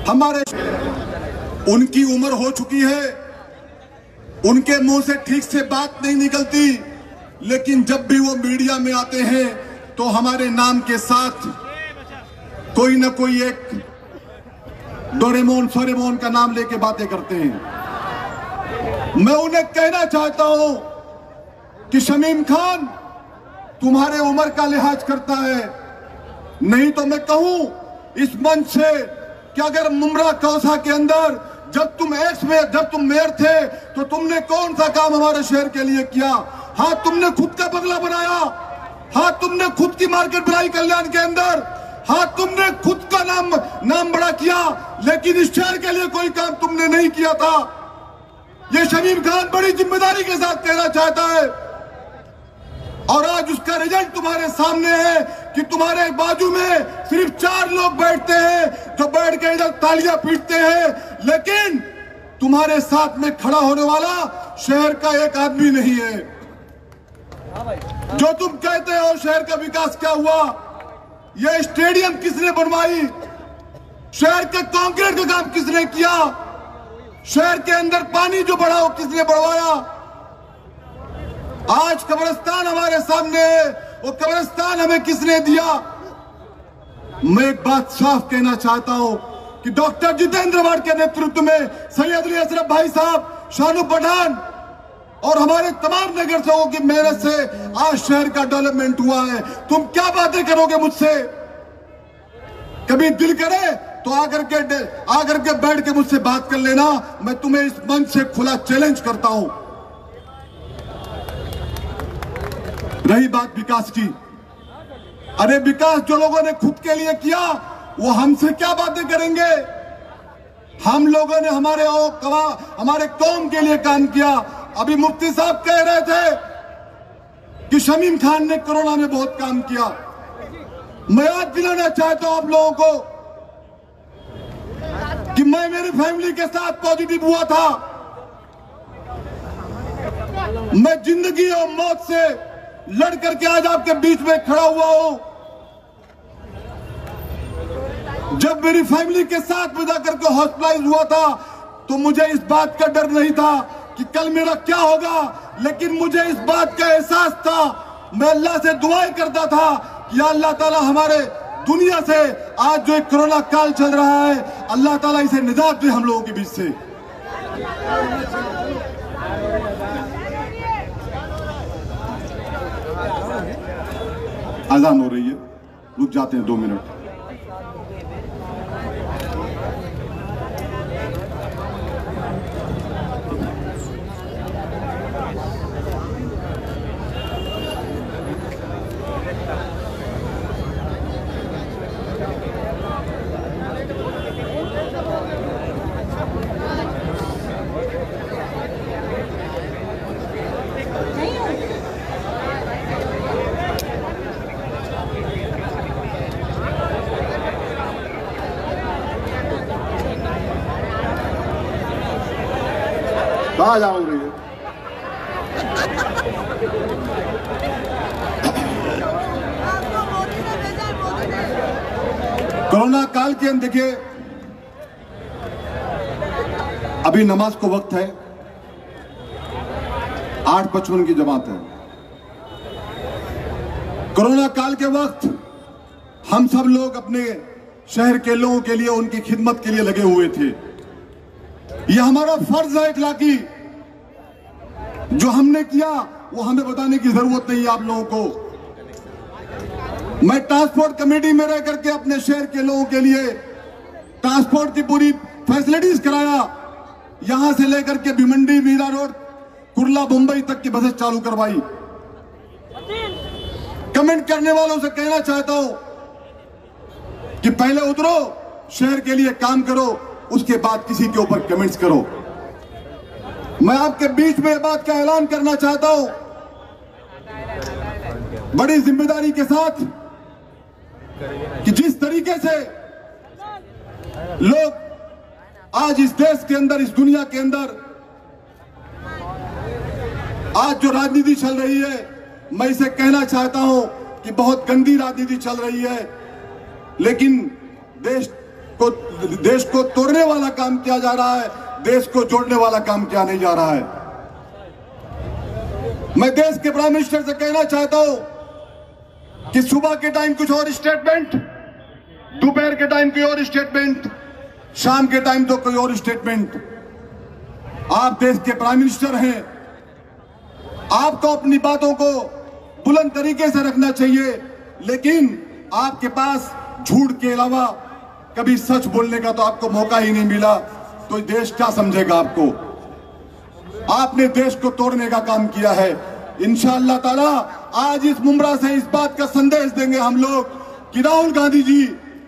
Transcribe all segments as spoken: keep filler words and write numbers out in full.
हमारे उनकी उम्र हो चुकी है, उनके मुंह से ठीक से बात नहीं निकलती, लेकिन जब भी वो मीडिया में आते हैं तो हमारे नाम के साथ कोई ना कोई एक डोरेमोन सोरेमोन का नाम लेके बातें करते हैं। मैं उन्हें कहना चाहता हूं कि शमीम खान तुम्हारे उम्र का लिहाज करता है, नहीं तो मैं कहूं इस मंच से कि अगर मुमरा कौसा के अंदर जब तुम एक्स में जब तुम मेयर थे तो तुमने कौन सा काम हमारे शहर के लिए किया? हाँ, तुमने खुद का बंगला बनाया, हाँ तुमने खुद की मार्केट बनाई कल्याण के अंदर, हाँ तुमने खुद का नाम नाम बड़ा किया, लेकिन इस शहर के लिए कोई काम तुमने नहीं किया था। ये शमीम खान बड़ी जिम्मेदारी के साथ कहना चाहता है और आज उसका रिजल्ट तुम्हारे सामने है कि तुम्हारे बाजू में सिर्फ चार लोग बैठते हैं जो बैठ के इधर तालियां पीटते हैं, लेकिन तुम्हारे साथ में खड़ा होने वाला शहर का एक आदमी नहीं है। जो तुम कहते हो शहर का विकास क्या हुआ, यह स्टेडियम किसने बनवाई, शहर के कंक्रीट का काम किसने किया, शहर के अंदर पानी जो बढ़ा वो किसने बढ़वाया? आज कब्रिस्तान हमारे सामने है, वो कब्रिस्तान हमें किसने दिया? मैं एक बात साफ कहना चाहता हूं कि डॉक्टर जितेंद्र वाड के नेतृत्व में सैयद अली अशरफ भाई साहब, शानू पठान और हमारे तमाम नगर सेवकों की मेहनत से आज शहर का डेवलपमेंट हुआ है। तुम क्या बातें करोगे मुझसे? कभी दिल करे तो आकर के आकर के बैठ के मुझसे बात कर लेना, मैं तुम्हें इस मंच से खुला चैलेंज करता हूं। रही बात विकास की, अरे विकास जो लोगों ने खुद के लिए किया वो हमसे क्या बातें करेंगे? हम लोगों ने हमारे हमारे कौम के लिए काम किया। अभी मुफ्ती साहब कह रहे थे कि शमीम खान ने कोरोना में बहुत काम किया। मैं याद दिलाना चाहता हूं आप लोगों को कि मैं मेरी फैमिली के साथ पॉजिटिव हुआ था। मैं जिंदगी और मौत से लड़ करके आज आपके बीच में खड़ा हुआ हूं। जब मेरी फैमिली के साथ में जाकर के हॉस्पिटलाइज हुआ था तो मुझे इस बात का डर नहीं था कि कल मेरा क्या होगा, लेकिन मुझे इस बात का एहसास था। मैं अल्लाह से दुआएं करता था कि अल्लाह ताला हमारे दुनिया से आज जो एक कोरोना काल चल रहा है, अल्लाह ताला इसे निजात दे हम लोगों के बीच से। अजान हो रही है, रुक जाते हैं दो मिनट। कहाँ जा रही है? कोरोना काल के अंदर देखिए, अभी नमाज को वक्त है, आठ पचपन की जमात है। कोरोना काल के वक्त हम सब लोग अपने शहर के लोगों के लिए, उनकी खिदमत के लिए लगे हुए थे। यह हमारा फर्ज है इखलाकी। जो हमने किया वो हमें बताने की जरूरत नहीं है आप लोगों को। मैं ट्रांसपोर्ट कमेटी में रह करके अपने शहर के लोगों के लिए ट्रांसपोर्ट की पूरी फैसिलिटीज कराया। यहां से लेकर के भिमंडी, मीरा रोड, कुर्ला, मुंबई तक की बसें चालू करवाई। कमेंट करने वालों से कहना चाहता हूं कि पहले उतरो, शहर के लिए काम करो, उसके बाद किसी के ऊपर कमेंट्स करो। मैं आपके बीच में बात का ऐलान करना चाहता हूं बड़ी जिम्मेदारी के साथ कि जिस तरीके से लोग आज इस देश के अंदर, इस दुनिया के अंदर आज जो राजनीति चल रही है, मैं इसे कहना चाहता हूं कि बहुत गंदी राजनीति चल रही है। लेकिन देश को देश को तोड़ने वाला काम किया जा रहा है, देश को जोड़ने वाला काम किया नहीं जा रहा है। मैं देश के प्राइम मिनिस्टर से कहना चाहता हूं कि सुबह के टाइम कुछ और स्टेटमेंट, दोपहर के टाइम कोई और स्टेटमेंट, शाम के टाइम तो कोई और स्टेटमेंट। आप देश के प्राइम मिनिस्टर हैं, आपको अपनी बातों को बुलंद तरीके से रखना चाहिए, लेकिन आपके पास झूठ के अलावा कभी सच बोलने का तो आपको मौका ही नहीं मिला, तो देश क्या समझेगा आपको। आपने देश को तोड़ने का काम किया है। इंशाअल्लाह ताला आज इस मुमरा से इस बात का संदेश देंगे हम लोग कि राहुल गांधी जी,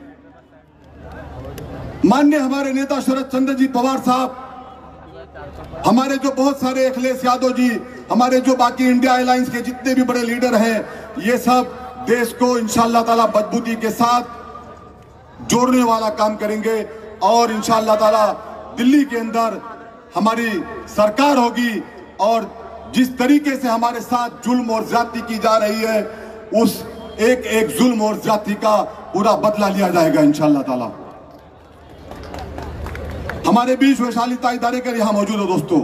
माननीय हमारे नेता शरद चंद्र जी पवार साहब, हमारे जो बहुत सारे अखिलेश यादव जी, हमारे जो बाकी इंडिया अलायंस के जितने भी बड़े लीडर हैं, ये सब देश को इंशाअल्लाह ताला मजबूती के साथ जोड़ने वाला काम करेंगे। और इंशाअल्लाह ताला दिल्ली के अंदर हमारी सरकार होगी और जिस तरीके से हमारे साथ जुल्म और ज्यादती की जा रही है, उस एक एक जुल्म और ज्यादती का पूरा बदला लिया जाएगा इंशाअल्लाह ताला। हमारे बीच वैशाली ताई दारेकर यहां मौजूद हो दोस्तों,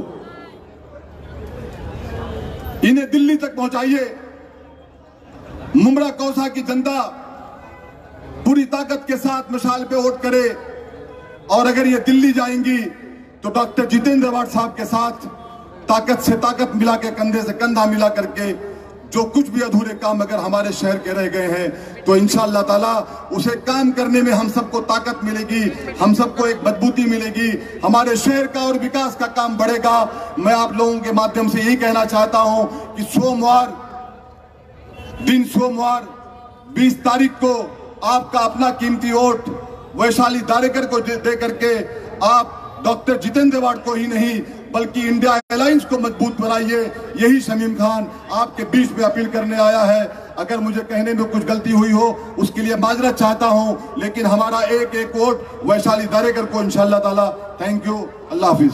इन्हें दिल्ली तक पहुंचाइए। मुमरा कौसा की जनता पूरी ताकत के साथ मशाल पे वोट करे, और अगर ये दिल्ली जाएंगी तो डॉक्टर जितेंद्र अवार्ड साहब के साथ ताकत से ताकत मिला के, कंधे से कंधा मिला करके, जो कुछ भी अधूरे काम अगर हमारे शहर के रह गए हैं तो इंशाअल्लाह ताला उसे काम करने में हम सबको ताकत मिलेगी, हम सबको एक मजबूती मिलेगी, हमारे शहर का और विकास का काम बढ़ेगा। मैं आप लोगों के माध्यम से यही कहना चाहता हूं कि सोमवार दिन, सोमवार बीस तारीख को आपका अपना कीमती वोट वैशाली दारेकर को दे, दे करके आप डॉक्टर जितेंद्र अवार्ड को ही नहीं बल्कि इंडिया अलायंस को मजबूत बनाइए। यही शमीम खान आपके बीच में अपील करने आया है। अगर मुझे कहने में कुछ गलती हुई हो उसके लिए माजरत चाहता हूं, लेकिन हमारा एक एक वोट वैशाली दारेकर को इंशाअल्लाह ताला। थैंक यू, अल्लाह हाफिज।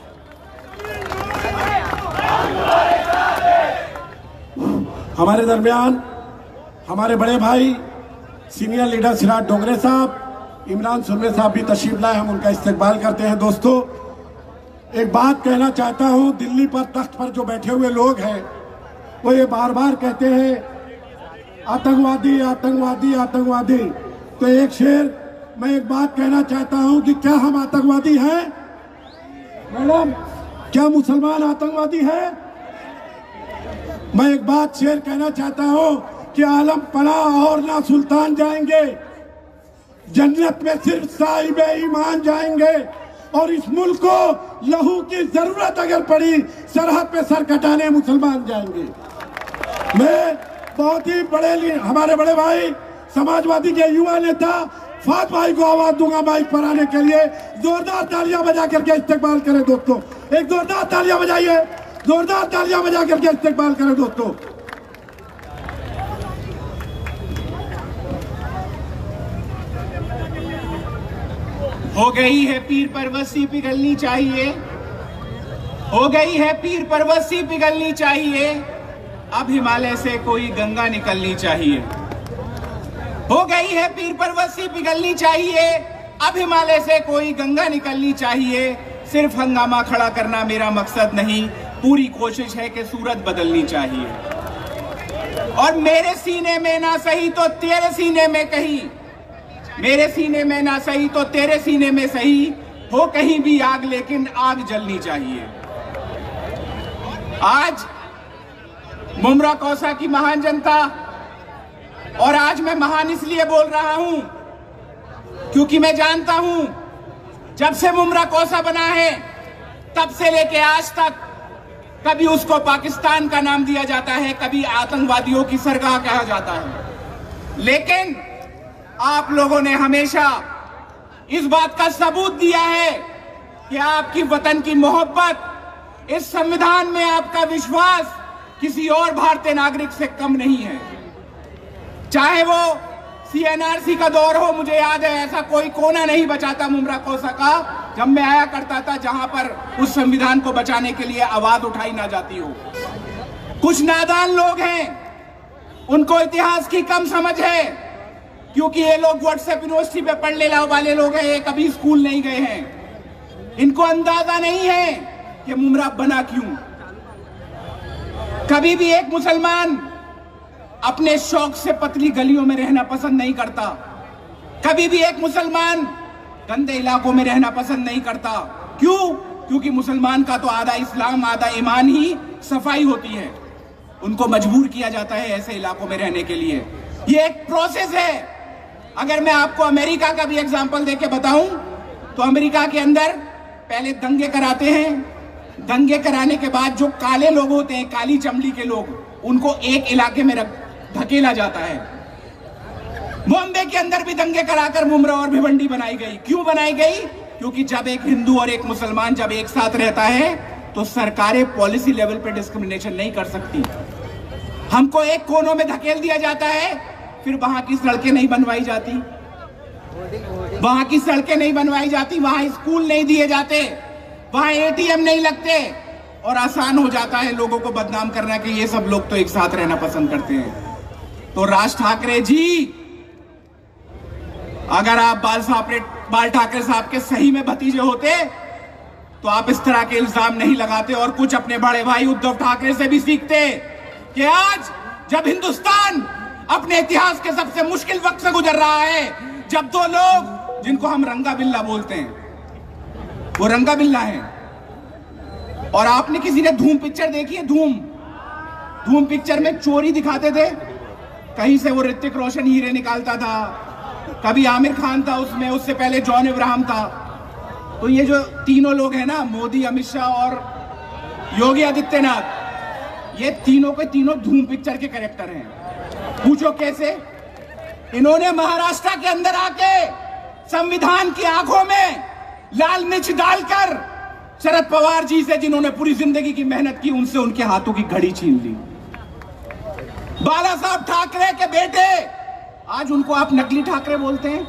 हमारे दरमियान हमारे बड़े भाई सीनियर लीडर सिराज डोगरे साहब, इमरान सुरमे साहब भी तशरीफ लाए, हम उनका इस्तकबाल करते हैं। दोस्तों, एक बात कहना चाहता हूं, दिल्ली पर तख्त पर जो बैठे हुए लोग हैं वो ये बार बार कहते हैं आतंकवादी आतंकवादी आतंकवादी। तो एक शेर मैं एक बात कहना चाहता हूं कि क्या हम आतंकवादी हैं मैडम? क्या मुसलमान आतंकवादी है? मैं एक बात शेर कहना चाहता हूं कि आलम पना और ना सुल्तान जाएंगे, जन्नत में सिर्फ साहिब ईमान जाएंगे, और इस मुल्क को लहू की जरूरत अगर पड़ी सरहद पे सर कटाने मुसलमान जाएंगे। मैं बहुत ही बड़े हमारे बड़े भाई समाजवादी के युवा नेता फात भाई को आवाज दूंगा माइक पर आने के लिए। जोरदार तालियां बजा करके इस्तकबाल करें दोस्तों, एक जोरदार तालियां बजाइए, जोरदार तालियां बजा करके इस्तकबाल करें दोस्तों। हो गई है पीर परवसी पिघलनी चाहिए, हो गई है पीर परवसी पिघलनी चाहिए, अब हिमालय से कोई गंगा निकलनी चाहिए। हो गई है पीर परवसी पिघलनी चाहिए, अब हिमालय से कोई गंगा निकलनी चाहिए। सिर्फ हंगामा खड़ा करना मेरा मकसद नहीं, पूरी कोशिश है कि सूरत बदलनी चाहिए। और मेरे सीने में ना सही तो तेरे सीने में कहीं, मेरे सीने में ना सही तो तेरे सीने में सही, हो कहीं भी आग लेकिन आग जलनी चाहिए। आज मुमरा कौसा की महान जनता, और आज मैं महान इसलिए बोल रहा हूं क्योंकि मैं जानता हूं जब से मुमरा कौसा बना है तब से लेके आज तक कभी उसको पाकिस्तान का नाम दिया जाता है, कभी आतंकवादियों की सरगाह कहा जाता है, लेकिन आप लोगों ने हमेशा इस बात का सबूत दिया है कि आपकी वतन की मोहब्बत, इस संविधान में आपका विश्वास किसी और भारतीय नागरिक से कम नहीं है। चाहे वो सीएनआरसी का दौर हो, मुझे याद है ऐसा कोई कोना नहीं बचा था मुमरा कौसा का जब मैं आया करता था जहां पर उस संविधान को बचाने के लिए आवाज उठाई ना जाती हो। कुछ नादान लोग हैं, उनको इतिहास की कम समझ है, क्योंकि ये लोग व्हाट्सएप यूनिवर्सिटी पे पढ़ने वाले लोग हैं, ये कभी स्कूल नहीं गए हैं। इनको अंदाजा नहीं है कि मुमरा बना क्यों। कभी भी एक मुसलमान अपने शौक से पतली गलियों में रहना पसंद नहीं करता। कभी भी एक मुसलमान गंदे इलाकों में रहना पसंद नहीं करता। क्यों? क्योंकि मुसलमान का तो आधा इस्लाम आधा ईमान ही सफाई होती है। उनको मजबूर किया जाता है ऐसे इलाकों में रहने के लिए। ये एक प्रोसेस है। अगर मैं आपको अमेरिका का भी एग्जांपल देके बताऊं तो अमेरिका के अंदर पहले दंगे कराते हैं। दंगे कराने के बाद जो काले लोग होते हैं, काली चमड़ी के लोग, उनको एक इलाके में रख धकेला जाता है। बॉम्बे के अंदर भी दंगे कराकर मुमरा और भिवंडी बनाई गई। क्यों बनाई गई? क्योंकि जब एक हिंदू और एक मुसलमान जब एक साथ रहता है तो सरकारें पॉलिसी लेवल पे डिस्क्रिमिनेशन नहीं कर सकती। हमको एक कोनों में धकेल दिया जाता है, फिर वहां की सड़कें नहीं बनवाई जाती, वहां की सड़कें नहीं बनवाई जाती, वहां स्कूल नहीं दिए जाते, वहां एटीएम नहीं लगते, और आसान हो जाता है लोगों को बदनाम करना कि ये सब लोग तो एक साथ रहना पसंद करते हैं। तो राज ठाकरे जी, अगर आप बाल साहब बाल ठाकरे साहब के सही में भतीजे होते तो आप इस तरह के इल्जाम नहीं लगाते और कुछ अपने बड़े भाई उद्धव ठाकरे से भी सीखते कि आज जब हिंदुस्तान अपने इतिहास के सबसे मुश्किल वक्त से गुजर रहा है, जब दो लोग जिनको हम रंगा बिल्ला बोलते हैं वो रंगा बिल्ला है। और आपने किसी ने धूम पिक्चर देखी है? धूम धूम पिक्चर में चोरी दिखाते थे, कहीं से वो ऋतिक रोशन हीरे निकालता था, कभी आमिर खान था उसमें, उससे पहले जॉन इब्राहिम था। तो ये जो तीनों लोग हैं ना, मोदी, अमित शाह और योगी आदित्यनाथ, ये तीनों के तीनों धूम पिक्चर के कैरेक्टर हैं। पूछो कैसे? इन्होंने महाराष्ट्र के अंदर आके संविधान की आंखों में लाल मिर्च डालकर शरद पवार जी से, जिन्होंने पूरी जिंदगी की मेहनत की, उनसे उनके हाथों की घड़ी छीन ली। बाला साहब ठाकरे के बेटे, आज उनको आप नकली ठाकरे बोलते हैं,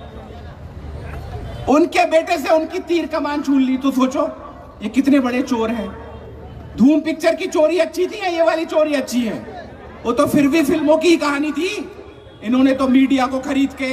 उनके बेटे से उनकी तीर कमान छून ली। तो सोचो ये कितने बड़े चोर हैं। धूम पिक्चर की चोरी अच्छी थी या ये वाली चोरी अच्छी है? वो तो फिर भी फिल्मों की कहानी थी। इन्होंने तो मीडिया को खरीद के,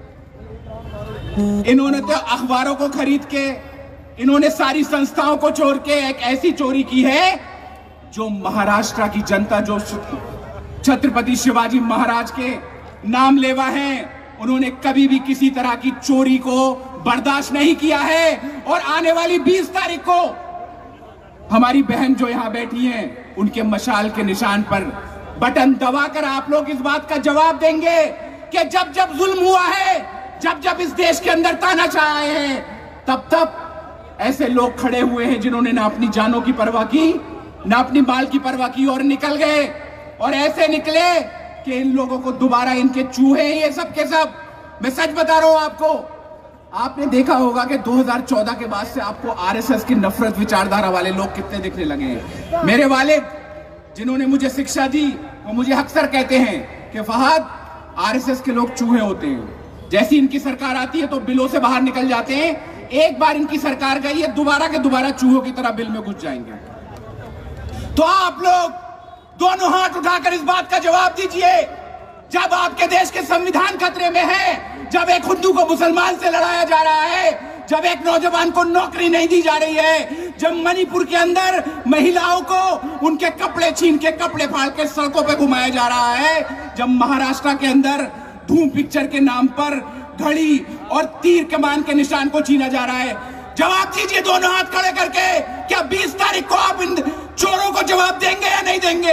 इन्होंने तो अखबारों को खरीद के, इन्होंने सारी संस्थाओं को छोड़ के एक ऐसी चोरी की है जो महाराष्ट्र की जनता, जो छत्रपति शिवाजी महाराज के नाम लेवा हैं, उन्होंने कभी भी किसी तरह की चोरी को बर्दाश्त नहीं किया है। और आने वाली बीस तारीख को हमारी बहन जो यहां बैठी हैं, उनके मशाल के निशान पर बटन दबाकर आप लोग इस बात का जवाब देंगे कि जब जब जुल्म हुआ है, जब जब इस देश के अंदर तानाशाह आए हैं, तब तब ऐसे लोग खड़े हुए हैं जिन्होंने ना अपनी जानों की परवाह की, ना अपनी बाल की परवाह की, और निकल गए। और ऐसे निकले कि इन लोगों को दोबारा, इनके चूहे ये सब के सब, मैं सच बता रहा हूं आपको, आपने देखा होगा कि दो हज़ार चौदह के बाद से आपको आरएसएस की नफरत विचारधारा वाले लोग कितने दिखने लगे हैं। मेरे वालिद जिन्होंने मुझे शिक्षा दी, वो मुझे अक्सर कहते हैं कि फहद, आरएसएस के लोग चूहे होते हैं। जैसी इनकी सरकार आती है तो बिलों से बाहर निकल जाते हैं, एक बार इनकी सरकार गई है, दोबारा के दोबारा चूहों की तरह बिल में घुस जाएंगे। तो आप लोग दोनों हाथ उठाकर इस बात का जवाब दीजिए, जब आपके देश के संविधान खतरे में है, जब एक हिंदू को मुसलमान से लड़ाया जा रहा है, जब एक नौजवान को नौकरी नहीं दी जा रही है, जब मणिपुर के अंदर महिलाओं को उनके कपड़े छीन के, कपड़े फाड़ के सड़कों पे घुमाया जा रहा है, जब महाराष्ट्र के अंदर धूम पिक्चर के नाम पर घड़ी और तीर कमान के निशान को छीना जा रहा है, जवाब दीजिए दोनों हाथ खड़े करके, क्या बीस तारीख को आप इन चोरों को जवाब देंगे या नहीं देंगे?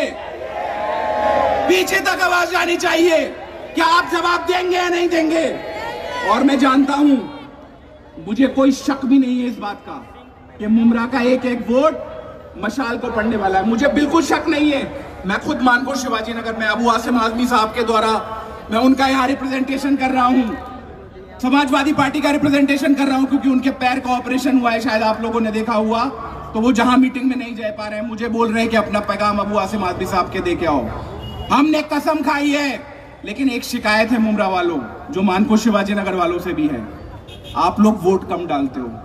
पीछे तक आवाज जानी चाहिए, क्या आप जवाब देंगे या नहीं देंगे? और मैं जानता हूं, मुझे कोई शक भी नहीं है इस बात का कि मुमरा का एक एक वोट मशाल को पड़ने वाला है। मुझे बिल्कुल शक नहीं है। मैं खुद मानकोट शिवाजी नगर में अबू आसिम आजमी साहब के द्वारा मैं उनका यहाँ रिप्रेजेंटेशन कर रहा हूँ, समाजवादी पार्टी का रिप्रेजेंटेशन कर रहा हूँ, क्योंकि उनके पैर का ऑपरेशन हुआ है, शायद आप लोगों ने देखा हुआ, तो वो जहां मीटिंग में नहीं जा पा रहे हैं, मुझे बोल रहे हैं कि अपना पैगाम अबू आसिम आजमी साहब के दे के आओ। हमने कसम खाई है, लेकिन एक शिकायत है मुमरा वालों, जो मानकोट शिवाजी नगर वालों से भी है, आप लोग वोट कम डालते हो,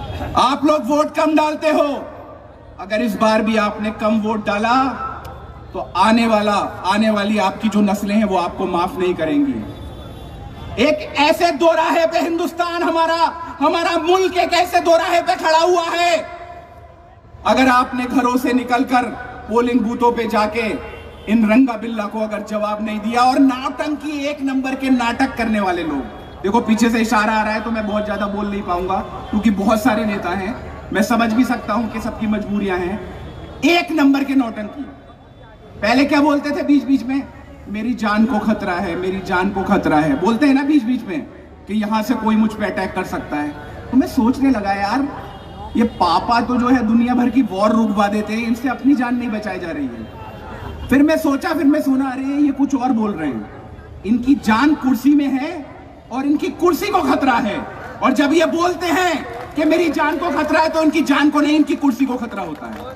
आप लोग वोट कम डालते हो। अगर इस बार भी आपने कम वोट डाला तो आने वाला आने वाली आपकी जो नस्लें हैं वो आपको माफ नहीं करेंगी। एक ऐसे दोराहे पे हिंदुस्तान हमारा हमारा मुल्क एक ऐसे दोराहे पे खड़ा हुआ है, अगर आपने घरों से निकलकर पोलिंग बूथों पे जाके इन रंगा बिल्ला को अगर जवाब नहीं दिया, और नौटंकी एक नंबर के नाटक करने वाले लोग, देखो पीछे से इशारा आ रहा है तो मैं बहुत ज्यादा बोल नहीं पाऊंगा क्योंकि बहुत सारे नेता हैं, मैं समझ भी सकता हूं कि सबकी मजबूरियां हैं। एक नंबर के नौटंकी। पहले क्या बोलते थे बीच बीच में, मेरी जान को खतरा है, मेरी जान को खतरा है, बोलते हैं ना बीच बीच में कि यहां से कोई मुझ पे अटैक कर सकता है। तो मैं सोचने लगा यार, ये पापा तो जो है दुनिया भर की वॉर रुकवा देते हैं, इनसे अपनी जान नहीं बचाई जा रही है। फिर मैं सोचा, फिर मैं सुना, अरे ये कुछ और बोल रहे हैं, इनकी जान कुर्सी में है और इनकी कुर्सी को खतरा है। और जब ये बोलते हैं कि मेरी जान को खतरा है तो इनकी जान को नहीं, इनकी कुर्सी को खतरा होता है।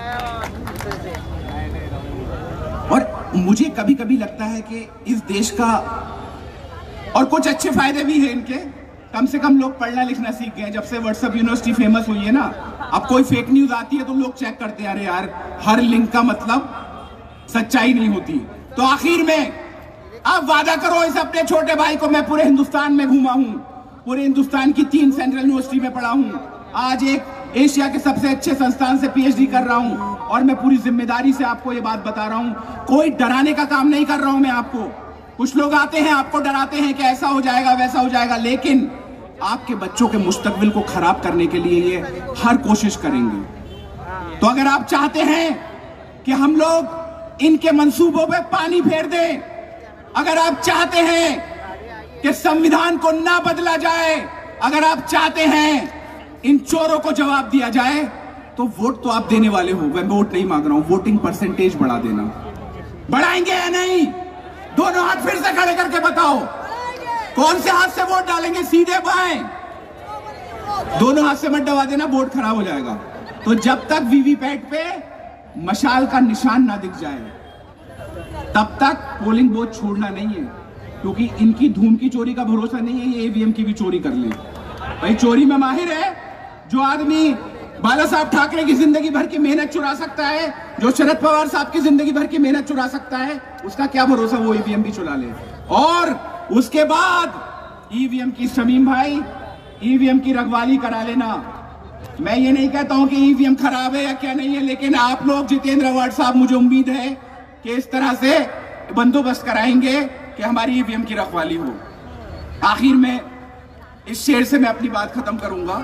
और मुझे कभी कभी लगता है कि इस देश का, और कुछ अच्छे फायदे भी हैं इनके, कम से कम लोग पढ़ना लिखना सीख गए। जब से व्हाट्सएप यूनिवर्सिटी फेमस हुई है ना, अब कोई फेक न्यूज आती है तो लोग चेक करते हैं, अरे यार हर लिंक का मतलब सच्चाई नहीं होती। तो आखिर में आप वादा करो इस अपने छोटे भाई को, मैं पूरे हिंदुस्तान में घूमा हूं, पूरे हिंदुस्तान की तीन सेंट्रल यूनिवर्सिटी में पढ़ा हूं, आज एक एशिया के सबसे अच्छे संस्थान से पीएचडी कर रहा हूं, और मैं पूरी जिम्मेदारी से आपको ये बात बता रहा हूं, कोई डराने का काम नहीं कर रहा हूं मैं आपको। कुछ लोग आते हैं आपको डराते हैं कि ऐसा हो जाएगा वैसा हो जाएगा, लेकिन आपके बच्चों के मुस्तकबिल को खराब करने के लिए ये हर कोशिश करेंगे। तो अगर आप चाहते हैं कि हम लोग इनके मंसूबों पे पानी फेर दें, अगर आप चाहते हैं कि संविधान को ना बदला जाए, अगर आप चाहते हैं इन चोरों को जवाब दिया जाए, तो वोट तो आप देने वाले हो। मैं वोट नहीं मांग रहा हूं, वोटिंग परसेंटेज बढ़ा देना। बढ़ाएंगे या नहीं? दोनों हाथ फिर से खड़े करके बताओ, कौन से हाथ से वोट डालेंगे? सीधे बाएं, दोनों हाथ से मत दबा देना, वोट खराब हो जाएगा। तो जब तक वीवीपैट पे मशाल का निशान ना दिख जाए तब तक पोलिंग बूथ छोड़ना नहीं है, क्योंकि इनकी धूम की चोरी का भरोसा नहीं है, ये ईवीएम की भी चोरी कर ले। भाई चोरी में माहिर है जो आदमी बाला साहब ठाकरे की जिंदगी भर की मेहनत चुरा सकता है, जो शरद पवार साहब की जिंदगी भर की मेहनत चुरा सकता है, उसका क्या भरोसा वो ईवीएम भी चुरा ले। और उसके बाद ईवीएम की, शमीम भाई ईवीएम की रखवाली करा लेना। मैं ये नहीं कहता हूं कि ईवीएम खराब है या क्या नहीं है, लेकिन आप लोग, जितेंद्र अवार्ड साहब, मुझे उम्मीद है कि इस तरह से बंदोबस्त कराएंगे कि हमारी ईवीएम की रखवाली हो। आखिर में इस शेर से मैं अपनी बात खत्म करूंगा।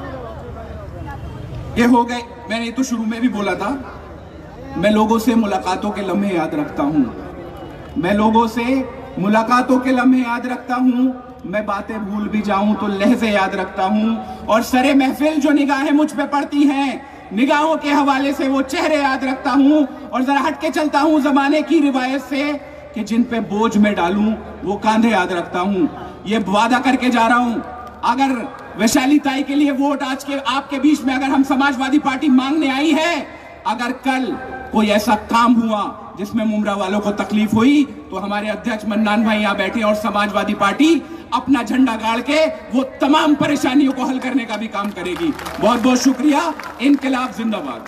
ये हो गए, मैंने तो शुरू में भी बोला था, मैं लोगों से मुलाकातों के लम्हे याद रखता हूं, मैं लोगों से मुलाकातों के लम्हे याद रखता हूं, मैं बातें भूल भी जाऊं तो लहजे याद रखता हूं, और सरे महफिल जो निगाहें मुझ पे पड़ती हैं, निगाहों के हवाले से वो चेहरे याद रखता हूं, और जरा हट के चलता हूं जमाने की रिवायत से कि जिन पे बोझ में डालूं वो कांधे याद रखता हूं। ये वादा करके जा रहा हूं, अगर वैशाली ताई के लिए वोट आज के आपके बीच में अगर हम समाजवादी पार्टी मांगने आई है, अगर कल कोई ऐसा काम हुआ जिसमें मुमरा वालों को तकलीफ हुई, तो हमारे अध्यक्ष मन्नान भाई यहां बैठे और समाजवादी पार्टी अपना झंडा गाड़ के वो तमाम परेशानियों को हल करने का भी काम करेगी। बहुत बहुत शुक्रिया। इनकलाब जिंदाबाद।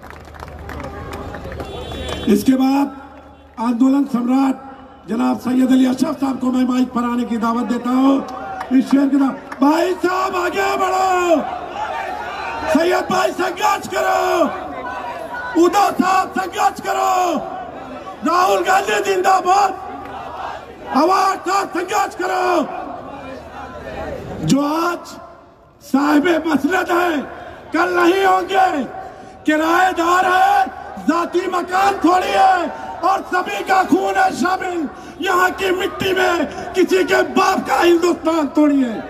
इसके बाद आंदोलन सम्राट जनाब सैयद अली अशरफ साहब को मैं माइक पर आने की दावत देता हूं। इस शेर के साथ भाई साहब आगे बढ़ो, सैयद भाई संघर्ष करो, उद्धव साहब संघर्ष करो, राहुल गांधी जिंदाबाद, अवार्ड साहब संघर्ष करो। जो आज साहिबे मसलत है कल नहीं होंगे, किराएदार है, जाती मकान थोड़ी है, और सभी का खून है शामिल। यहाँ की मिट्टी में किसी के बाप का हिंदुस्तान थोड़ी है।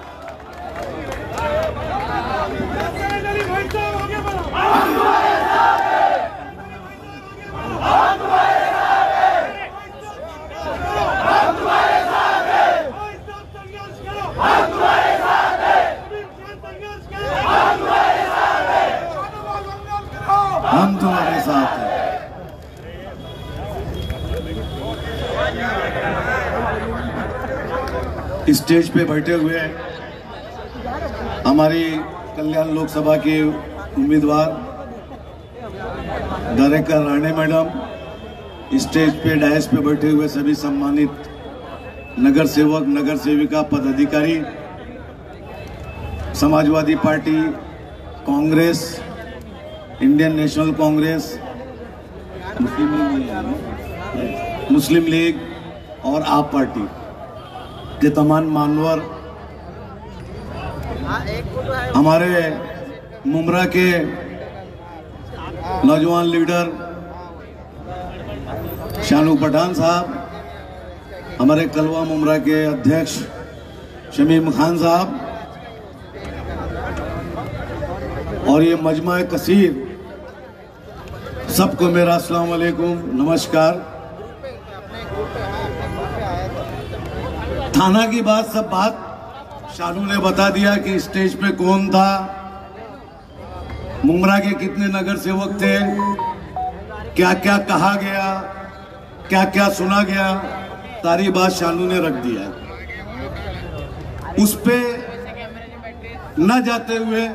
हम तुम्हारे साथ हैं। स्टेज पे बैठे हुए हमारी कल्याण लोकसभा के उम्मीदवार डायरेक्टर राणे मैडम, स्टेज पे डायस पे बैठे हुए सभी सम्मानित नगर सेवक, नगर सेविका, पदाधिकारी, Samajwadi party, Congress, Indian National Congress, Muslim League और आप पार्टी के तमाम मान्यवर, हमारे मुमरा के नौजवान लीडर शानू पठान साहब, हमारे कलवा मुमरा के अध्यक्ष शमीम खान साहब और ये मजमा कसीर, सबको मेरा अस्सलाम वालेकुम, नमस्कार। थाना की बात सब बात शानू ने बता दिया कि स्टेज पे कौन था, मुमरा के कितने नगर सेवक थे, क्या क्या कहा गया, क्या क्या सुना गया, सारी बात शानू ने रख दिया। उस पे न जाते हुए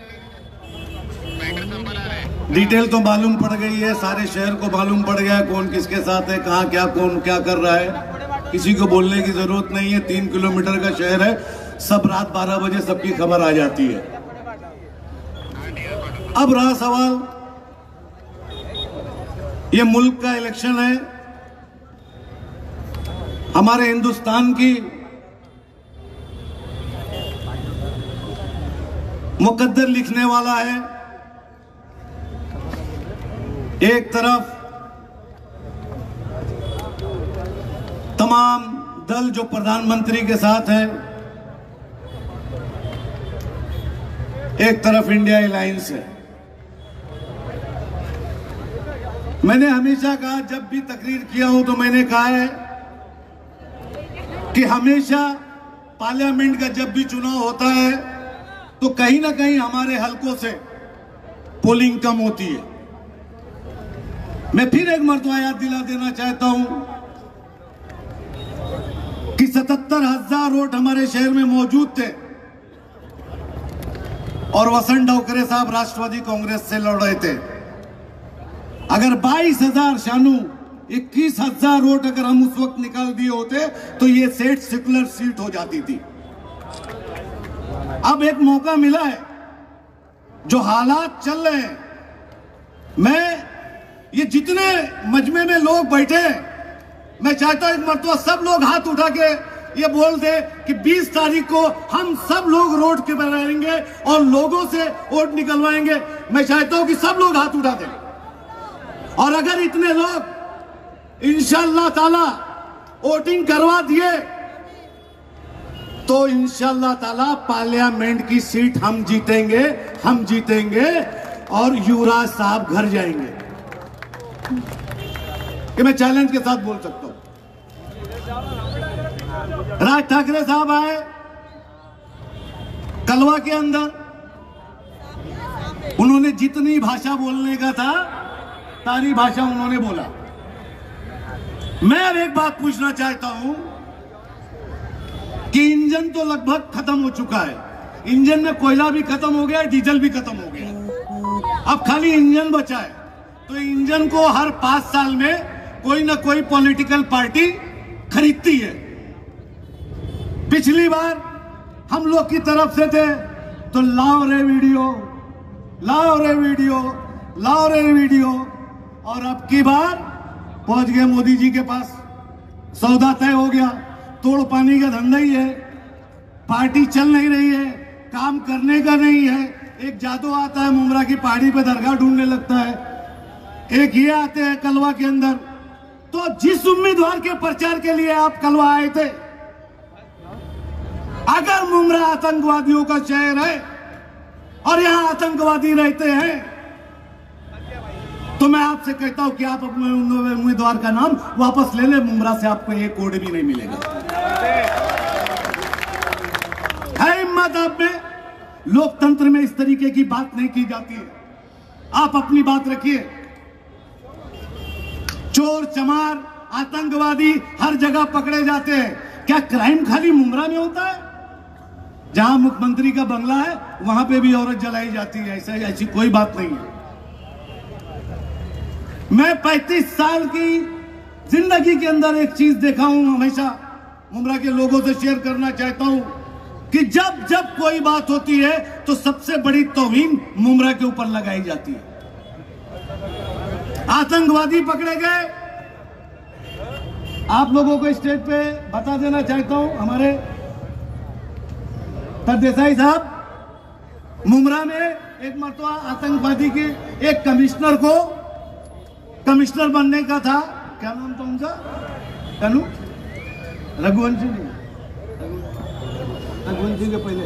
डिटेल तो मालूम पड़ गई है, सारे शहर को मालूम पड़ गया कौन किसके साथ है, कहाँ क्या कौन क्या कर रहा है, किसी को बोलने की जरूरत नहीं है। तीन किलोमीटर का शहर है, सब रात बारह बजे सबकी खबर आ जाती है। अब रहा सवाल, ये मुल्क का इलेक्शन है, हमारे हिंदुस्तान की मुकद्दर लिखने वाला है। एक तरफ तमाम दल जो प्रधानमंत्री के साथ है, एक तरफ इंडिया अलायंस है। मैंने हमेशा कहा, जब भी तकरीर किया हूं तो मैंने कहा है कि हमेशा पार्लियामेंट का जब भी चुनाव होता है तो कहीं ना कहीं हमारे हलकों से पोलिंग कम होती है। मैं फिर एक मर्तबा याद दिला देना चाहता हूं कि सतहत्तर हजार वोट हमारे शहर में मौजूद थे और वसंत डोकरे साहब राष्ट्रवादी कांग्रेस से लड़ रहे थे। अगर बाईस हजार शानू इक्कीस हजार वोट अगर हम उस वक्त निकाल दिए होते तो ये सेट सेकुलर सीट हो जाती थी। अब एक मौका मिला है, जो हालात चल रहे हैं, मैं ये जितने मजमे में लोग बैठे, मैं चाहता हूं एक मरतबा सब लोग हाथ उठा के ये बोल दे कि बीस तारीख को हम सब लोग रोड के पर रहेंगे और लोगों से वोट निकलवाएंगे। मैं चाहता हूं कि सब लोग हाथ उठा दें, और अगर इतने लोग इंशाअल्लाह ताला वोटिंग करवा दिए तो इंशाअल्लाह ताला पार्लियामेंट की सीट हम जीतेंगे, हम जीतेंगे और युवराज साहब घर जाएंगे। कि मैं चैलेंज के साथ बोल सकता हूं। राज ठाकरे साहब आए कलवा के अंदर, उन्होंने जितनी भाषा बोलने का था सारी भाषा उन्होंने बोला। मैं अब एक बात पूछना चाहता हूं कि इंजन तो लगभग खत्म हो चुका है, इंजन में कोयला भी खत्म हो गया, डीजल भी खत्म हो गया, अब खाली इंजन बचा है। तो इंजन को हर पांच साल में कोई ना कोई पॉलिटिकल पार्टी खरीदती है। पिछली बार हम लोग की तरफ से थे तो लाओ रे वीडियो, लाओ रे वीडियो, लाओ रे वीडियो, और अब की बार पहुंच गए मोदी जी के पास, सौदा तय हो गया। तोड़ पानी का धंधा ही है, पार्टी चल नहीं रही है, काम करने का नहीं है। एक जादू आता है, मुमरा की पहाड़ी पे दरगाह ढूंढने लगता है, एक ये आते हैं कलवा के अंदर। तो जिस उम्मीदवार के प्रचार के लिए आप कलवा आए थे, अगर मुमरा आतंकवादियों का शहर है और यहां आतंकवादी रहते हैं तो मैं आपसे कहता हूं कि आप अपने उम्मीदवार का नाम वापस ले ले, मुमरा से आपको एक कोड भी नहीं मिलेगा। है हिम्मत आप में? लोकतंत्र में इस तरीके की बात नहीं की जाती है। आप अपनी बात रखिए। चोर चमार आतंकवादी हर जगह पकड़े जाते हैं, क्या क्राइम खाली मुमरा में होता है? जहां मुख्यमंत्री का बंगला है वहां पे भी औरत जलाई जाती है, ऐसा ऐसी कोई बात नहीं है। मैं पैंतीस साल की जिंदगी के अंदर एक चीज देखा हूं, हमेशा मुमरा के लोगों से शेयर करना चाहता हूं कि जब जब कोई बात होती है तो सबसे बड़ी तौहीन मुमरा के ऊपर लगाई जाती है। आतंकवादी पकड़े गए, आप लोगों को स्टेज पे बता देना चाहता हूं, हमारे सरदेसाई साहब, मुमरा में एक मरतबा आतंकवादी के एक कमिश्नर को कमिश्नर बनने का था, क्या नाम था उनका, कनु रघुवंशी जी, रघुवंशी के पहले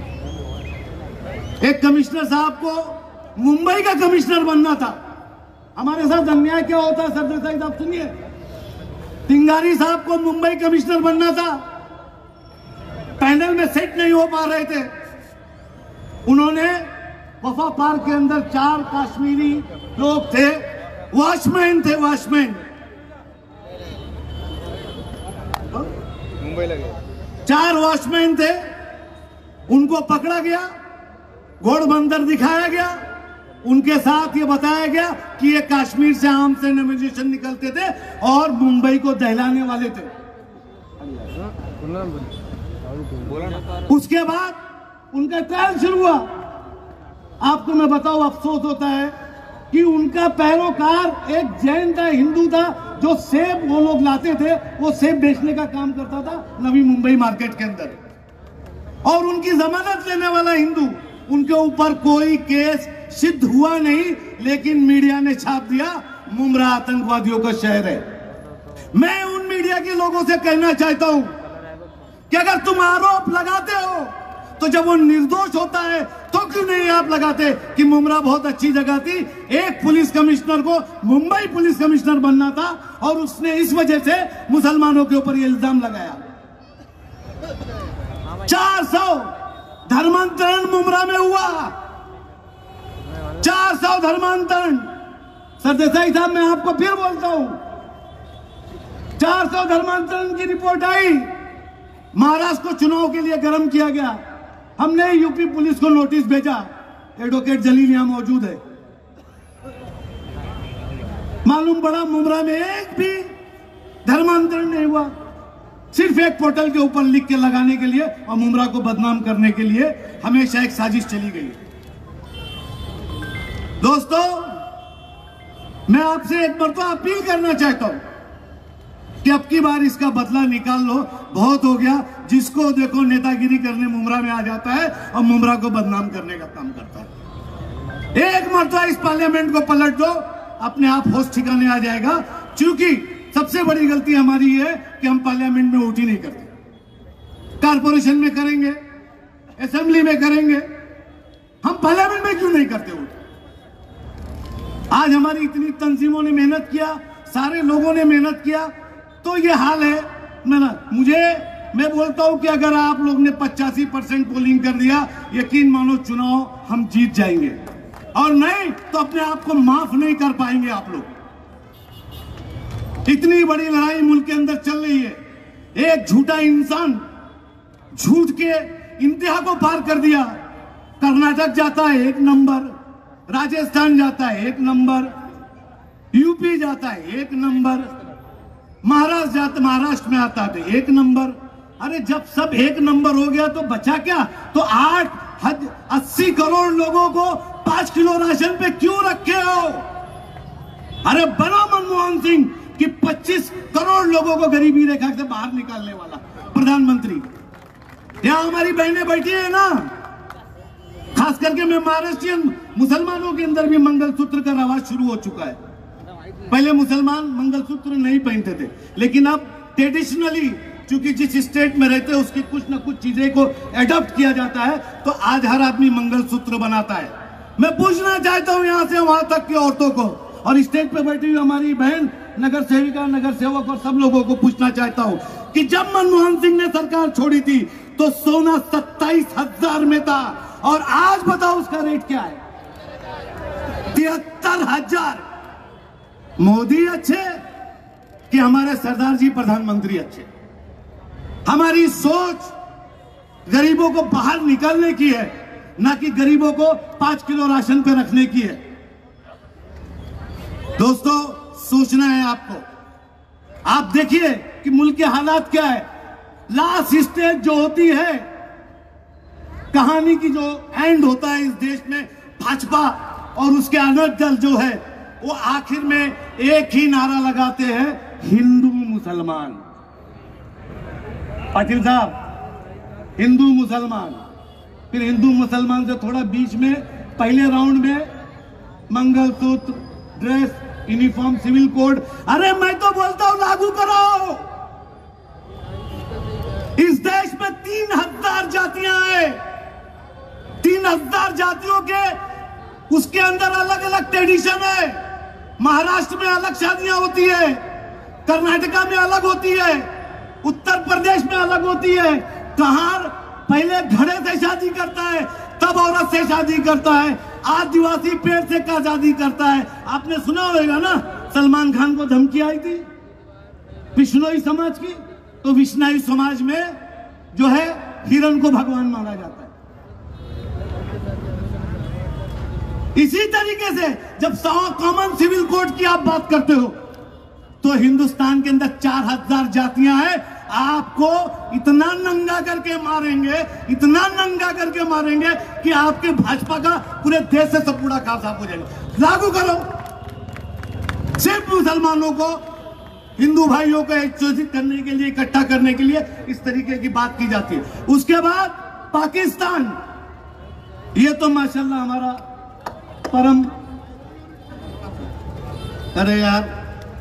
एक कमिश्नर साहब को मुंबई का कमिश्नर बनना था। हमारे साथ अन्याय क्या होता है सरदेसाई साहब सुनिए, तिंगारी साहब को मुंबई कमिश्नर बनना था, पैनल में सेट नहीं हो पा रहे थे, उन्होंने वफा पार्क के अंदर चार कश्मीरी लोग थे, वॉचमैन थे, वॉचमैन मुंबई लगे, चार वॉचमैन थे, उनको पकड़ा गया, घोड़बंदर दिखाया गया, उनके साथ ये बताया गया कि ये कश्मीर से आर्म्स एंड एम्यूनिशन निकलते थे और मुंबई को दहलाने वाले थे। उसके बाद उनका ट्रायल शुरू हुआ। आपको मैं बताऊं, अफसोस होता है कि उनका पैरोकार एक जैन था, हिंदू था, जो सेब वो लोग लाते थे, वो सेब बेचने का काम करता था नवी मुंबई मार्केट के अंदर, और उनकी जमानत लेने वाला हिंदू, उनके ऊपर कोई केस सिद्ध हुआ नहीं, लेकिन मीडिया ने छाप दिया मुमरा आतंकवादियों का शहर है। मैं उन मीडिया के लोगों से कहना चाहता हूं कि अगर तुम आरोप लगाते हो तो जब वो निर्दोष होता है तो क्यों नहीं आप लगाते कि मुमरा बहुत अच्छी जगह थी। एक पुलिस कमिश्नर को मुंबई पुलिस कमिश्नर बनना था और उसने इस वजह से मुसलमानों के ऊपर ये इल्जाम लगाया। चार सौ धर्मांतरण मुमरा में हुआ, चार सौ धर्मांतरण। सरदेसाई साहब, मैं आपको फिर बोलता हूं, चार सौ धर्मांतरण की रिपोर्ट आई। महाराष्ट्र को चुनाव के लिए गर्म किया गया, हमने यूपी पुलिस को नोटिस भेजा, एडवोकेट जलील यहां मौजूद है, मालूम पड़ा मुमरा में एक भी धर्मांतरण नहीं हुआ, सिर्फ एक पोर्टल के ऊपर लिख के लगाने के लिए और मुमरा को बदनाम करने के लिए हमेशा एक साजिश चली गई। दोस्तों, मैं आपसे एक मरतबा अपील करना चाहता हूं कि अब की बार इसका बदला निकाल लो, बहुत हो गया। जिसको देखो नेतागिरी करने मुमरा में आ जाता है और मुमरा को बदनाम करने का काम करता है। एक मरतबा इस पार्लियामेंट को पलट दो, अपने आप होश ठिकाने आ जाएगा। क्योंकि सबसे बड़ी गलती हमारी है कि हम पार्लियामेंट में वोट ही नहीं करते, कारपोरेशन में करेंगे, असेंबली में करेंगे, हम पार्लियामेंट में क्यों नहीं करते वोट। आज हमारी इतनी तंजीमों ने मेहनत किया, सारे लोगों ने मेहनत किया, तो ये हाल है ना। मुझे मैं बोलता हूं कि अगर आप लोग ने पचासी परसेंट पोलिंग कर दिया, यकीन मानो चुनाव हम जीत जाएंगे, और नहीं तो अपने आप को माफ नहीं कर पाएंगे आप लोग। इतनी बड़ी लड़ाई मुल्क के अंदर चल रही है, एक झूठा इंसान झूठ के इंतहा को पार कर दिया। कर्नाटक जाता है एक नंबर, राजस्थान जाता है एक नंबर, यूपी जाता है एक नंबर, महाराष्ट्र जाता महाराष्ट्र में आता है एक नंबर। अरे जब सब एक नंबर हो गया तो बचा क्या। तो आठ हज अस्सी करोड़ लोगों को पांच किलो राशन पे क्यों रखे हो। अरे बना मनमोहन सिंह कि पच्चीस करोड़ लोगों को गरीबी रेखा से बाहर निकालने वाला प्रधानमंत्री। यहां हमारी बहनें बैठी है ना, खास करके मैं महाराष्ट्रियन मुसलमानों के अंदर भी मंगलसूत्र का रवाज शुरू हो चुका है। पहले मुसलमान मंगलसूत्र नहीं पहनते थे, लेकिन अब ट्रेडिशनली क्योंकि जिस स्टेट में रहते हैं उसकी कुछ ना कुछ चीजें को एडॉप्ट किया जाता है, तो आज हर आदमी मंगलसूत्र बनाता है। मैं पूछना चाहता हूं यहां से वहां तक की औरतों को, और स्टेज पे बैठी हुई हमारी बहन नगर सेविका, नगर सेवक और सब लोगों को पूछना चाहता हूं कि जब मनमोहन सिंह ने सरकार छोड़ी थी तो सोना सत्ताईस हजार में था, और आज बताओ उसका रेट क्या है, तिहत्तर हजार। मोदी अच्छे कि हमारे सरदार जी प्रधानमंत्री अच्छे। हमारी सोच गरीबों को बाहर निकालने की है, ना कि गरीबों को पांच किलो राशन पे रखने की है। दोस्तों, सोचना है आपको आप देखिए कि मुल्क के हालात क्या है। लास्ट स्टेज जो होती है कहानी की, जो एंड होता है इस देश में भाजपा और उसके अनट दल जो है, वो आखिर में एक ही नारा लगाते हैं, हिंदू मुसलमान। पाटिल साहब, हिंदू मुसलमान, फिर हिंदू मुसलमान से थोड़ा बीच में पहले राउंड में mangalsutra, dress, uniform, civil code. अरे मैं तो बोलता हूं लागू करो। इस देश में तीन हजार जातियां हैं, तीन हजार जातियों के उसके अंदर अलग अलग ट्रेडिशन है। महाराष्ट्र में अलग शादियां होती है, कर्नाटका में अलग होती है, उत्तर प्रदेश में अलग होती है। कहां पहले घड़े से शादी करता है, तब औरत से शादी करता है, आदिवासी पेड़ से का शादी करता है। आपने सुना होगा ना, सलमान खान को धमकी आई थी विष्णोई समाज की, तो विष्णोई समाज में जो है हिरण को भगवान माना जाता है। इसी तरीके से जब कॉमन सिविल कोड की आप बात करते हो, तो हिंदुस्तान के अंदर चार हजार जातियां हैं। आपको इतना नंगा करके मारेंगे, इतना नंगा करके मारेंगे कि आपके भाजपा का पूरे देश से सब पूरा काम साफ हो जाएगा। लागू करो। सिर्फ मुसलमानों को, हिंदू भाइयों को एकजुट करने के लिए, इकट्ठा करने के लिए इस तरीके की बात की जाती है। उसके बाद पाकिस्तान, ये तो माशाल्लाह हमारा परम, अरे यार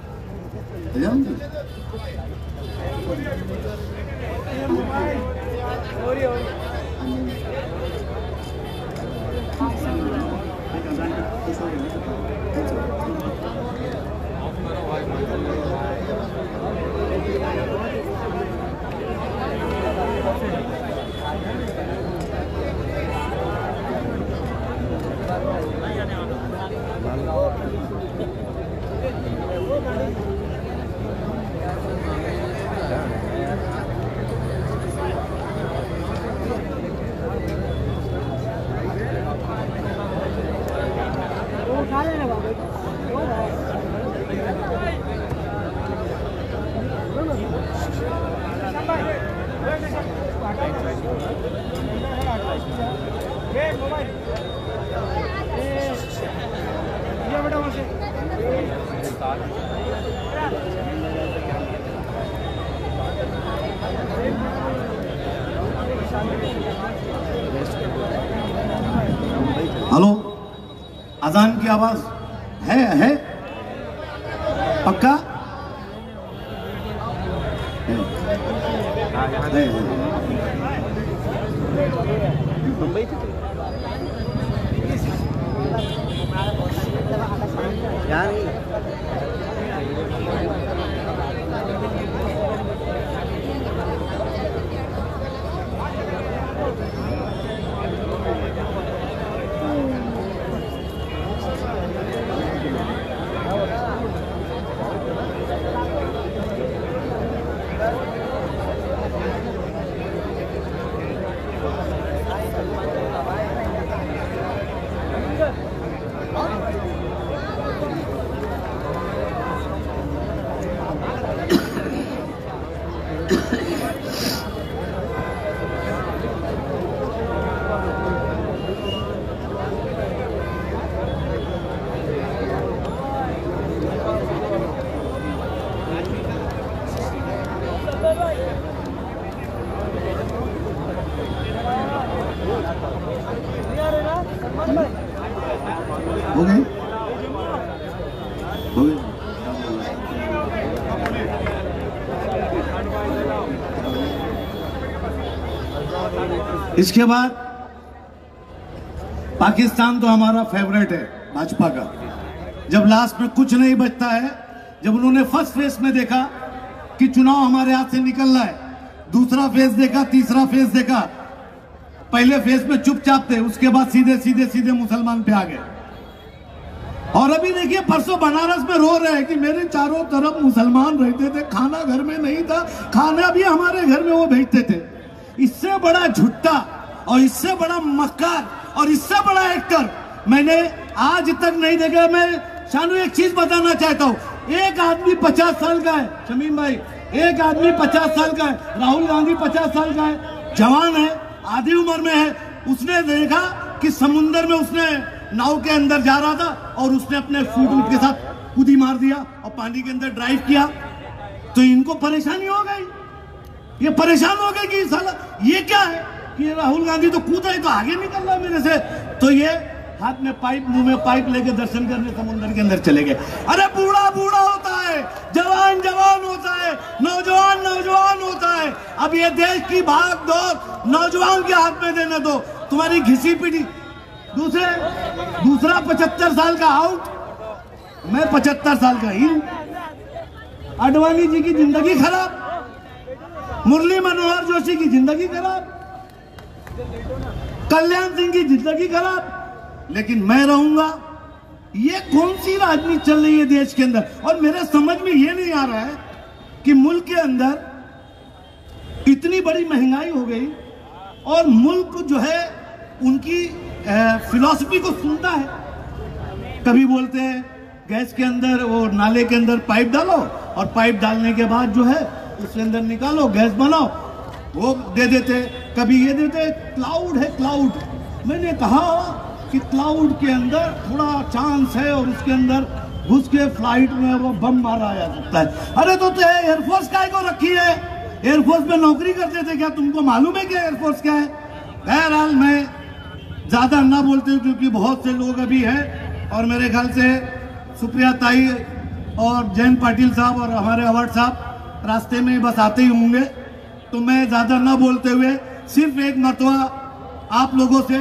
हेलो, अजान की आवाज है है पक्का है, है, है। हो गए हो गए इसके बाद पाकिस्तान तो हमारा फेवरेट है भाजपा का। जब लास्ट में कुछ नहीं बचता है, जब उन्होंने फर्स्ट फेज में देखा कि चुनाव हमारे हाथ से निकल रहा है, दूसरा फेज देखा, तीसरा फेज देखा, पहले फेज में चुपचाप थे, उसके बाद सीधे सीधे सीधे मुसलमान पे आ गए। और अभी देखिए परसों बनारस में रो रहे हैं कि मेरे चारों तरफ मुसलमान रहते थे, खाना घर में नहीं था, खाना भी हमारे घर में वो भेजते थे। इससे बड़ा झुट्टा और इससे बड़ा मक्कार और इससे बड़ा एक्टर मैंने आज तक नहीं देखा। मैं शानू एक चीज बताना चाहता हूं, एक आदमी पचास साल का है, शमीम भाई, एक आदमी पचास साल का है, राहुल गांधी पचास साल का है, जवान है, आधी उम्र में है। उसने देखा कि समुन्द्र में उसने नाव के अंदर जा रहा था और उसने अपने स्टूडेंट के साथ कूदी मार दिया और पानी के अंदर ड्राइव किया। तो इनको परेशानी हो गई, ये परेशान हो गए कि साला ये क्या है कि राहुल गांधी तो कूदा है तो आगे निकल रहा है मेरे से। तो ये हाथ में पाइप, मुंह में पाइप लेके दर्शन करने समुद्र के अंदर चले गए। अरे बूढ़ा बूढ़ा होता है, जवान जवान होता है, नौजवान नौजवान होता है। अब ये देश की भाग दौड़ नौजवान के हाथ में देने दो। तुम्हारी घिसी पिटी दूसरे दूसरा पचहत्तर साल का आउट, मैं पचहत्तर साल का ही। आडवाणी जी की जिंदगी खराब, मुरली मनोहर जोशी की जिंदगी खराब, कल्याण सिंह की जिंदगी खराब, लेकिन मैं रहूंगा। ये कौन सी राजनीति चल रही है देश के अंदर? और मेरे समझ में ये नहीं आ रहा है कि मुल्क के अंदर इतनी बड़ी महंगाई हो गई और मुल्क जो है उनकी फिलॉसफी को सुनता है। कभी बोलते हैं गैस के अंदर वो नाले के अंदर पाइप डालो और पाइप डालने के बाद जो है उसके अंदर निकालो, गैस बनाओ, वो दे देते। कभी ये देते क्लाउड है, क्लाउड। मैंने कहा कि क्लाउड के अंदर थोड़ा चांस है और उसके अंदर घुस के फ्लाइट में वो बम मारा जा सकता है। अरे तो, तो एयरफोर्स काय को रखी है? एयरफोर्स में नौकरी करते थे क्या? तुमको मालूम है क्या एयरफोर्स क्या है? बहरहाल मैं ज्यादा ना बोलते हूँ क्योंकि बहुत से लोग अभी हैं और मेरे ख्याल से सुप्रिया ताई और जयंत पाटिल साहब और हमारे अवार्ड साहब रास्ते में बस आते ही होंगे। तो मैं ज्यादा ना बोलते हुए सिर्फ एक मरतबा आप लोगों से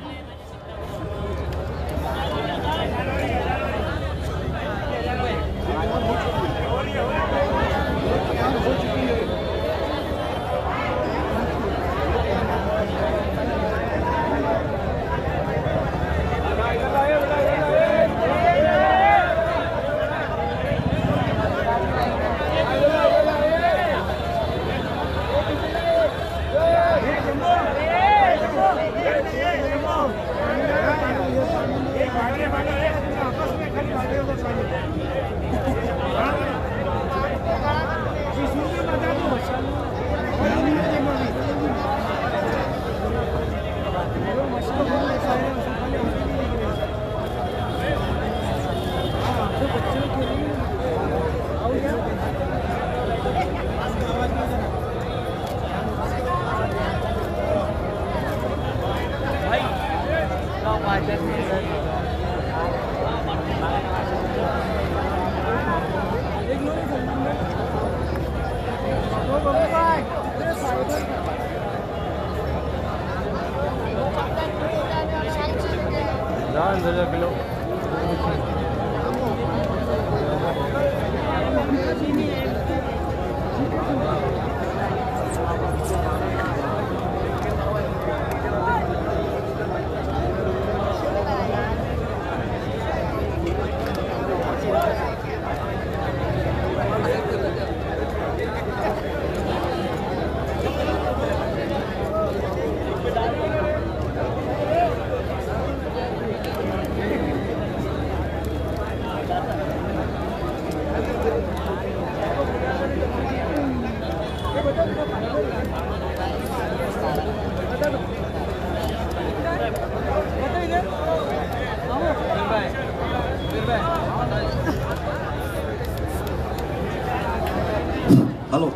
हेलो,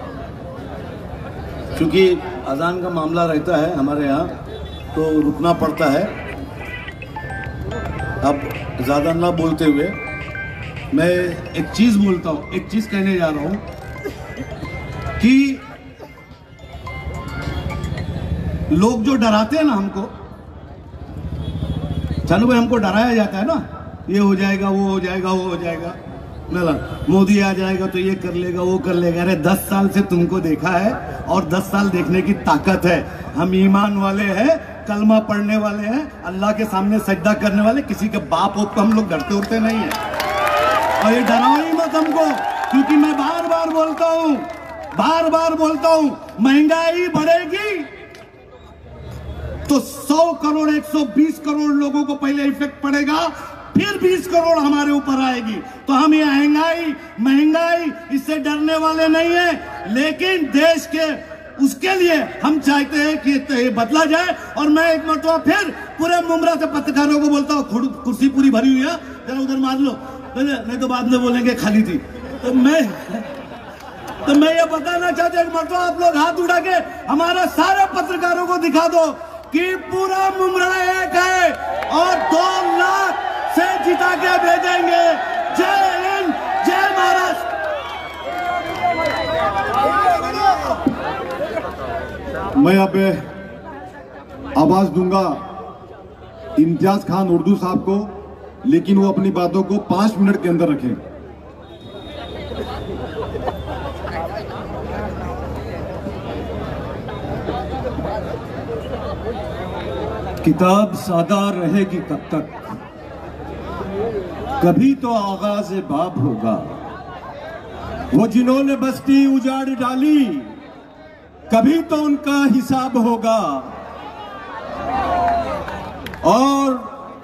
क्योंकि अजान का मामला रहता है हमारे यहाँ तो रुकना पड़ता है। अब ज़्यादा ना बोलते हुए मैं एक चीज़ बोलता हूँ, एक चीज़ कहने जा रहा हूँ कि लोग जो डराते हैं ना हमको, चानू भाई, हमको डराया जाता है ना, ये हो जाएगा, वो हो जाएगा, वो हो जाएगा, ना मोदी आ जाएगा तो ये कर लेगा, वो कर लेगा। अरे दस साल से तुमको देखा है और दस साल देखने की ताकत है। हम ईमान वाले हैं, कलमा पढ़ने वाले हैं, अल्लाह के सामने सजदा करने वाले, किसी के बाप ओप को हम लोग डरते उड़ते नहीं है। और ये डराओ ही मत हमको, क्योंकि मैं बार बार बोलता हूँ, बार बार बोलता हूँ, महंगाई बढ़ेगी तो सौ करोड़ एक सौ बीस करोड़ लोगों को पहले इफेक्ट पड़ेगा, फिर बीस करोड़ हमारे ऊपर आएगी। तो हम ये महंगाई महंगाई इससे डरने वाले नहीं है, लेकिन देश के उसके लिए हम चाहते हैं कि ये बदला जाए। और मैं एक मरतबा फिर पूरे मुमरा से पत्रकारों को बोलता हूँ, कुर्सी पूरी भरी हुई है, जरा उधर मार लो, नहीं तो बाद में बोलेंगे खाली थी। तो मैं तो मैं ये बताना चाहता हूँ, एक मरतबा आप लोग हाथ उठा के हमारा सारे पत्रकारों को दिखा दो कि पूरा मुमरा एक है और दो लाख से जिता के भेजेंगे। जय हिंद, जय महाराष्ट्र। मैं अब आवाज दूंगा इम्तियाज खान उर्दू साहब को, लेकिन वो अपनी बातों को पांच मिनट के अंदर रखें। किताब सादा रहेगी कब तक, कभी तो आगाज बाब होगा। वो जिन्होंने बस्ती उजाड़ डाली, कभी तो उनका हिसाब होगा। और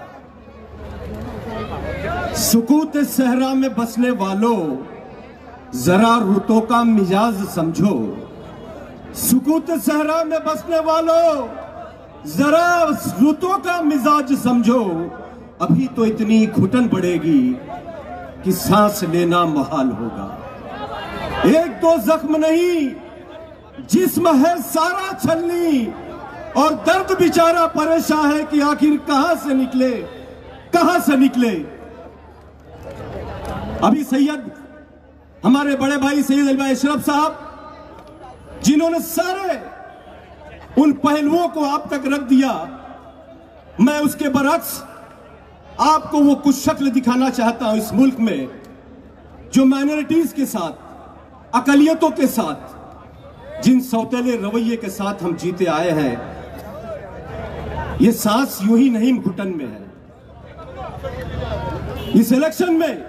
सुकूत सहरा में बसने वालों, जरा रुतों का मिजाज समझो। सुकूत सहरा में बसने वालों, जरा रुतों का मिजाज समझो। अभी तो इतनी घुटन बढ़ेगी कि सांस लेना मुहाल होगा। एक दो जख्म नहीं, जिस्म है सारा छलनी, और दर्द बेचारा परेशान है कि आखिर कहां से निकले, कहां से निकले। अभी सैयद हमारे बड़े भाई सैयद अली अशरफ साहब, जिन्होंने सारे उन पहलुओं को आप तक रख दिया, मैं उसके बरक्स आपको वो कुछ शक्ल दिखाना चाहता हूं इस मुल्क में जो माइनॉरिटीज के साथ, अकलियतों के साथ, जिन सौतेले रवैये के साथ हम जीते आए हैं। ये सांस यूं ही नहीं घुटन में है। इस इलेक्शन में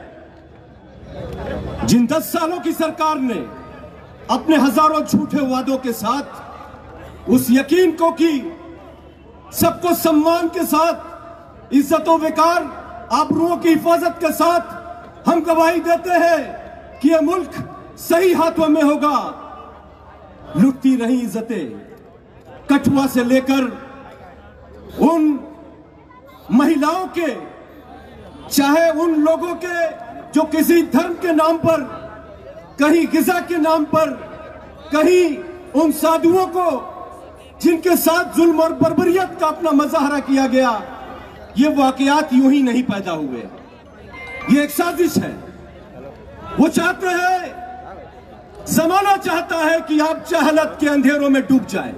जिन दस सालों की सरकार ने अपने हजारों झूठे वादों के साथ उस यकीन को कि सबको सम्मान के साथ, इज्जत व वकार, आबरूओं की हिफाजत के साथ हम गवाही देते हैं कि यह मुल्क सही हाथों में होगा। लुटती रही इज्जतें, कठुआ से लेकर उन महिलाओं के, चाहे उन लोगों के जो किसी धर्म के नाम पर, कहीं गिजा के नाम पर, कहीं उन साधुओं को जिनके साथ जुल्म और बर्बरियत का अपना मुजाहरा किया गया। ये वाकयात यूं ही नहीं पैदा हुए, ये एक साजिश है। वो चाहते हैं, जमाना चाहता है कि आप जहलत के अंधेरों में डूब जाएं।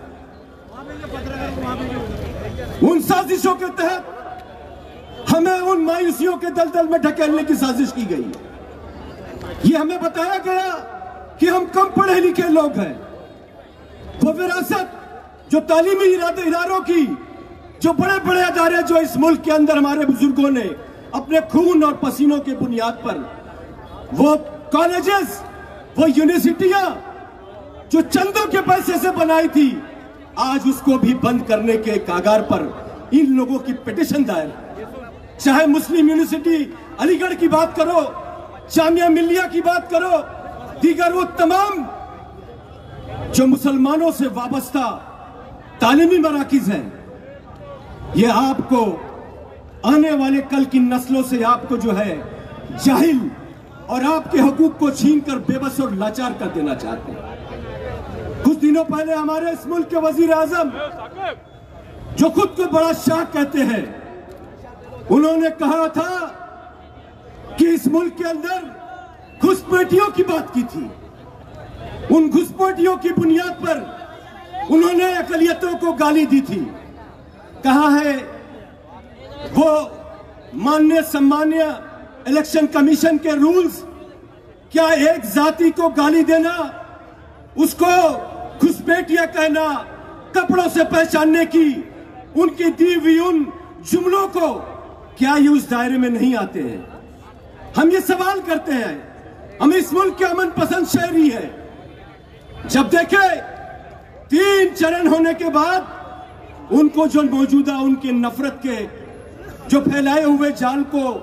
उन साजिशों के तहत हमें उन मायूसियों के दलदल में ढकेलने की साजिश की गई। ये हमें बताया गया कि हम कम पढ़े लिखे लोग हैं। वो विरासत जो तालीमी इदारों की, जो बड़े बड़े अदारे जो इस मुल्क के अंदर हमारे बुजुर्गों ने अपने खून और पसीनों के बुनियाद पर, वो कॉलेजेस, वो यूनिवर्सिटियां जो चंदों के पैसे से बनाई थी, आज उसको भी बंद करने के कागार पर इन लोगों की पिटीशन दायर। चाहे मुस्लिम यूनिवर्सिटी अलीगढ़ की बात करो, जामिया मिल्लिया की बात करो, दीगर वो तमाम जो मुसलमानों से वाबस्ता तालीमी मराकिज हैं, ये आपको आने वाले कल की नस्लों से आपको जो है जाहिल और आपके हकूक को छीनकर बेबस और लाचार कर देना चाहते हैं। कुछ दिनों पहले हमारे इस मुल्क के वजीर आजम, जो खुद को बड़ा शाह कहते हैं, उन्होंने कहा था कि इस मुल्क के अंदर घुसपैठियों की बात की थी। उन घुसपैठियों की बुनियाद पर उन्होंने अकलियतों को गाली दी थी। कहा है वो मान्य सम्मान्य इलेक्शन कमीशन के रूल्स, क्या एक जाति को गाली देना, उसको घुसपैठिया कहना, कपड़ों से पहचानने की उनकी दी हुई उन जुमलों को, क्या ये उस दायरे में नहीं आते हैं? हम ये सवाल करते हैं। हम इस मुल्क के अमन पसंद शहरी है। जब देखे तीन चरण होने के बाद उनको जो मौजूदा उनके नफरत के जो फैलाए हुए जाल को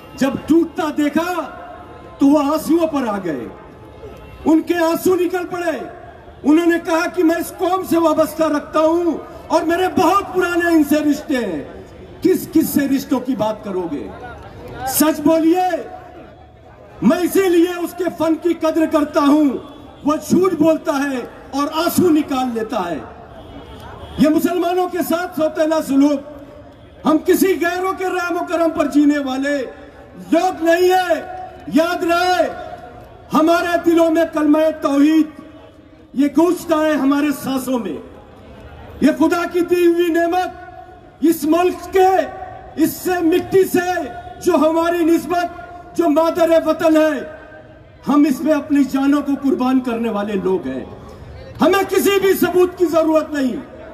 जब टूटता देखा तो वो आंसुओं पर आ गए, उनके आंसू निकल पड़े। उन्होंने कहा कि मैं इस कौम से वाबस्ता रखता हूं और मेरे बहुत पुराने इनसे रिश्ते हैं। किस किस से रिश्तों की बात करोगे? सच बोलिए। मैं इसीलिए उसके फन की कद्र करता हूं। वो झूठ बोलता है और आंसू निकाल लेता है। ये मुसलमानों के साथ सौतेला सुलूक, हम किसी गैरों के रहम करम पर जीने वाले लोग नहीं है। याद रहे, हमारे दिलों में कलमा तौहीद ये गूंजता है हमारे सांसों में। ये खुदा की दी हुई नेमत इस मुल्क के, इससे मिट्टी से जो हमारी निस्बत, जो मादर वतन है, हम इसमें अपनी जानों को कुर्बान करने वाले लोग हैं। हमें किसी भी सबूत की जरूरत नहीं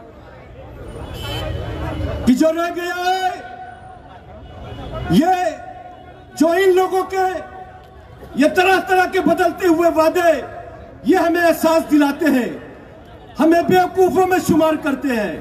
कि जो रह गया है, ये जो इन लोगों के ये तरह तरह के बदलते हुए वादे, ये हमें एहसास दिलाते हैं, हमें बेवकूफों में शुमार करते हैं।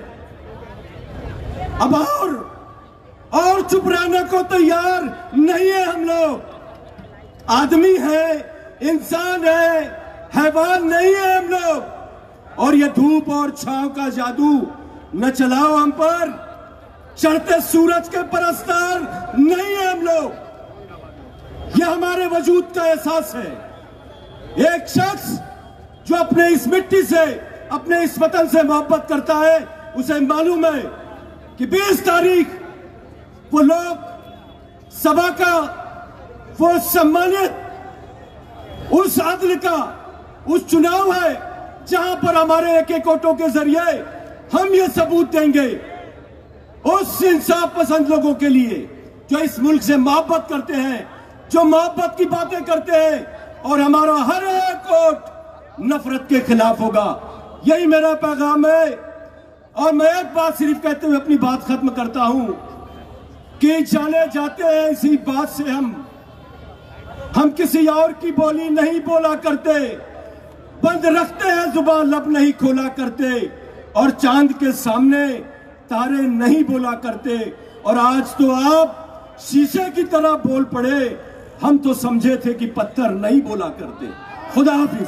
अब और और चुप रहने को तैयार नहीं है हम लोग। आदमी है, इंसान है, हैवान नहीं है हम लोग। और ये धूप और छांव का जादू न चलाओ हम पर। चढ़ते सूरज के परस्तार नहीं है हम लोग। यह हमारे वजूद का एहसास है। एक शख्स जो अपने इस मिट्टी से, अपने इस वतन से मोहब्बत करता है, उसे मालूम है कि बीस तारीख वो लोग सभा का वो सम्मानित उस अदल का उस चुनाव है जहां पर हमारे एक एक वोटों के जरिए हम ये सबूत देंगे उस इंसाफ पसंद लोगों के लिए जो इस मुल्क से मोहब्बत करते हैं, जो मोहब्बत की बातें करते हैं, और हमारा हर एक वोट नफरत के खिलाफ होगा। यही मेरा पैगाम है। और मैं एक बात सिर्फ कहते हुए अपनी बात खत्म करता हूं कि जाने जाते हैं इसी बात से हम हम किसी और की बोली नहीं बोला करते, बंद रखते हैं जुबान, लब नहीं खोला करते, और चांद के सामने तारे नहीं बोला करते। और आज तो आप शीशे की तरह बोल पड़े। हम तो समझे थे कि पत्थर नहीं बोला करते। खुदा हाफिज।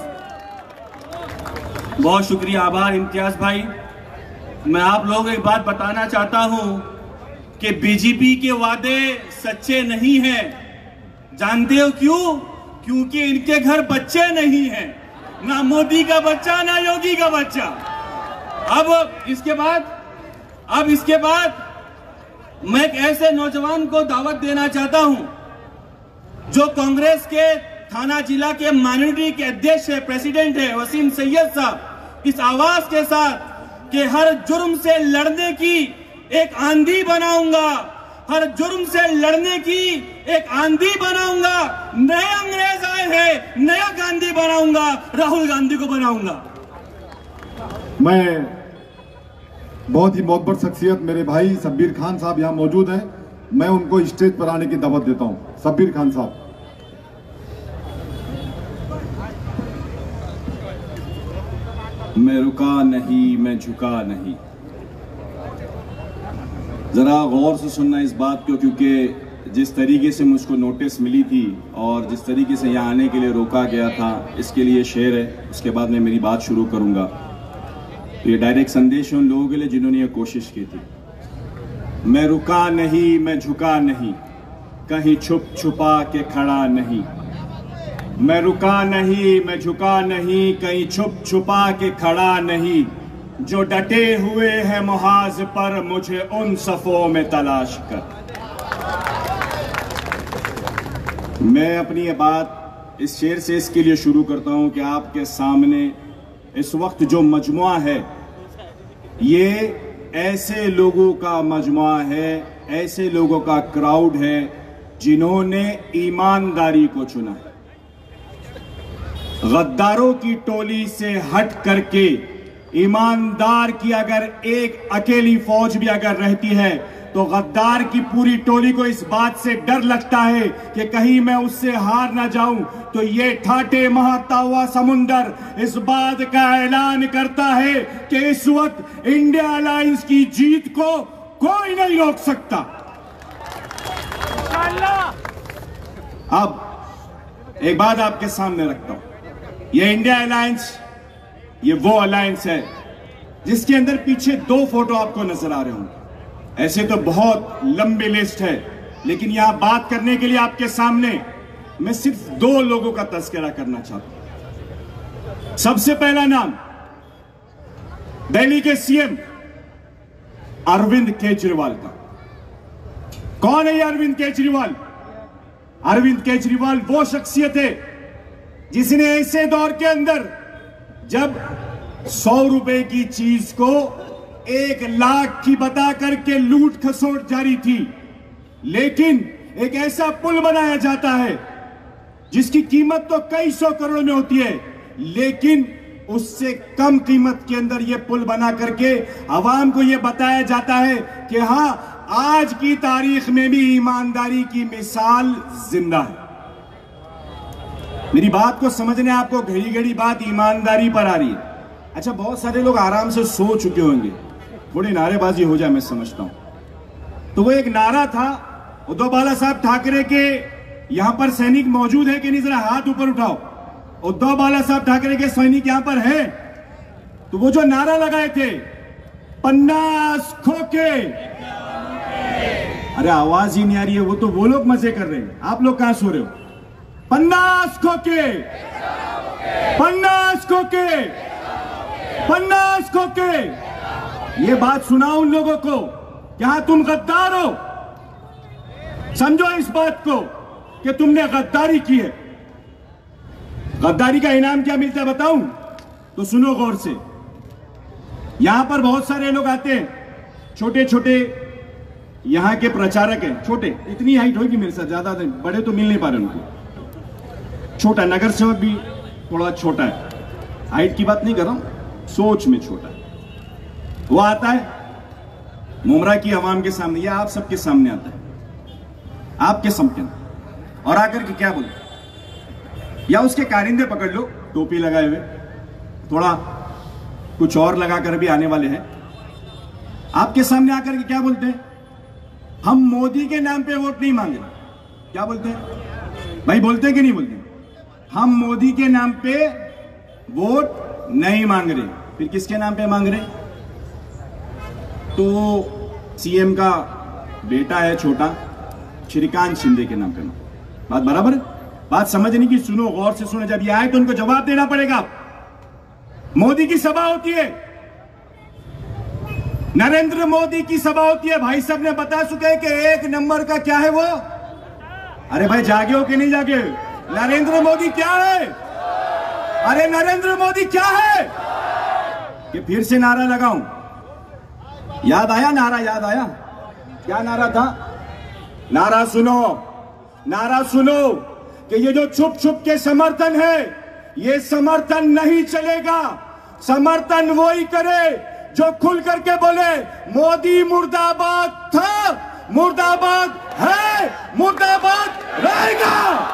बहुत शुक्रिया, आभार इम्तियाज भाई। मैं आप लोगों को एक बात बताना चाहता हूं कि बीजेपी के वादे सच्चे नहीं हैं। जानते हो क्यों? क्योंकि इनके घर बच्चे नहीं हैं, ना मोदी का बच्चा ना योगी का बच्चा। अब इसके बाद अब इसके बाद मैं एक ऐसे नौजवान को दावत देना चाहता हूं जो कांग्रेस के थाना जिला के माइनॉरिटी के अध्यक्ष है, प्रेसिडेंट है, वसीम सैयद साहब, इस आवाज के साथ कि हर जुर्म से लड़ने की एक आंधी बनाऊंगा, हर जुर्म से लड़ने की एक आंधी बनाऊंगा। नए अंग्रेज आए हैं, नया गांधी बनाऊंगा, राहुल गांधी को बनाऊंगा। मैं बहुत ही मोहब्बर शख्सियत मेरे भाई शब्बीर खान साहब यहाँ मौजूद हैं। मैं उनको स्टेज पर आने की दावत देता हूँ। शब्बीर खान साहब। मैं रुका नहीं, मैं झुका नहीं। जरा गौर से सुनना इस बात को, क्योंकि जिस तरीके से मुझको नोटिस मिली थी और जिस तरीके से यहाँ आने के लिए रोका गया था, इसके लिए शेर है, उसके बाद मैं मेरी बात शुरू करूँगा। तो ये डायरेक्ट संदेश है उन लोगों के लिए जिन्होंने ये कोशिश की थी। मैं रुका नहीं, मैं झुका नहीं, कहीं छुप छुपा के खड़ा नहीं। मैं रुका नहीं, मैं झुका नहीं, कहीं छुप छुपा के खड़ा नहीं। जो डटे हुए हैं मुहाज पर, मुझे उन सफों में तलाश कर। मैं अपनी ये बात इस शेर से इसके लिए शुरू करता हूं कि आपके सामने इस वक्त जो मजमुआ है, ये ऐसे लोगों का मजमुआ है, ऐसे लोगों का क्राउड है जिन्होंने ईमानदारी को चुना है। गद्दारों की टोली से हट करके ईमानदार की अगर एक अकेली फौज भी अगर रहती है तो गद्दार की पूरी टोली को इस बात से डर लगता है कि कहीं मैं उससे हार ना जाऊं। तो ये ठाटे महता हुआ समुंदर इस बात का ऐलान करता है कि इस वक्त इंडिया अलायंस की जीत को कोई नहीं रोक सकता। अब एक बात आपके सामने रखता हूं, ये इंडिया अलायंस, ये वो अलायंस है जिसके अंदर पीछे दो फोटो आपको नजर आ रहे होंगे। ऐसे तो बहुत लंबी लिस्ट है, लेकिन यहां बात करने के लिए आपके सामने मैं सिर्फ दो लोगों का तस्करा करना चाहता हूं। सबसे पहला नाम दिल्ली के सीएम अरविंद केजरीवाल का। कौन है ये अरविंद केजरीवाल? अरविंद केजरीवाल वो शख्सियत है जिसने ऐसे दौर के अंदर जब सौ रुपए की चीज को एक लाख की बता करके लूट खसोट जारी थी, लेकिन एक ऐसा पुल बनाया जाता है जिसकी कीमत तो कई सौ करोड़ में होती है, लेकिन उससे कम कीमत के अंदर यह पुल बना करके आवाम को यह बताया जाता है कि हां, आज की तारीख में भी ईमानदारी की मिसाल जिंदा है। मेरी बात को समझने आपको घड़ी घड़ी बात ईमानदारी पर आ रही है। अच्छा, बहुत सारे लोग आराम से सो चुके होंगे, थोड़ी नारेबाजी हो जाए मैं समझता हूं। तो वो एक नारा था, उद्धव बाला साहब ठाकरे के यहां पर सैनिक मौजूद है कि नहीं? जरा हाथ ऊपर उठाओ। उद्धव बाला साहब ठाकरे के सैनिक यहां पर हैं। तो वो जो नारा लगाए थे, पन्नास खोके, अरे आवाज ही नहीं आ रही है, वो तो वो लोग मजे कर रहे हैं, आप लोग कहां सो रहे हो? पन्नास खोके, पन्नास खोके, पन्नास खोके। ये बात सुनाओ उन लोगों को, क्या तुम गद्दार हो? समझो इस बात को कि तुमने गद्दारी की है। गद्दारी का इनाम क्या मिलता है बताऊं? तो सुनो गौर से। यहां पर बहुत सारे लोग आते हैं, छोटे छोटे यहां के प्रचारक हैं, छोटे, इतनी हाइट होगी मेरे साथ, ज्यादा नहीं, बड़े तो मिल नहीं पा रहे उनको। छोटा नगर सेवक भी थोड़ा छोटा है, हाइट की बात नहीं कर रहा हूं, सोच में छोटा है। वो आता है मुमरा की आवाम के सामने, या आप सबके सामने आता है, आपके सामने, और आकर के क्या बोलते, या उसके कारिंदे पकड़ लो, टोपी लगाए हुए, थोड़ा कुछ और लगाकर भी आने वाले हैं, आपके सामने आकर के क्या बोलते हैं? हम मोदी के नाम पे वोट नहीं मांग रहे। क्या बोलते हैं भाई? बोलते हैं कि नहीं बोलते? हम मोदी के नाम पे वोट नहीं मांग रहे, फिर किसके नाम पे मांग रहे? तो सीएम का बेटा है छोटा, श्रीकांत शिंदे के नाम पे। बात बराबर है? बात समझने की सुनो, गौर से सुनो। जब ये आए तो उनको जवाब देना पड़ेगा। मोदी की सभा होती है, नरेंद्र मोदी की सभा होती है, भाई साहब ने बता चुके हैं कि एक नंबर का क्या है वो। अरे भाई जागे हो कि नहीं जागे? नरेंद्र मोदी क्या है? अरे नरेंद्र मोदी क्या है? कि फिर से नारा लगाऊं? याद आया नारा? याद आया? क्या नारा था? नारा सुनो, नारा सुनो कि ये जो छुप छुप के समर्थन है, ये समर्थन नहीं चलेगा। समर्थन वो ही करे जो खुल करके बोले मोदी मुर्दाबाद था, मुर्दाबाद है, मुर्दाबाद रहेगा।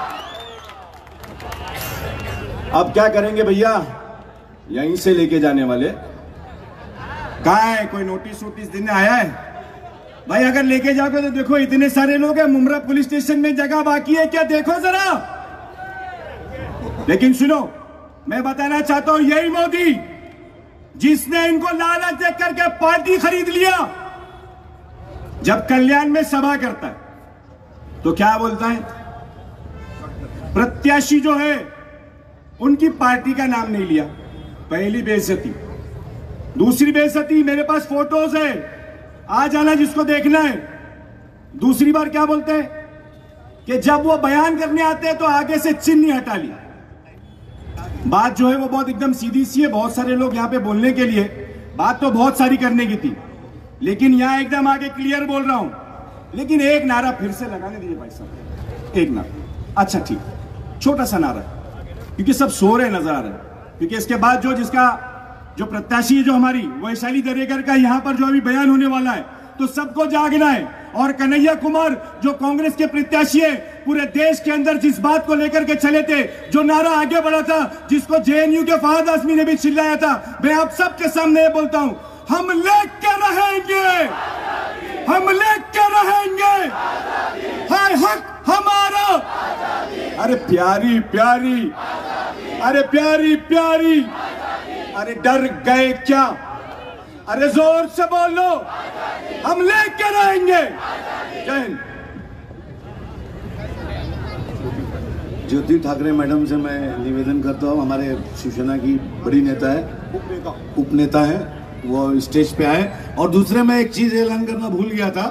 अब क्या करेंगे भैया? यहीं से लेके जाने वाले। कहां है? कोई नोटिस वोटिस देने आया है? भाई अगर लेके जाओगे तो देखो इतने सारे लोग हैं, मुमरा पुलिस स्टेशन में जगह बाकी है क्या? देखो जरा। लेकिन सुनो, मैं बताना चाहता हूं, यही मोदी जिसने इनको लालच देख करके पार्टी खरीद लिया, जब कल्याण में सभा करता है तो क्या बोलता है? प्रत्याशी जो है उनकी पार्टी का नाम नहीं लिया, पहली बेइज्जती। दूसरी बेइज्जती, मेरे पास फोटोज है, आ जाना जिसको देखना है। दूसरी बार क्या बोलते हैं कि जब वो बयान करने आते हैं तो आगे से चिन्ह हटा लिया। बात जो है वो बहुत एकदम सीधी सी है। बहुत सारे लोग यहां पे बोलने के लिए, बात तो बहुत सारी करने की थी, लेकिन यहां एकदम आगे क्लियर बोल रहा हूं। लेकिन एक नारा फिर से लगाने दीजिए भाई साहब, एक नारा। अच्छा ठीक, छोटा सा नारा, क्योंकि सब सो रहे नजर आ रहे हैं। क्योंकि इसके बाद जो जिसका जो प्रत्याशी है जो हमारी वैशाली दरेकर का यहां पर जो अभी बयान होने वाला है, तो सबको जागना है। और कन्हैया कुमार जो कांग्रेस के प्रत्याशी है, पूरे देश के अंदर जिस बात को लेकर के चले थे, जो नारा आगे बढ़ा था, जिसको जेएनयू के फहद हाशमी ने भी चिल्लाया था, मैं आप सबके सामने बोलता हूं, हम लेके रहेंगे, हम लेके रहेंगे। है हक हमारा, अरे प्यारी प्यारी, अरे प्यारी प्यारी, अरे डर गए क्या? अरे जोर से बोलो, हम लेकर आएंगे। जय हिंद। ज्योति ठाकरे मैडम से मैं निवेदन करता हूँ, हमारे शिवसेना की बड़ी नेता है, उपनेता है, वो स्टेज पे आए। और दूसरे मैं एक चीज ऐलान करना भूल गया था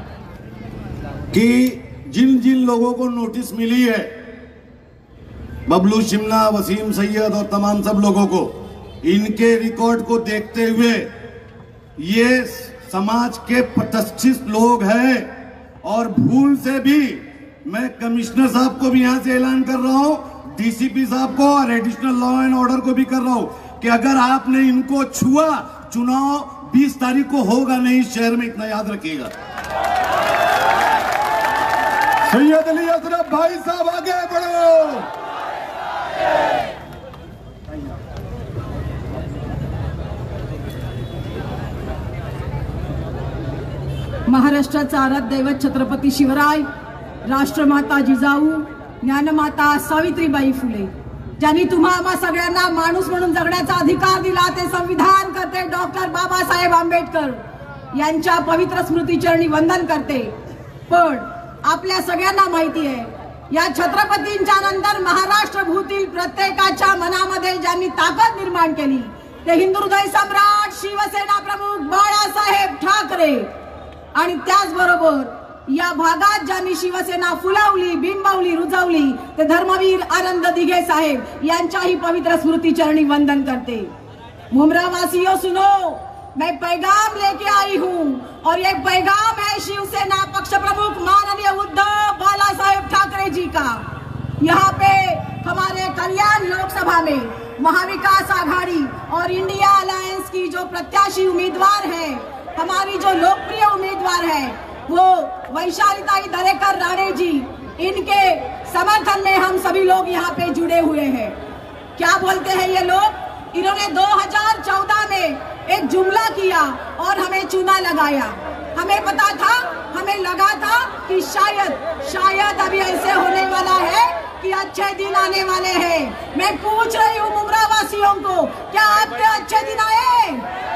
कि जिन जिन लोगों को नोटिस मिली है, बबलू शिमला, वसीम सैयद और तमाम सब लोगों को, इनके रिकॉर्ड को देखते हुए ये समाज के प्रतिष्ठित लोग हैं और भूल से भी मैं कमिश्नर साहब को भी यहां से ऐलान कर रहा हूं, डीसीपी साहब को और एडिशनल लॉ एंड ऑर्डर को भी कर रहा हूं कि अगर आपने इनको छुआ, चुनाव बीस तारीख को होगा नहीं शहर में, इतना याद रखिएगा। सैयद अली अशरफ भाई साहब आगे बढ़ो। महाराष्ट्राचा आराध्य दैवत छत्रपती शिवराय, राष्ट्रमाता जिजाऊ, ज्ञानमाता सावित्रीबाई फुले, ज्यांनी तुम्हा आम्हा सगळ्यांना माणूस म्हणून जगण्याचा अधिकार दिला, ते संविधान करते डॉक्टर बाबासाहेब आंबेडकर यांच्या पवित्र स्मृतीचरणी वंदन करते। पण आपल्या सगळ्यांना माहिती आहे, या छत्रपतींच्या नंतर महाराष्ट्र भूतील प्रत्येकाच्या मनामध्ये ज्यांनी ताकद निर्माण केली ते हिंदू हृदय सम्राट शिवसेना प्रमुख बाळासाहेब ठाकरे, आणि त्याचबरोबर या भागात ज्यांनी शिवसेना फुलावली, बिंबवली, रुजवली ते धर्मवीर आनंद दिघे साहेब यांच्याही पवित्र स्मृतीचरणी वंदन करते। मुंब्रा वासियों सुनो, मैं पैगाम लेके आई हूँ और ये पैगाम है शिवसेना पक्ष प्रमुख माननीय उद्धव बाला साहेब ठाकरे जी का। यहाँ पे हमारे कल्याण लोकसभा में महाविकास आघाड़ी और इंडिया अलायंस की जो प्रत्याशी उम्मीदवार है, हमारी जो लोकप्रिय उम्मीदवार है वो वैशालीताई दरेकर राणे जी, इनके समर्थन में हम सभी लोग यहाँ पे जुड़े हुए हैं। क्या बोलते हैं ये लोग? इन्होंने दो हज़ार चौदह में एक जुमला किया और हमें चूना लगाया। हमें पता था, हमें लगा था कि शायद शायद अभी ऐसे होने वाला है कि अच्छे दिन आने वाले हैं। मैं पूछ रही हूँ मुंब्रा वासियों को, क्या आपके अच्छे दिन आए?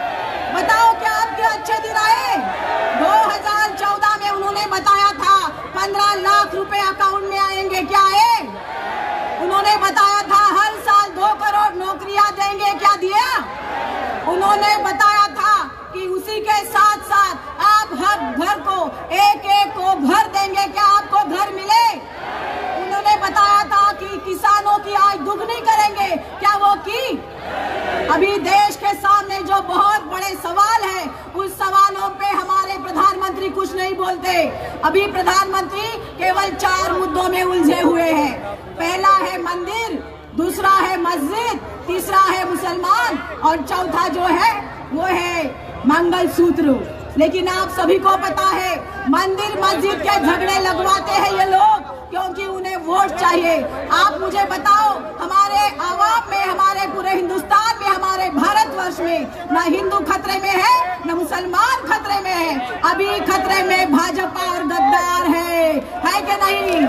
बताओ, क्या आपके अच्छे दिन आए? दो हज़ार चौदह में उन्होंने बताया था पंद्रह लाख रुपए अकाउंट में आएंगे, क्या आए? उन्होंने बताया था हर साल दो करोड़ नौकरियां देंगे, क्या दिया? उन्होंने बताया था कि उसी के साथ साथ आप हर घर को एक एक को घर देंगे, क्या आपको घर मिले? उन्होंने बताया था कि किसानों की आय दुगनी करेंगे, क्या वो की? अभी देश के सामने जो बहुत बड़े सवाल है, उस सवालों पे हमारे प्रधानमंत्री कुछ नहीं बोलते। अभी प्रधानमंत्री केवल चार मुद्दों में उलझे हुए हैं। पहला है मंदिर, दूसरा है मस्जिद, तीसरा है मुसलमान और चौथा जो है वो है मंगलसूत्र। लेकिन आप सभी को पता है, मंदिर मस्जिद के झगड़े लगवाते हैं ये लोग क्योंकि उन्हें वोट चाहिए। आप मुझे बताओ, हमारे आवाम में, हमारे पूरे हिंदुस्तान में, हमारे भारतवर्ष में ना हिंदू खतरे में है, न मुसलमान खतरे में है। अभी खतरे में भाजपा और गद्दार है, है कि नहीं?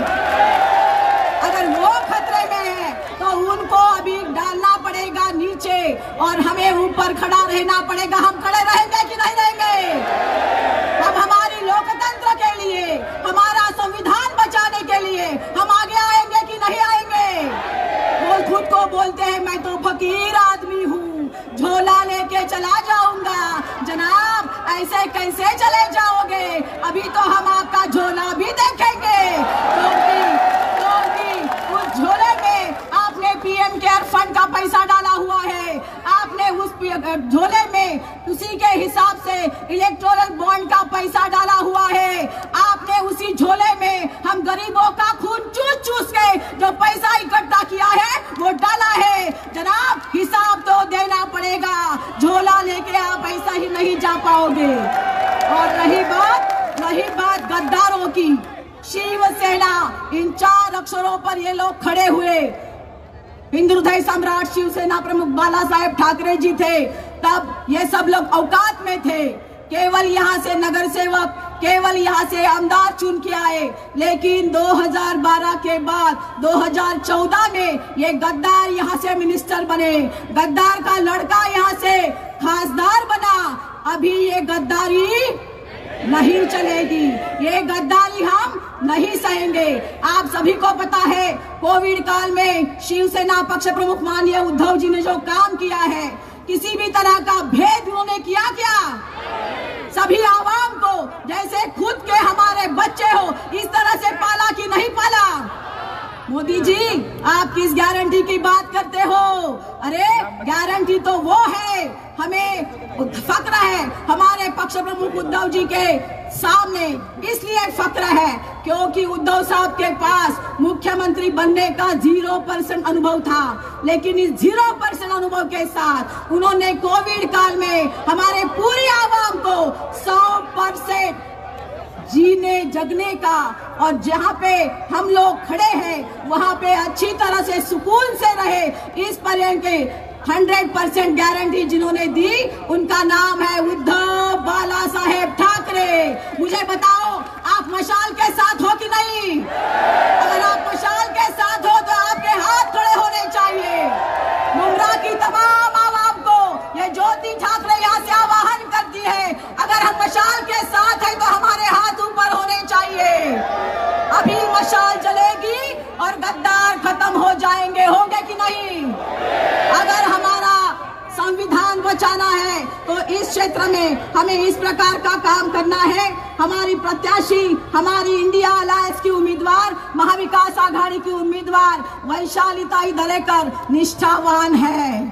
अगर वो खतरे में है तो उनको अभी डालना पड़ेगा नीचे और हमें ऊपर खड़ा रहना पड़ेगा। हम खड़े रहेंगे कि नहीं रहेंगे? अब हमारी लोकतंत्र के लिए, हमारा संविधान बचाने के लिए हम आगे आएंगे कि नहीं आएंगे? वो खुद को बोलते हैं मैं तो फकीर आदमी हूँ, झोला लेके चला जाऊंगा। जनाब, ऐसे कैसे चले जाओगे? अभी तो हम आपका झोला भी देखेंगे क्योंकि उस झोले में आपने पीएम केयर फंड का पैसा डाला हुआ है, आपने उस झोले में उसी के हिसाब से इलेक्टोरल बॉन्ड का पैसा डाला हुआ है, आपने उसी झोले में हम गरीबों का खून चूस चूस के जो पैसा इकट्ठा किया है वो डाला है। जनाब, हिसाब तो देना पड़ेगा, झोला लेके आप ऐसा ही नहीं जा पाओगे। और रही बात रही बात गद्दारों की, शिवसेना, इन चार अक्षरों पर ये लोग खड़े हुए। हिंदू हृदय सम्राट शिवसेना प्रमुख बाला साहेब ठाकरे जी थे, तब ये सब लोग औकात में थे। केवल यहाँ से नगर सेवक, केवल यहाँ से आमदार चुन के आए, लेकिन दो हज़ार बारह के बाद दो हज़ार चौदह में ये गद्दार यहाँ से मिनिस्टर बने, गद्दार का लड़का यहाँ से खासदार बना। अभी ये गद्दारी नहीं चलेगी, ये गद्दारी हम नहीं सहेंगे। आप सभी को पता है कोविड काल में शिवसेना पक्ष प्रमुख माननीय उद्धव जी ने जो काम किया है, किसी भी तरह का भेद उन्होंने किया क्या? सभी आवाम को जैसे खुद के हमारे बच्चे हो इस तरह से पाला कि नहीं पाला? मोदी जी आप किस गारंटी की बात करते हो? अरे गारंटी तो वो है, हमें फक्र है हमारे पक्ष प्रमुख उद्धव जी के सामने। इसलिए फक्र है क्योंकि उद्धव साहब के पास मुख्यमंत्री बनने का जीरो परसेंट अनुभव था, लेकिन इस जीरो परसेंट अनुभव के साथ उन्होंने कोविड काल में हमारे पूरी आवाम को सौ परसेंट जीने जगने का, और जहाँ पे हम लोग खड़े हैं वहाँ पे अच्छी तरह से सुकून से रहे, इस पर्यंत के हंड्रेड परसेंट गारंटी जिन्होंने दी उनका नाम है उद्धव बाला साहेब ठाकरे। मुझे बताओ आप मशाल के साथ हो कि नहीं? अगर आप मशाल के साथ हो तो आपके हाथ खड़े होने चाहिए। मुमरा की तमाम आवाम को ये ज्योति ठाकरे यहाँ से आवाहन करती है, अगर हम मशाल के साथ हैं तो हमारे हाथ ऊपर होने चाहिए। अभी मशाल जलेगी और गद्दार खत्म हो जाएंगे, होंगे कि नहीं? अगर हमारा संविधान बचाना है तो इस क्षेत्र में हमें इस प्रकार का काम करना है। हमारी प्रत्याशी, हमारी इंडिया अलायंस की उम्मीदवार, महाविकास आघाड़ी की उम्मीदवार वैशाली ताई दलेकर निष्ठावान है।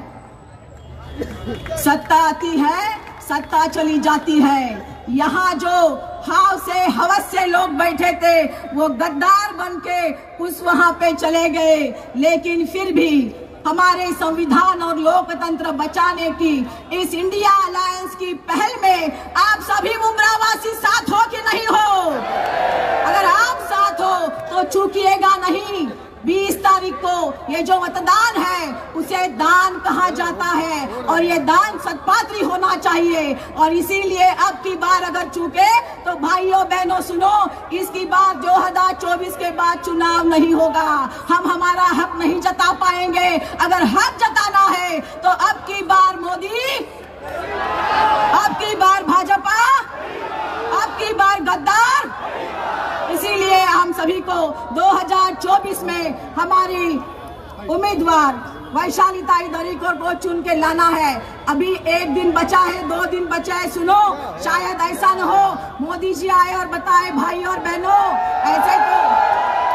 सत्ता आती है, सत्ता चली जाती है। यहाँ जो हाव से हवस से लोग बैठे थे वो गद्दार बनके उस वहां पे चले गए, लेकिन फिर भी हमारे संविधान और लोकतंत्र बचाने की इस इंडिया अलायंस की पहल में आप सभी मुमरावासी साथ हो कि नहीं हो? अगर आप साथ हो तो चूकिएगा नहीं। बीस तारीख को ये जो मतदान है उसे दान कहा जाता है और ये दान सत्पात्री होना चाहिए, और इसीलिए अब की बार अगर चूके तो भाइयों बहनों सुनो, इसकी बार दो हज़ार चौबीस के बाद चुनाव नहीं होगा। हम हमारा हक नहीं जता पाएंगे। अगर हक जताना है तो अब की बार मोदी, अब की बार भाजपा, अब की बार गद्दार। इसीलिए हम सभी को दो हज़ार चौबीस में हमारी उम्मीदवार वैशाली ताई दलेकर को चुन के लाना है। अभी एक दिन बचा है, दो दिन बचा है। सुनो, शायद ऐसा न हो मोदी जी आए और बताए भाई और बहनों ऐसे तो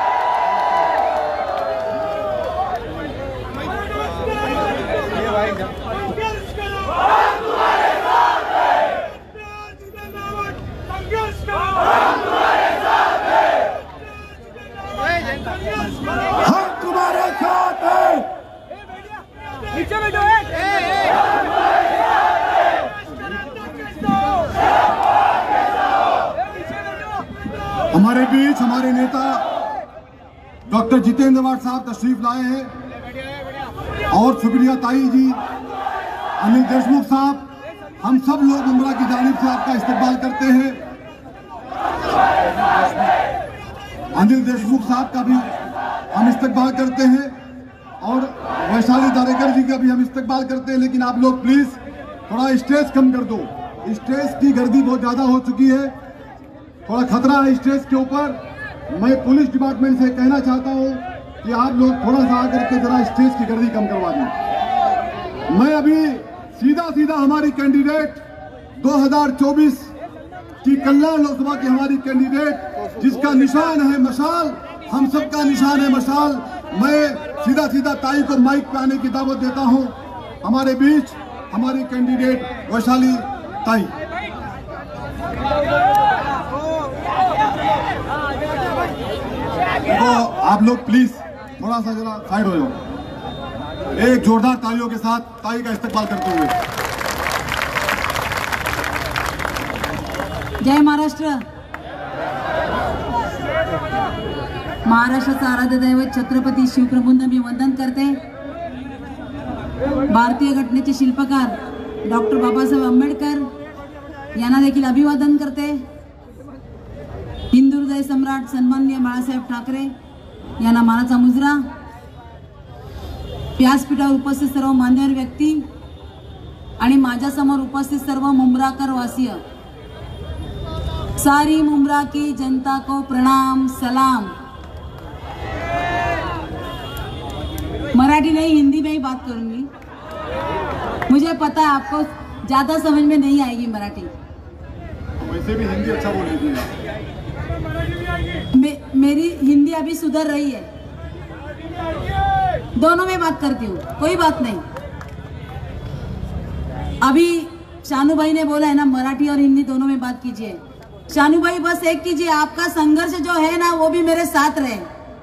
हम तुम्हारे साथ हैं। नीचे बैठो। हमारे बीच हमारे नेता डॉक्टर जितेंद्र वाड साहब तशरीफ लाए हैं और सुप्रिया ताई जी, अनिल देशमुख साहब, हम सब लोग उमरा की जानिब से आपका इस्तकबाल करते हैं। अनिल देशमुख साहब का भी हम इस्तकबाल करते हैं और वैशाली दलेकर जी का भी हम इस्तकबाल करते हैं। लेकिन आप लोग प्लीज थोड़ा स्टेज कम कर दो, स्टेज की गर्दी बहुत ज्यादा हो चुकी है, थोड़ा खतरा है स्टेज के ऊपर। मैं पुलिस डिपार्टमेंट से कहना चाहता हूं कि आप लोग थोड़ा सा आकर के जरा स्टेज की गर्दी कम करवा दें। मैं अभी सीधा सीधा हमारी कैंडिडेट दो हज़ार चौबीस की कल्याण लोकसभा की हमारी कैंडिडेट जिसका निशान है मशाल, हम सबका निशान है मशाल, मैं सीधा सीधा ताई को माइक पे आने की दावत देता हूं। हमारे बीच हमारी कैंडिडेट वैशाली ताई। तो आप लोग प्लीज थोड़ा सा जरा साइड हो जाओ। एक जोरदार तालियों के साथ ताई का इस्तकबाल करते हुए। जय महाराष्ट्र। महाराष्ट्राचा आराध्य दैवत छत्रपती शिवप्रभूंना मी वंदन करते। भारतीय घटनेचे शिल्पकार डॉक्टर बाबासाहेब आंबेडकर यांना देखील अभिवादन करते। हिंदू हृदय सम्राट सन्माननीय बाळासाहेब ठाकरे यांना मानाचा मुजरा. व्यासपीठावर उपस्थित सर्व मान्यवर व्यक्ती आणि माझ्यासमोर उपस्थित सर्व मुंब्राकर वासीय, सारी मुंब्रा की जनता को प्रणाम सलाम. मराठी नहीं हिंदी में ही बात करूंगी. मुझे पता है आपको ज्यादा समझ में नहीं आएगी मराठी. वैसे भी हिंदी अच्छा बोलेगी. मे, मेरी हिंदी अभी सुधर रही है. दोनों में बात करती हूँ, कोई बात नहीं. अभी शानू भाई ने बोला है ना मराठी और हिंदी दोनों में बात कीजिए. शानू भाई बस एक कीजिए, आपका संघर्ष जो है ना वो भी मेरे साथ रहे,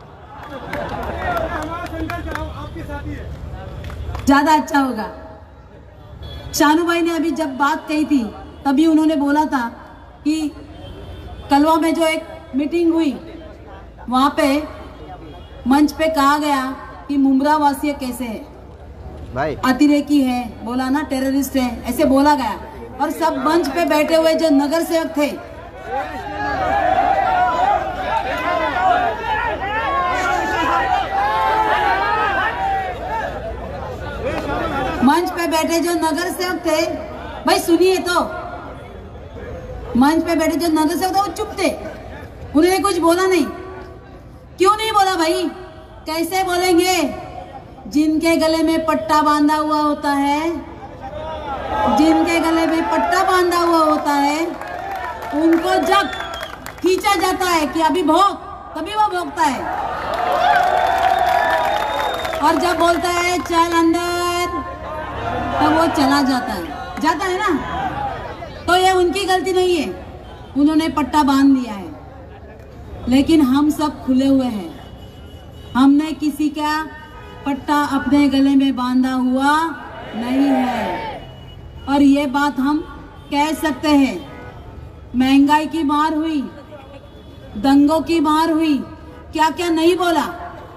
ज्यादा अच्छा होगा. शानू भाई ने अभी जब बात कही थी तभी उन्होंने बोला था कि कलवा में जो एक मीटिंग हुई वहां पे मंच पे कहा गया कि मुंब्रा वासी कैसे है भाई, अतिरेकी है, बोला ना टेररिस्ट है, ऐसे बोला गया. और सब मंच पे बैठे हुए जो नगर सेवक थे मंच पे बैठे जो नगर सेवक थे, भाई सुनिए तो, मंच पे बैठे जो नगर सेवक थे वो चुप थे, उन्होंने कुछ बोला नहीं. क्यों नहीं बोला भाई? कैसे बोलेंगे? जिनके गले में पट्टा बांधा हुआ होता है, जिनके गले में पट्टा बांधा हुआ होता है उनको जब खींचा जाता है कि अभी भोग, तभी वो भोगता है. और जब बोलता है चल अंदर तो वो चला जाता है, जाता है ना. तो ये उनकी गलती नहीं है, उन्होंने पट्टा बांध दिया है. लेकिन हम सब खुले हुए हैं, हमने किसी का पट्टा अपने गले में बांधा हुआ नहीं है. और ये बात हम कह सकते हैं. महंगाई की मार हुई, दंगों की मार हुई, क्या क्या नहीं बोला.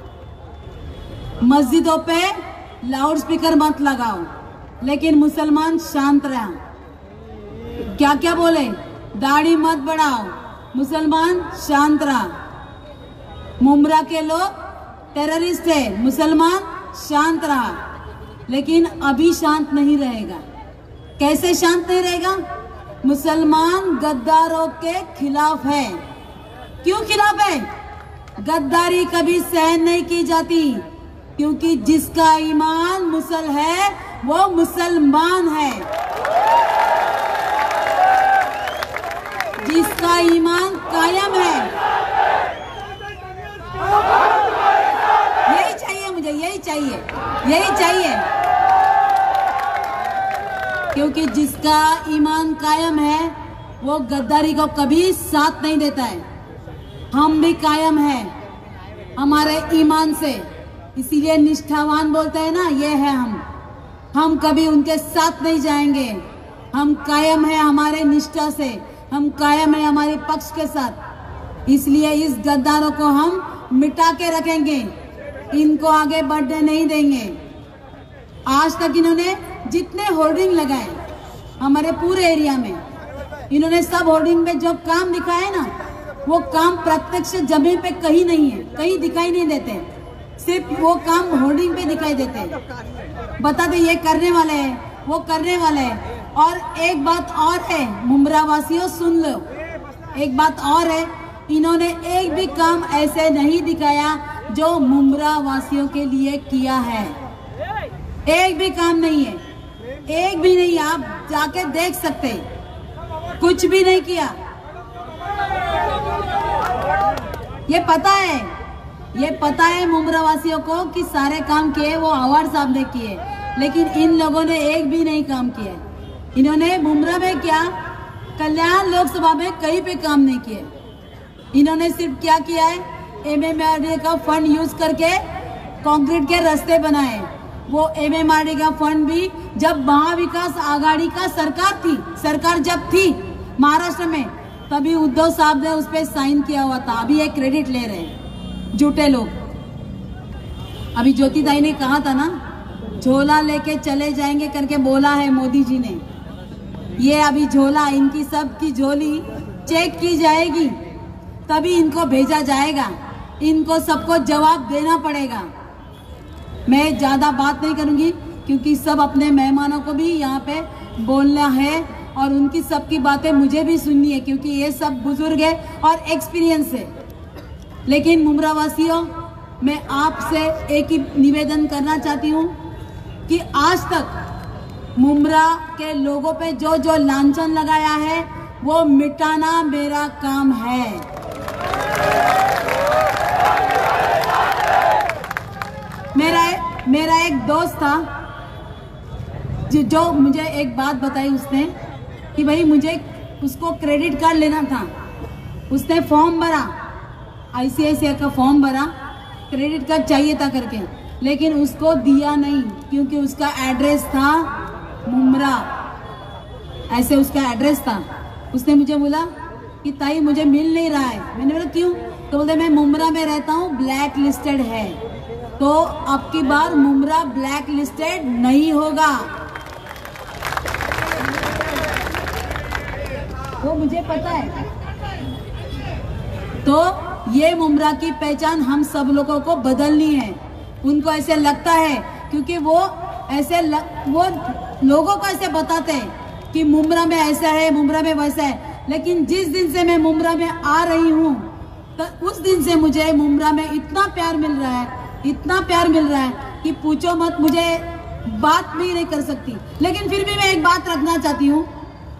मस्जिदों पे लाउड स्पीकर मत लगाओ, लेकिन मुसलमान शांत रहा. क्या क्या बोले? दाढ़ी मत बढ़ाओ, मुसलमान शांत रहा. मुंब्रा के लोग टेररिस्ट है, मुसलमान शांत रहा. लेकिन अभी शांत नहीं रहेगा. कैसे शांत नहीं रहेगा? मुसलमान गद्दारों के खिलाफ है. क्यों खिलाफ है? गद्दारी कभी सहन नहीं की जाती, क्योंकि जिसका ईमान मुसल है वो मुसलमान है. जिसका ईमान कायम है, यही चाहिए मुझे, यही चाहिए, यही चाहिए. क्योंकि जिसका ईमान कायम है वो गद्दारी को कभी साथ नहीं देता है. हम भी कायम हैं हमारे ईमान से, इसीलिए निष्ठावान बोलते हैं ना, ये है हम. हम कभी उनके साथ नहीं जाएंगे. हम कायम हैं हमारे निष्ठा से, हम कायम हैं हमारे पक्ष के साथ. इसलिए इस गद्दारों को हम मिटा के रखेंगे, इनको आगे बढ़ने नहीं देंगे. आज तक इन्होंने जितने होर्डिंग लगाए हमारे पूरे एरिया में, इन्होंने सब होर्डिंग पे जो काम दिखाए ना, वो काम प्रत्यक्ष जमीन पे कहीं नहीं है, कहीं दिखाई नहीं देते. सिर्फ वो काम होर्डिंग पे दिखाई देते हैं. बताते ये करने वाले हैं, वो करने वाले हैं. और एक बात और है मुंब्रा वासियों, सुन लो, एक बात और है, इन्होंने एक भी काम ऐसे नहीं दिखाया जो मुंब्रा वासियों के लिए किया है. एक भी काम नहीं है, एक भी नहीं. आप जाके देख सकते, कुछ भी नहीं किया. ये पता है, ये पता है मुंब्रा वासियों को कि सारे काम किए वो अवार्ड साहब ने किए, लेकिन इन लोगों ने एक भी नहीं काम किया. इन्होंने मुंब्रा में क्या, कल्याण लोकसभा में कहीं पे काम नहीं किए. इन्होंने सिर्फ क्या किया है, एमएमआरडी का फंड यूज करके कंक्रीट के रास्ते बनाए. वो एमएमआरडी का फंड भी जब महाविकास आघाड़ी का सरकार थी, सरकार जब थी महाराष्ट्र में, तभी उद्धव साहब ने उस पर साइन किया हुआ था. अभी ये क्रेडिट ले रहे हैं झूठे लोग. अभी ज्योतिदाई ने कहा था ना, झोला लेके चले जाएंगे करके बोला है मोदी जी ने. ये अभी झोला, इनकी सब की झोली चेक की जाएगी. तभी इनको भेजा जाएगा। इनको सबको जवाब देना पड़ेगा। मैं ज़्यादा बात नहीं करूँगी क्योंकि सब अपने मेहमानों को भी यहाँ पे बोलना है और उनकी सबकी बातें मुझे भी सुननी है क्योंकि ये सब बुजुर्ग है और एक्सपीरियंस है। लेकिन मुमरा वासियों, मैं आपसे एक ही निवेदन करना चाहती हूँ कि आज तक मुमरा के लोगों पे जो जो लांछन लगाया है वो मिटाना मेरा काम है। मेरा मेरा एक दोस्त था जो, जो मुझे एक बात बताई उसने कि भाई मुझे उसको क्रेडिट कार्ड लेना था। उसने फॉर्म भरा, आईसीआईसीआई का फॉर्म भरा, क्रेडिट कार्ड चाहिए था करके, लेकिन उसको दिया नहीं क्योंकि उसका एड्रेस था मुमरा, ऐसे उसका एड्रेस था। उसने मुझे बोला कि ताई मुझे मिल नहीं रहा है। मैंने बोला क्यों? तो बोलते मैं मुमरा में रहता हूँ, ब्लैक लिस्टेड है। तो अब की बार मुमरा ब्लैक लिस्टेड नहीं होगा। वो मुझे पता है। तो ये मुमरा की पहचान हम सब लोगों को बदलनी है। उनको ऐसे लगता है क्योंकि वो ऐसे ल, वो लोगों को ऐसे बताते हैं कि मुमरा में ऐसा है, मुमरा में वैसा है, लेकिन जिस दिन से मैं मुमरा में आ रही हूँ तो उस दिन से मुझे मुमरा में इतना प्यार मिल रहा है, इतना प्यार मिल रहा है कि पूछो मत। मुझे बात भी नहीं कर सकती। लेकिन फिर भी मैं एक बात रखना चाहती हूँ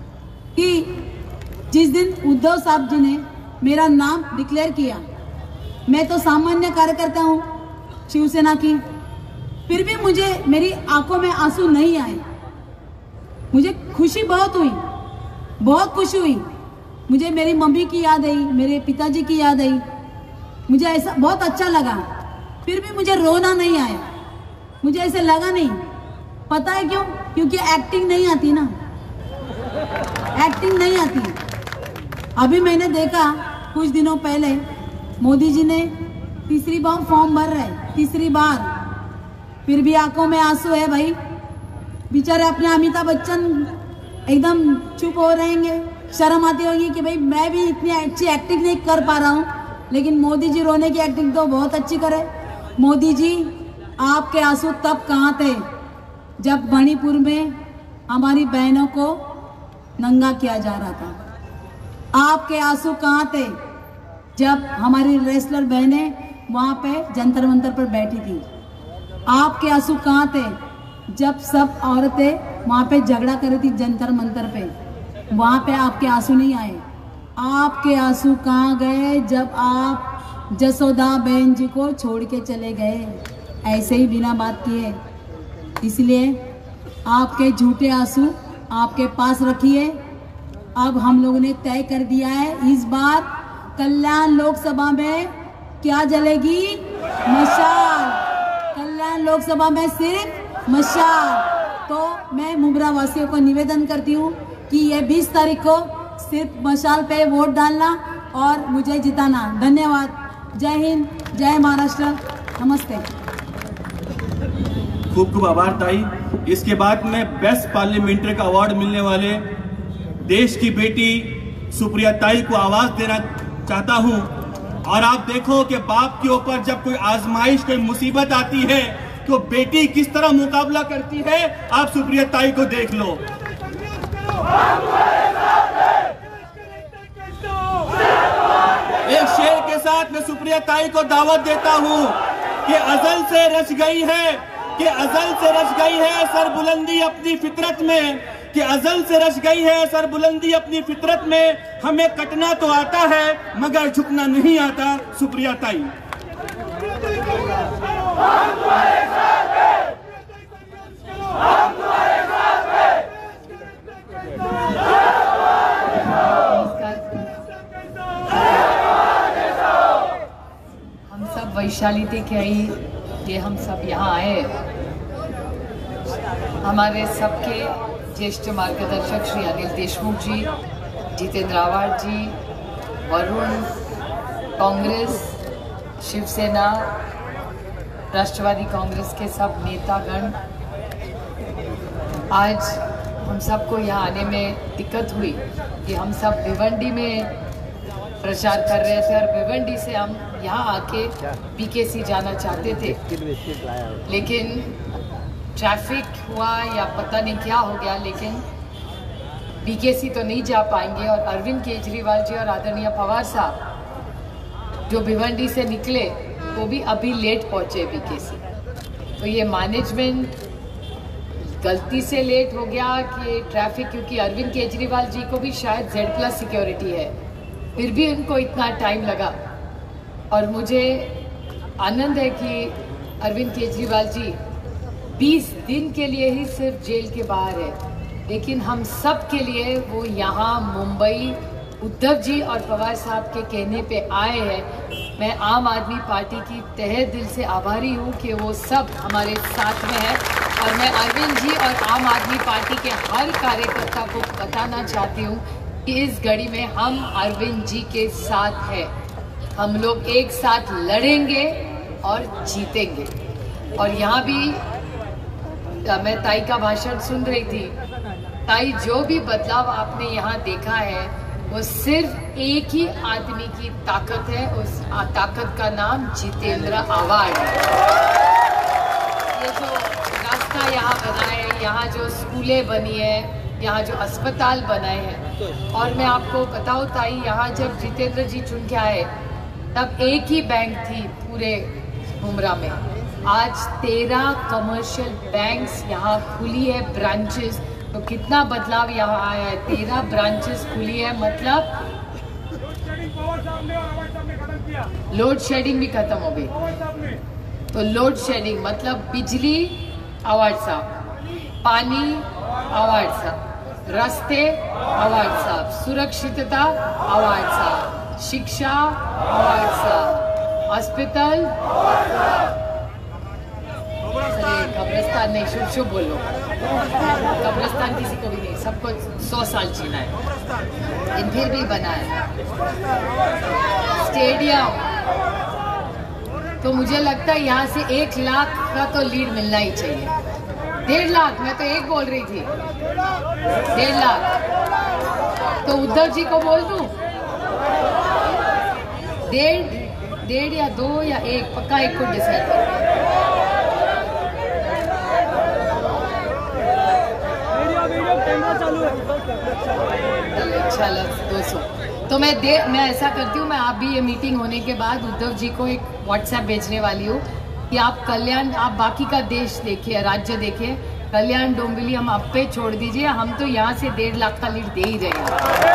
कि जिस दिन उद्धव साहब जी ने मेरा नाम डिक्लेयर किया, मैं तो सामान्य कार्यकर्ता हूँ शिवसेना की, फिर भी मुझे मेरी आंखों में आंसू नहीं आए। मुझे खुशी बहुत हुई, बहुत खुशी हुई। मुझे मेरी मम्मी की याद आई, मेरे पिताजी की याद आई। मुझे ऐसा बहुत अच्छा लगा। फिर भी मुझे रोना नहीं आया, मुझे ऐसे लगा नहीं। पता है क्यों? क्योंकि एक्टिंग नहीं आती ना, एक्टिंग नहीं आती। अभी मैंने देखा कुछ दिनों पहले मोदी जी ने तीसरी बार फॉर्म भर रहे, तीसरी बार, फिर भी आंखों में आंसू है भाई। बेचारे अपने अमिताभ बच्चन एकदम चुप हो रहेंगे, शर्म आती होगी कि भाई मैं भी इतनी अच्छी एक्टिंग नहीं कर पा रहा हूँ, लेकिन मोदी जी रोने की एक्टिंग तो बहुत अच्छी करे। मोदी जी, आपके आंसू तब कहाँ थे जब मणिपुर में हमारी बहनों को नंगा किया जा रहा था? आपके आंसू कहाँ थे जब हमारी रेसलर बहनें वहाँ पे जंतर मंतर पर बैठी थी? आपके आंसू कहाँ थे जब सब औरतें वहाँ पे झगड़ा कर रही थी जंतर मंतर पे? वहाँ पे आपके आंसू नहीं आए। आपके आंसू कहाँ गए जब आप जसोदा बहन जी को छोड़ के चले गए, ऐसे ही बिना बात किए? इसलिए आपके झूठे आंसू आपके पास रखिए। अब हम लोगों ने तय कर दिया है, इस बार कल्याण लोकसभा में क्या जलेगी? मशाल। कल्याण लोकसभा में सिर्फ मशाल। तो मैं मुमरा वासियों को निवेदन करती हूँ कि ये बीस तारीख को सिर्फ मशाल पे वोट डालना और मुझे जिताना। धन्यवाद। जय हिंद, जय महाराष्ट्र, नमस्ते। खूब खूब आभार ताई। इसके बाद मैं बेस्ट पार्लियामेंट्री का अवार्ड मिलने वाले देश की बेटी सुप्रिया ताई को आवाज देना चाहता हूं। और आप देखो कि बाप के ऊपर जब कोई आजमाइश, कोई मुसीबत आती है तो बेटी किस तरह मुकाबला करती है, आप सुप्रिया ताई को देख लो। एक शेर के साथ मैं सुप्रिया ताई को दावत देता हूं कि अजल से रच गई है, कि अजल से रच गई है सरबुलंदी अपनी फितरत में, कि अजल से रच गई है सरबुलंदी अपनी फितरत में। हमें कटना तो आता है मगर झुकना नहीं आता। सुप्रिया ताई। हम सब वैशाली थे क्या ही कि हम सब यहाँ आए। हमारे सबके ज्येष्ठ मार्गदर्शक श्री अनिल देशमुख जी, जितेंद्र आवाड जी, वरुण, कांग्रेस, शिवसेना, राष्ट्रवादी कांग्रेस के सब नेतागण, आज हम सबको यहाँ आने में दिक्कत हुई कि हम सब भिवंडी में प्रचार कर रहे थे और भिवंडी से हम यहाँ आके बीकेसी जाना चाहते थे, लेकिन ट्रैफिक हुआ या पता नहीं क्या हो गया, लेकिन बीकेसी तो नहीं जा पाएंगे। और अरविंद केजरीवाल जी और आदरणीय पवार साहब जो भिवंडी से निकले वो भी अभी लेट पहुँचे बीकेसी। तो ये मैनेजमेंट गलती से लेट हो गया कि ट्रैफिक, क्योंकि अरविंद केजरीवाल जी को भी शायद जेड प्लस सिक्योरिटी है, फिर भी उनको इतना टाइम लगा। और मुझे आनंद है कि अरविंद केजरीवाल जी बीस दिन के लिए ही सिर्फ जेल के बाहर है, लेकिन हम सब के लिए वो यहाँ मुंबई उद्धव जी और पवार साहब के कहने पे आए हैं। मैं आम आदमी पार्टी की तहे दिल से आभारी हूँ कि वो सब हमारे साथ में है। और मैं अरविंद जी और आम आदमी पार्टी के हर कार्यकर्ता को बताना चाहती हूँ कि इस घड़ी में हम अरविंद जी के साथ हैं। हम लोग एक साथ लड़ेंगे और जीतेंगे। और यहाँ भी मैं ताई का भाषण सुन रही थी। ताई, जो भी बदलाव आपने यहाँ देखा है वो सिर्फ एक ही आदमी की ताकत है, उस ताकत का नाम जितेंद्र आवाड है। ये जो रास्ता यहाँ बना है, यहाँ जो स्कूलें बनी है, यहाँ जो अस्पताल बनाए हैं, और मैं आपको बताऊँ ताई, यहाँ जब जितेंद्र जी चुन के आए तब एक ही बैंक थी पूरे मुमरा में। आज तेरह कमर्शियल बैंक्स यहाँ खुली है, ब्रांचेस। तो कितना बदलाव यहाँ आया है। तेरह ब्रांचेस खुली है, मतलब लोड शेडिंग भी खत्म हो गई। तो लोड शेडिंग मतलब बिजली आवाड साहब, पानी आवाड साहब, रास्ते आवाड साहब, सुरक्षितता आवाड साहब, शिक्षा आवाड साहब, अस्पताल, कब्रिस्तान नहीं, शुभ शुभ बोलो, कब्रिस्तान किसी को भी नहीं, सबको सौ साल जीना है, लेकिन फिर भी बना है। स्टेडियम, तो मुझे लगता है यहाँ से एक लाख का तो लीड मिलना ही चाहिए। डेढ़ लाख, मैं तो एक बोल रही थी, डेढ़ लाख। तो उद्धव जी को बोल दूं डेढ़ डेढ़ या दो या एक, पक्का एक को डिसाइड कर। अच्छा दो सौ। तो मैं दे मैं ऐसा करती हूँ, मैं आप भी ये मीटिंग होने के बाद उद्धव जी को एक व्हाट्सएप भेजने वाली हूँ कि आप कल्याण, आप बाकी का देश देखिए, राज्य देखिए, कल्याण डोंबिवली हम आप पे छोड़ दीजिए, हम तो यहाँ से डेढ़ लाख का लीड दे ही रहे हैं।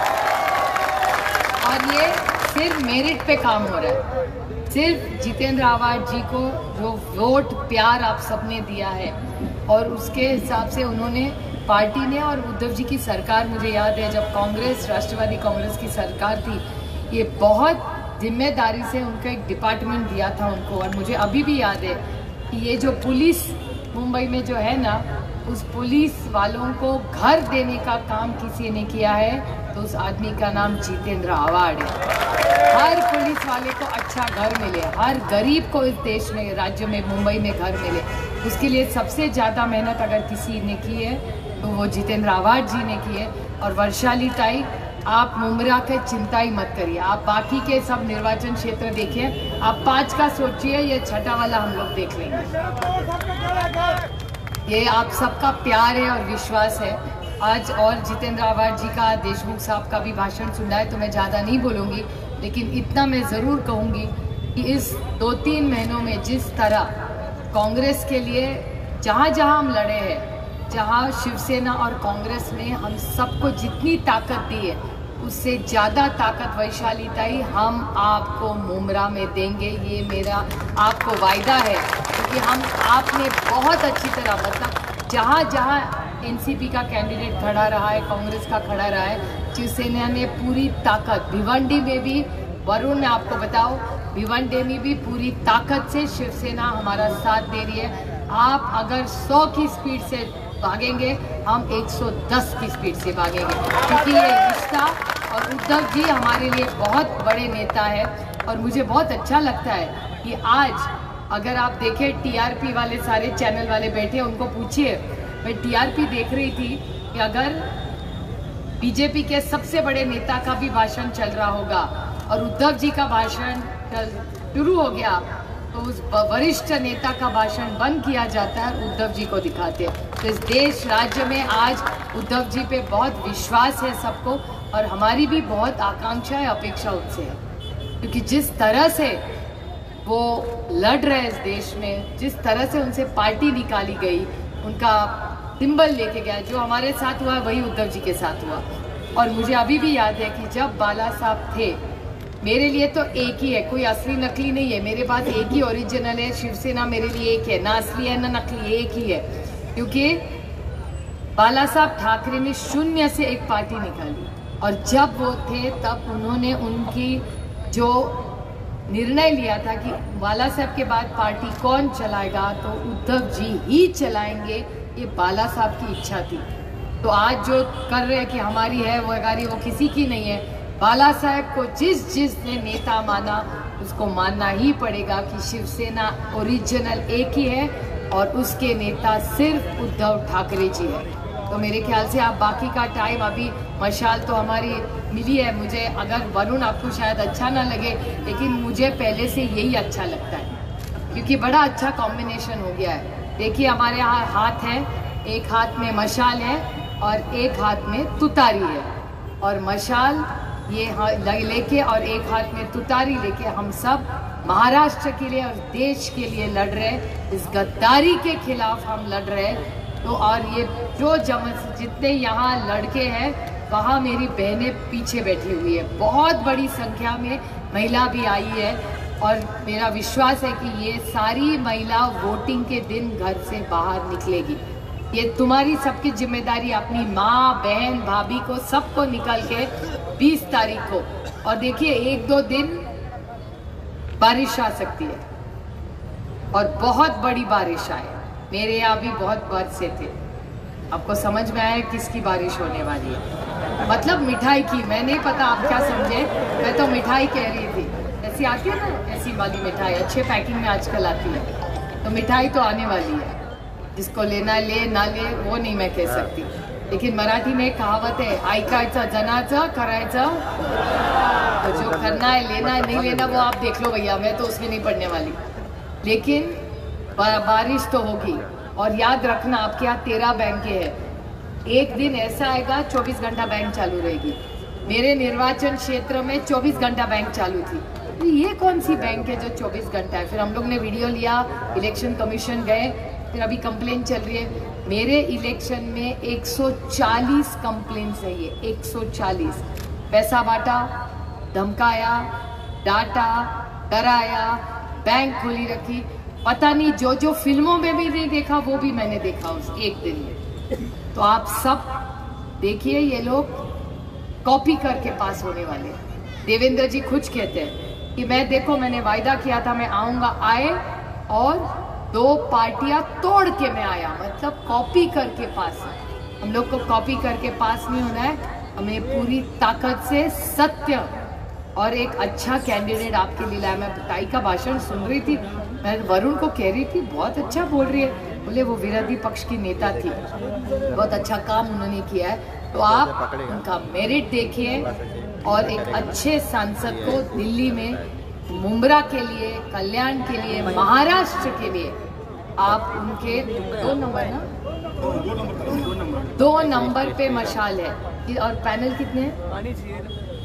और ये सिर्फ मेरिट पे काम हो रहा है, सिर्फ जितेंद्र आवाड जी को जो वोट प्यार आप सबने दिया है और उसके हिसाब से उन्होंने पार्टी ने, और उद्धव जी की सरकार, मुझे याद है जब कांग्रेस, राष्ट्रवादी कांग्रेस की सरकार थी, ये बहुत जिम्मेदारी से उनका एक डिपार्टमेंट दिया था उनको। और मुझे अभी भी याद है कि ये जो पुलिस मुंबई में जो है ना, उस पुलिस वालों को घर देने का काम किसी ने किया है तो उस आदमी का नाम जितेंद्र आवाड है। हर पुलिस वाले को अच्छा घर मिले, हर गरीब को इस देश में, राज्य में, मुंबई में घर मिले, उसके लिए सबसे ज़्यादा मेहनत अगर किसी ने की है तो वो जितेंद्र आवाड जी ने की है। और वर्षाली ताई, आप मुमरा के चिंता ही मत करिए, आप बाकी के सब निर्वाचन क्षेत्र देखिए, आप पाँच का सोचिए, ये छठा वाला हम लोग देख लेंगे। ये आप सबका प्यार है और विश्वास है। आज और जितेंद्र आवाड जी का, देशमुख साहब का भी भाषण सुना है तो मैं ज़्यादा नहीं बोलूँगी, लेकिन इतना मैं ज़रूर कहूँगी कि इस दो तीन महीनों में जिस तरह कांग्रेस के लिए जहाँ जहाँ हम लड़े हैं, जहाँ शिवसेना और कांग्रेस ने हम सबको जितनी ताकत दी है उससे ज़्यादा ताकत वैशाली ताई हम आपको मुमरा में देंगे, ये मेरा आपको वायदा है। क्योंकि हम आपने बहुत अच्छी तरह, मतलब जहाँ जहाँ एनसीपी का कैंडिडेट खड़ा रहा है, कांग्रेस का खड़ा रहा है, शिवसेना ने पूरी ताकत, भिवंडी में भी, वरुण मैं आपको बताओ, भिवंडी में भी पूरी ताकत से शिवसेना हमारा साथ दे रही है। आप अगर सौ की स्पीड से भागेंगे, हम एक सौ दस की स्पीड से भागेंगे, क्योंकि ये रिश्ता, और उद्धव जी हमारे लिए बहुत बड़े नेता है। और मुझे बहुत अच्छा लगता है कि आज अगर आप देखें, टीआरपी वाले सारे चैनल वाले बैठे, उनको पूछिए, मैं टीआरपी देख रही थी कि अगर बीजेपी के सबसे बड़े नेता का भी भाषण चल रहा होगा और उद्धव जी का भाषण शुरू हो गया तो उस वरिष्ठ नेता का भाषण बंद किया जाता है, उद्धव जी को दिखाते हैं। तो इस देश राज्य में आज उद्धव जी पे बहुत विश्वास है सबको और हमारी भी बहुत आकांक्षा है, अपेक्षा उनसे है, क्योंकि जिस तरह से वो लड़ रहे हैं इस देश में, जिस तरह से उनसे पार्टी निकाली गई, उनका सिंबल लेके गया, जो हमारे साथ हुआ वही उद्धव जी के साथ हुआ। और मुझे अभी भी याद है कि जब बाला साहब थे, मेरे लिए तो एक ही है, कोई असली नकली नहीं है, मेरे पास एक ही ओरिजिनल है, शिवसेना मेरे लिए एक है, ना असली है ना नकली, एक ही है। क्योंकि बाला साहब ठाकरे ने शून्य से एक पार्टी निकाली और जब वो थे तब उन्होंने उनकी जो निर्णय लिया था कि बाला साहब के बाद पार्टी कौन चलाएगा तो उद्धव जी ही चलाएंगे, ये बाला साहब की इच्छा थी। तो आज जो कर रहे हैं कि हमारी है वो गाड़ी, वो किसी की नहीं है। बाला साहब को जिस जिसने नेता माना उसको मानना ही पड़ेगा कि शिवसेना ओरिजिनल एक ही है और उसके नेता सिर्फ उद्धव ठाकरे जी है। तो मेरे ख्याल से आप बाकी का टाइम, अभी मशाल तो हमारी मिली है, मुझे अगर वरुण आपको शायद अच्छा ना लगे लेकिन मुझे पहले से यही अच्छा लगता है क्योंकि बड़ा अच्छा कॉम्बिनेशन हो गया है। देखिए हमारे यहाँ हाथ है, एक हाथ में मशाल है और एक हाथ में तुतारी है और मशाल ये लेके और एक हाथ में तुतारी लेके हम सब महाराष्ट्र के लिए और देश के लिए लड़ रहे हैं, इस गद्दारी के खिलाफ हम लड़ रहे हैं। तो और ये जो जम जितने यहाँ लड़के हैं वहाँ मेरी बहनें पीछे बैठी हुई है, बहुत बड़ी संख्या में महिला भी आई है और मेरा विश्वास है कि ये सारी महिला वोटिंग के दिन घर से बाहर निकलेगी। ये तुम्हारी सबकी जिम्मेदारी, अपनी माँ बहन भाभी को सबको निकल के बीस तारीख को, और देखिए एक दो दिन बारिश आ सकती है और बहुत बड़ी बारिश आए, मेरे यहाँ भी बहुत बरसे थे। आपको समझ में आया किसकी बारिश होने वाली है, मतलब मिठाई की। मैं नहीं पता आप क्या समझे, मैं तो मिठाई कह रही थी, ऐसी आती है ना ऐसी वाली मिठाई, अच्छे पैकिंग में आजकल आती है, तो मिठाई तो आने वाली है। जिसको लेना ले ना ले वो नहीं मैं कह सकती, लेकिन मराठी में एक कहावत है, ऐकायचं जनाचं करायचं, तो जो करना है लेना है नहीं लेना वो आप देख लो भैया, मैं तो उसमें नहीं पढ़ने वाली। लेकिन बारिश तो होगी और याद रखना आपके यहाँ तेरह बैंकें हैं, एक दिन ऐसा आएगा चौबीस घंटा बैंक चालू रहेगी। मेरे निर्वाचन क्षेत्र में चौबीस घंटा बैंक चालू थी, तो ये कौन सी बैंक है जो चौबीस घंटा है। फिर हम लोग ने वीडियो लिया, इलेक्शन कमीशन गए, फिर अभी कंप्लेन चल रही है। मेरे इलेक्शन में एक सौ चालीस कंप्लेंट्स है, ये एक सौ चालीस। पैसा बांटा, धमकाया, डांटा, डराया, बैंक खोली रखी, पता नहीं जो जो फिल्मों में भी नहीं देखा वो भी मैंने देखा उस एक दिन में। तो आप सब देखिए ये लोग कॉपी करके पास होने वाले हैं। देवेंद्र जी खुद कहते हैं कि मैं देखो मैंने वायदा किया था मैं आऊंगा, आए और दो पार्टियां तोड़ के मैं आया, मतलब कॉपी करके पास। हम लोग को कॉपी करके पास नहीं होना है, हमें पूरी ताकत से सत्य और एक अच्छा कैंडिडेट आपके लिए लाया। मैं ताई का भाषण सुन रही थी, मैं वरुण को कह रही थी बहुत अच्छा बोल रही है, बोले वो विरोधी पक्ष की नेता थी, बहुत अच्छा काम उन्होंने किया है। तो आप उनका मेरिट देखिए और एक अच्छे सांसद को दिल्ली में मुंब्रा के लिए, कल्याण के लिए, महाराष्ट्र के लिए आप उनके दो नंबर ना दो नंबर पे मशाल है। और पैनल कितने हैं?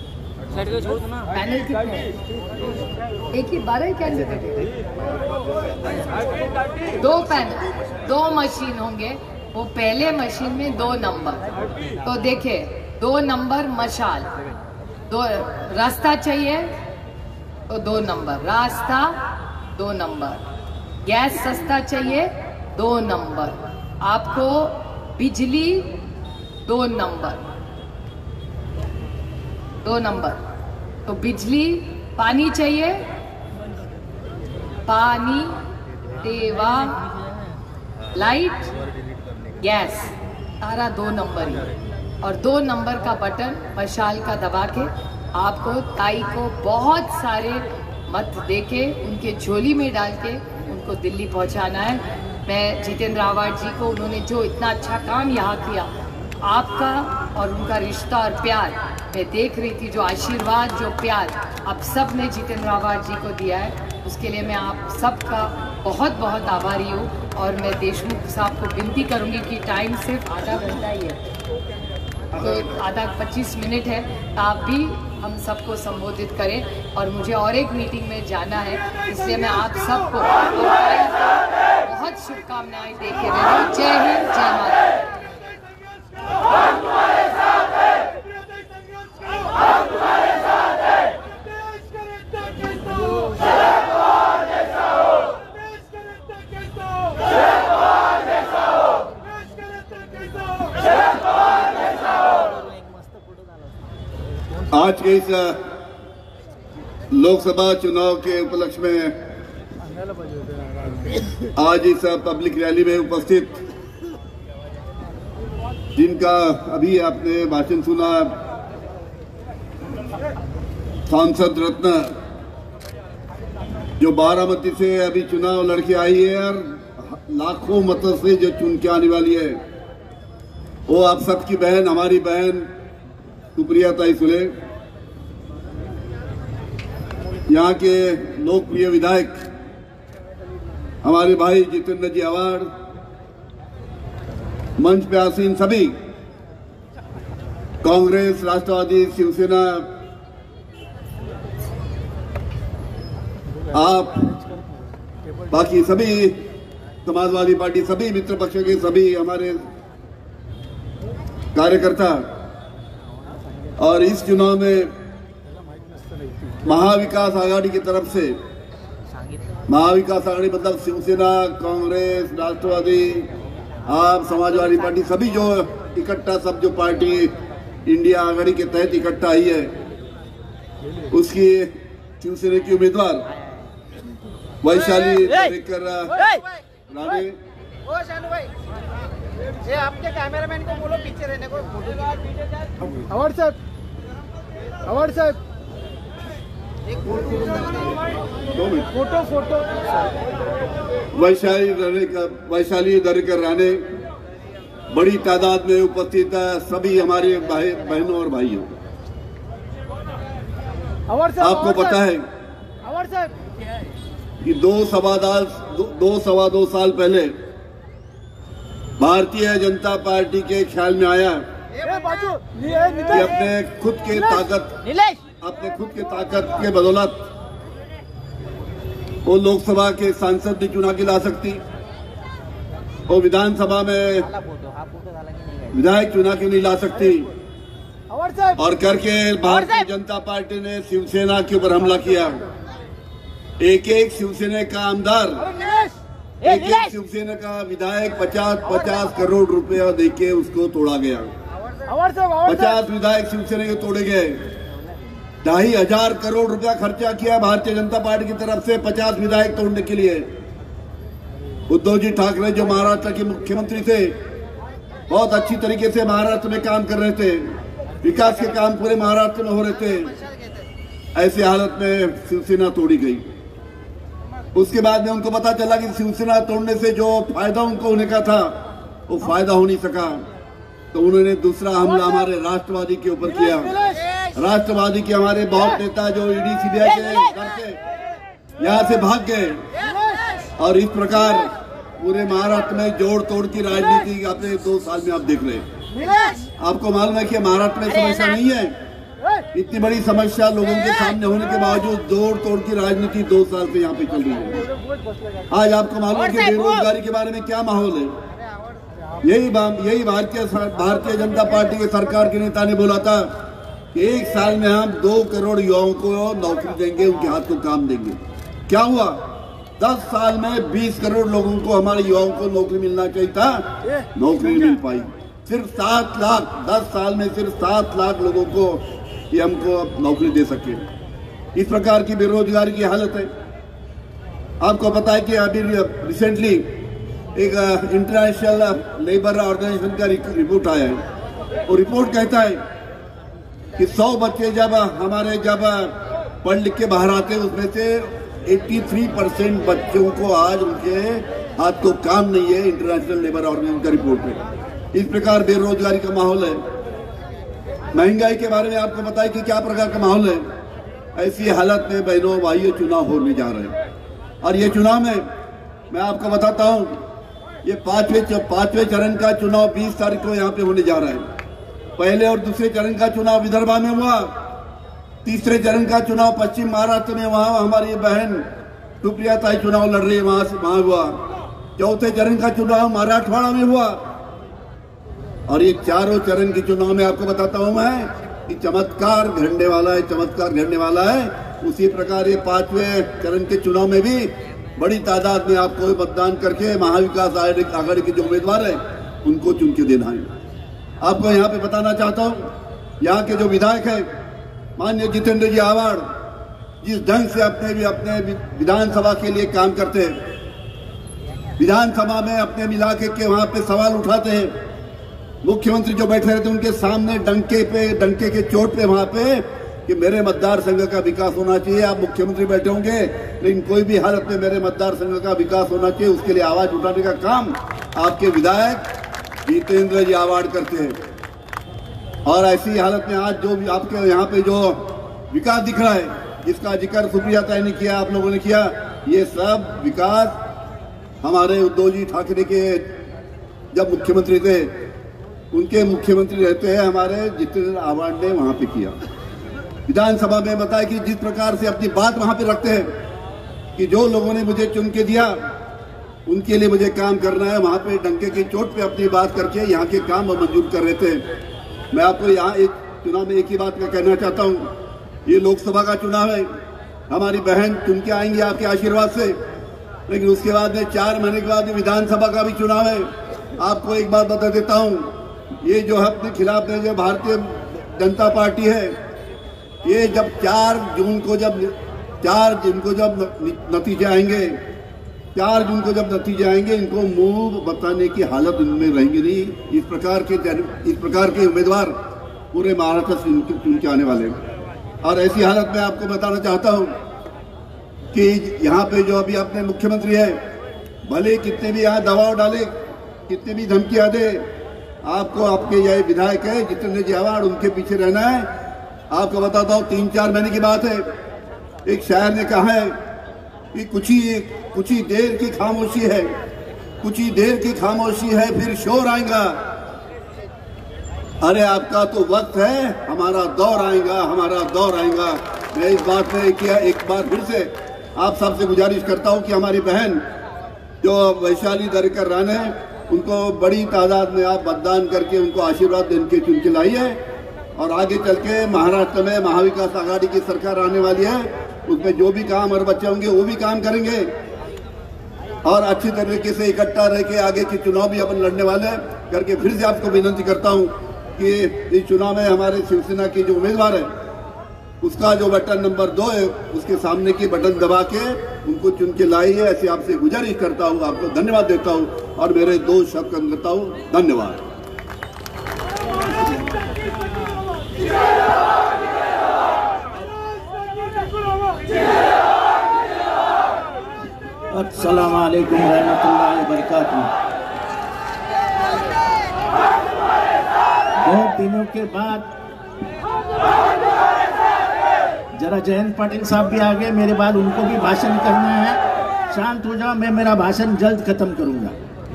पैनल कितने हैं? एक ही बारह कैंडिडेट, दो पैनल, दो मशीन होंगे, वो पहले मशीन में दो नंबर। तो देखिए दो नंबर मशाल, दो रास्ता चाहिए तो दो नंबर रास्ता, दो नंबर गैस सस्ता चाहिए, दो नंबर आपको बिजली, दो नंबर दो नंबर तो बिजली, पानी चाहिए, पानी, सेवा, लाइट, गैस, सारा दो नंबर ही। और दो नंबर का बटन मशाल का दबा के आपको ताई को बहुत सारे मत देके उनके झोली में डाल के उनको दिल्ली पहुंचाना है। मैं जितेंद्र आवाड जी को, उन्होंने जो इतना अच्छा काम यहाँ किया, आपका और उनका रिश्ता और प्यार मैं देख रही थी, जो आशीर्वाद, जो प्यार आप सब ने जितेंद्र आव्हाड जी को दिया है, उसके लिए मैं आप सबका बहुत बहुत आभारी हूँ। और मैं देशमुख साहब को विनती करूँगी कि टाइम सिर्फ आधा घंटा ही है, तो आधा पच्चीस मिनट है, तो आप भी हम सबको संबोधित करें। और मुझे और एक मीटिंग में जाना है, इसलिए मैं आप सबको बहुत शुभकामनाएं दे के रही हूँ। जय हिंद, जय माता। आज के इस लोकसभा चुनाव के उपलक्ष्य में आज इस पब्लिक रैली में उपस्थित जिनका अभी आपने भाषण सुना, सांसद रत्न जो बारामती से अभी चुनाव लड़के आई है और लाखों मतों से जो चुन के आने वाली है, वो आप सबकी बहन, हमारी बहन सुप्रिया ताई सुले, यहाँ के लोकप्रिय विधायक हमारे भाई जितेंद्र जी आव्हाड, मंच पे आसीन सभी कांग्रेस, राष्ट्रवादी, शिवसेना, आप, बाकी सभी समाजवादी पार्टी, सभी मित्र पक्ष के सभी हमारे कार्यकर्ता, और इस चुनाव में महाविकास आघाड़ी की तरफ से, महाविकास आघाड़ी मतलब शिवसेना, कांग्रेस, राष्ट्रवादी, आप, समाजवादी पार्टी, सभी जो इकट्ठा, सब जो पार्टी इंडिया आघाड़ी के तहत इकट्ठा आई है, उसकी शिवसेना की उम्मीदवार वैशाली दरेकर राणे, ये आपके कैमरामैन को बोलो पीछे रहने को। आव्हाड साहब, आव्हाड साहब, एक फोटो फोटो वैशाली दरेकर वैशाली दरेकर राणे बड़ी तादाद में उपस्थित है, सभी हमारे भाई बहनों और भाइयों। आपको पता है आव्हाड साहब कि दो सवा दो, दो सवा दो साल पहले भारतीय जनता पार्टी के ख्याल में आया कि अपने खुद के ताकत अपने खुद के ताकत के बदौलत वो लोकसभा के सांसद भी चुना के ला सकती, वो विधानसभा में विधायक चुना के नहीं ला सकती, और करके भारतीय जनता पार्टी ने शिवसेना के ऊपर हमला किया। एक एक शिवसेना का आमदार, एक एक शिवसेना का विधायक पचास पचास करोड़ रुपया देके उसको तोड़ा गया। पचास विधायक शिवसेना के तोड़े गए। ढाई हजार करोड़ रुपया खर्चा किया भारतीय जनता पार्टी की तरफ से पचास विधायक तोड़ने के लिए। उद्धव जी ठाकरे जो महाराष्ट्र के मुख्यमंत्री थे, बहुत अच्छी तरीके से महाराष्ट्र में काम कर रहे थे, विकास के काम पूरे महाराष्ट्र में हो रहे थे। ऐसी हालत में शिवसेना तोड़ी गई। उसके बाद में उनको पता चला कि शिवसेना तोड़ने से जो फायदा उनको होने का था वो फायदा हो नहीं सका, तो उन्होंने दूसरा हमला हमारे राष्ट्रवादी के ऊपर किया। राष्ट्रवादी के हमारे बहुत नेता जो ईडी सीबीआई के डर से यहाँ से भाग गए, और इस प्रकार पूरे महाराष्ट्र में जोड़ तोड़ की राजनीति अपने दो साल में आप देख रहे हैं। आपको मालूम है कि महाराष्ट्र में समस्या नहीं है, इतनी बड़ी समस्या लोगों के सामने होने के बावजूद जोड़ तोड़ की राजनीति दो साल से यहाँ पे चल रही है। आज आपको मालूम है कि बेरोजगारी के बारे में क्या माहौल है। यही यही भारतीय भारतीय जनता पार्टी के सरकार के नेता ने बोला था कि एक साल में हम दो करोड़ युवाओं को नौकरी देंगे, उनके हाथ को काम देंगे। क्या हुआ? दस साल में बीस करोड़ लोगों को, हमारे युवाओं को नौकरी मिलना चाहिए था, नौकरी नहीं मिल पाई। सिर्फ सात लाख दस साल में सिर्फ सात लाख लोगों को ये हमको नौकरी दे सके। इस प्रकार की बेरोजगारी की हालत है। आपको पता है कि अभी रिसेंटली एक इंटरनेशनल लेबर ऑर्गेनाइजेशन का रिपोर्ट आया है। वो रिपोर्ट कहता है कि सौ बच्चे जब हमारे जब पढ़ लिख के बाहर आते हैं, उसमें से तिरासी परसेंट बच्चों को आज उनके हाथ को काम नहीं है। इंटरनेशनल लेबर ऑर्गेनाइजेशन का रिपोर्ट है। इस प्रकार बेरोजगारी का माहौल है, महंगाई के बारे में आपको पता है कि क्या प्रकार का माहौल है। ऐसी हालत में बहनों भाइयों चुनाव होने जा रहे हैं, और ये चुनाव में मैं आपको बताता हूं, ये पांचवें पांचवें चरण का चुनाव बीस तारीख को यहाँ पे होने जा रहा है। पहले और दूसरे चरण का चुनाव विदर्भा में हुआ, तीसरे चरण का चुनाव पश्चिम महाराष्ट्र में, वहां हमारी बहन सुप्रिया ताई चुनाव लड़ रही है, वहां से वहां हुआ। चौथे चरण का चुनाव मराठवाड़ा में हुआ, और ये चारों चरण के चुनाव में आपको बताता हूं मैं कि चमत्कार घड़ने वाला है, चमत्कार घड़ने वाला है। उसी प्रकार ये पांचवें चरण के चुनाव में भी बड़ी तादाद में आपको मतदान करके महाविकास आघाड़ी के जो उम्मीदवार है उनको चुन के देना है। आपको यहाँ पे बताना चाहता हूँ, यहाँ के जो विधायक है माननीय जितेंद्र जी आवाड़, जिस ढंग से अपने भी अपने विधानसभा के लिए काम करते हैं, विधानसभा में अपने इलाके के वहां पे सवाल उठाते हैं, मुख्यमंत्री जो बैठे रहते हैं उनके सामने डंके पे डंके के चोट पे वहां पे कि मेरे मतदार संघ का विकास होना चाहिए। आप मुख्यमंत्री बैठे होंगे लेकिन कोई भी हालत में मेरे मतदार संघ का विकास होना चाहिए, उसके लिए आवाज उठाने का काम आपके विधायक जितेंद्र जी आवाड़ करते हैं। और ऐसी हालत में आज जो भी आपके यहाँ पे जो विकास दिख रहा है, जिसका जिक्र सुप्रिया ताई ने किया, आप लोगों ने किया, ये सब विकास हमारे उद्धव जी ठाकरे के जब मुख्यमंत्री थे, उनके मुख्यमंत्री रहते हैं हमारे जितेंद्र आवाड़ ने वहां पे किया। विधानसभा में बताया कि जिस प्रकार से अपनी बात वहां पे रखते हैं कि जो लोगों ने मुझे चुन के दिया उनके लिए मुझे काम करना है, वहां पे डंके की चोट पे अपनी बात करके यहाँ के काम मंजूर कर रहे थे। मैं आपको यहाँ एक चुनाव में एक ही बात कहना चाहता हूँ, ये लोकसभा का चुनाव है, हमारी बहन चुन के आएंगी आपके आशीर्वाद से, लेकिन उसके बाद में चार महीने के बाद विधानसभा का भी चुनाव है। आपको एक बात बता देता हूँ, ये जो अपने खिलाफ है जो भारतीय जनता पार्टी है, ये जब चार जून को जब चार जून को जब नतीजे आएंगे, चार जून को जब नतीजे आएंगे, इनको मुंह बताने की हालत इनमें रहेंगी नहीं। इस प्रकार के इस प्रकार के उम्मीदवार पूरे महाराष्ट्र से चुन के आने वाले हैं। और ऐसी हालत में आपको बताना चाहता हूं कि यहाँ पे जो अभी अपने मुख्यमंत्री है, भले कितने भी यहाँ दबाव डाले, कितने भी धमकियां दे, आपको आपके यह विधायक है जितेंद्र जी आवाड़, उनके पीछे रहना है। आपको बताता हूँ, तीन चार महीने की बात है, एक शायर ने कहा है कि कुछ ही कुछ ही देर की खामोशी है, कुछ ही देर की खामोशी है फिर शोर आएगा। अरे आपका तो वक्त है, हमारा दौर आएगा, हमारा दौर आएगा। मैं इस बात में किया एक बार फिर से आप सबसे गुजारिश करता हूँ कि हमारी बहन जो वैशाली दरकर राणा है, उनको बड़ी तादाद में आप मतदान करके उनको आशीर्वाद देने के चुन के लाइए, और आगे चल के महाराष्ट्र में महाविकास आघाड़ी की सरकार आने वाली है, उसमें जो भी काम और बच्चे होंगे वो भी काम करेंगे, और अच्छी तरीके से इकट्ठा रह के आगे के चुनाव भी अपन लड़ने वाले हैं। करके फिर से आपको विनती करता हूं कि इस चुनाव में हमारे शिवसेना के जो उम्मीदवार है, उसका जो बटन नंबर दो है, उसके सामने की बटन दबा के उनको चुन के लाइए, ऐसे आपसे गुजारिश करता हूं। आपको धन्यवाद देता हूं और मेरे दो शब्द करता हूं। धन्यवाद। अस्सलाम वालेकुम रहमतुल्लाहि व बरकातुहू। बहुत दिनों के बाद जरा जयंत पाटिल साहब भी आ गए, मेरे बाद उनको भी भाषण करना है। शांत हो जाओ, मैं मेरा भाषण जल्द खत्म करूंगा।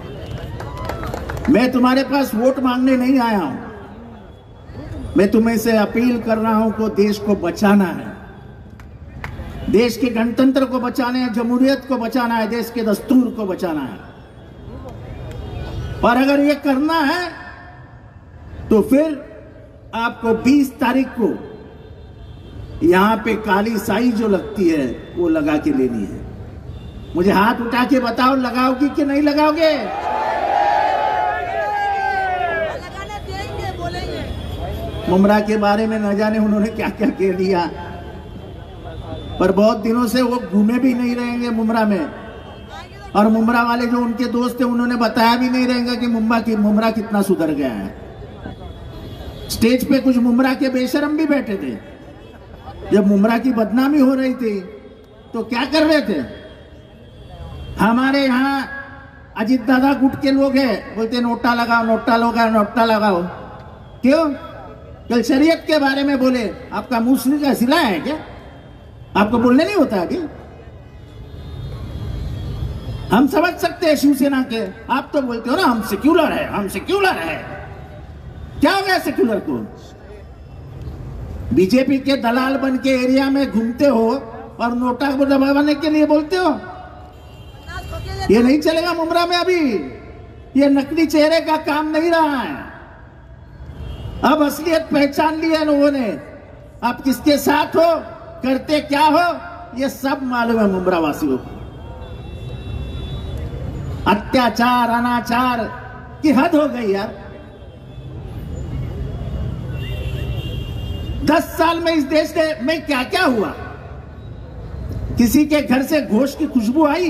मैं तुम्हारे पास वोट मांगने नहीं आया हूं, मैं तुम्हें से अपील कर रहा हूं को देश को बचाना है, देश के गणतंत्र को बचाना है, जमहूरियत को बचाना है, देश के दस्तूर को बचाना है। और अगर ये करना है तो फिर आपको बीस तारीख को यहां पे काली साई जो लगती है वो लगा के लेनी है। मुझे हाथ उठा के बताओ, लगाओगी कि नहीं लगाओगे? मुमरा के बारे में न जाने उन्होंने क्या क्या कह दिया, पर बहुत दिनों से वो घूमे भी नहीं रहेंगे मुमरा में, और मुमरा वाले जो उनके दोस्त थे उन्होंने बताया भी नहीं रहेंगे कि मुमरा की मुमरा कितना सुधर गया है। स्टेज पे कुछ मुमरा के बेशरम भी बैठे थे, जब मुमरा की बदनामी हो रही थी तो क्या कर रहे थे? हमारे यहाँ अजीत दादा गुट के लोग हैं, बोलते नोटा लगाओ नोटा लगाओ नोटा लगाओ। क्यों? कल शरीयत के बारे में बोले, आपका मुस्लिम का सिला है क्या? आपको बोलने नहीं होता अभी? हम समझ सकते हैं शिवसेना के, आप तो बोलते हो ना हम सेक्युलर है, हम सेक्युलर है। क्या हो गया सेक्युलर को? बीजेपी के दलाल बन के एरिया में घूमते हो और नोटा को दबाने के लिए बोलते हो। ये नहीं चलेगा मुमरा में अभी। ये नकली चेहरे का काम नहीं रहा है। अब असलियत पहचान ली है लोगों ने। आप किसके साथ हो, करते क्या हो, ये सब मालूम है मुमरा वासियों को। अत्याचार अनाचार की हद हो गई यार। दस साल में इस देश में क्या क्या हुआ? किसी के घर से गोश्त की खुशबू आई?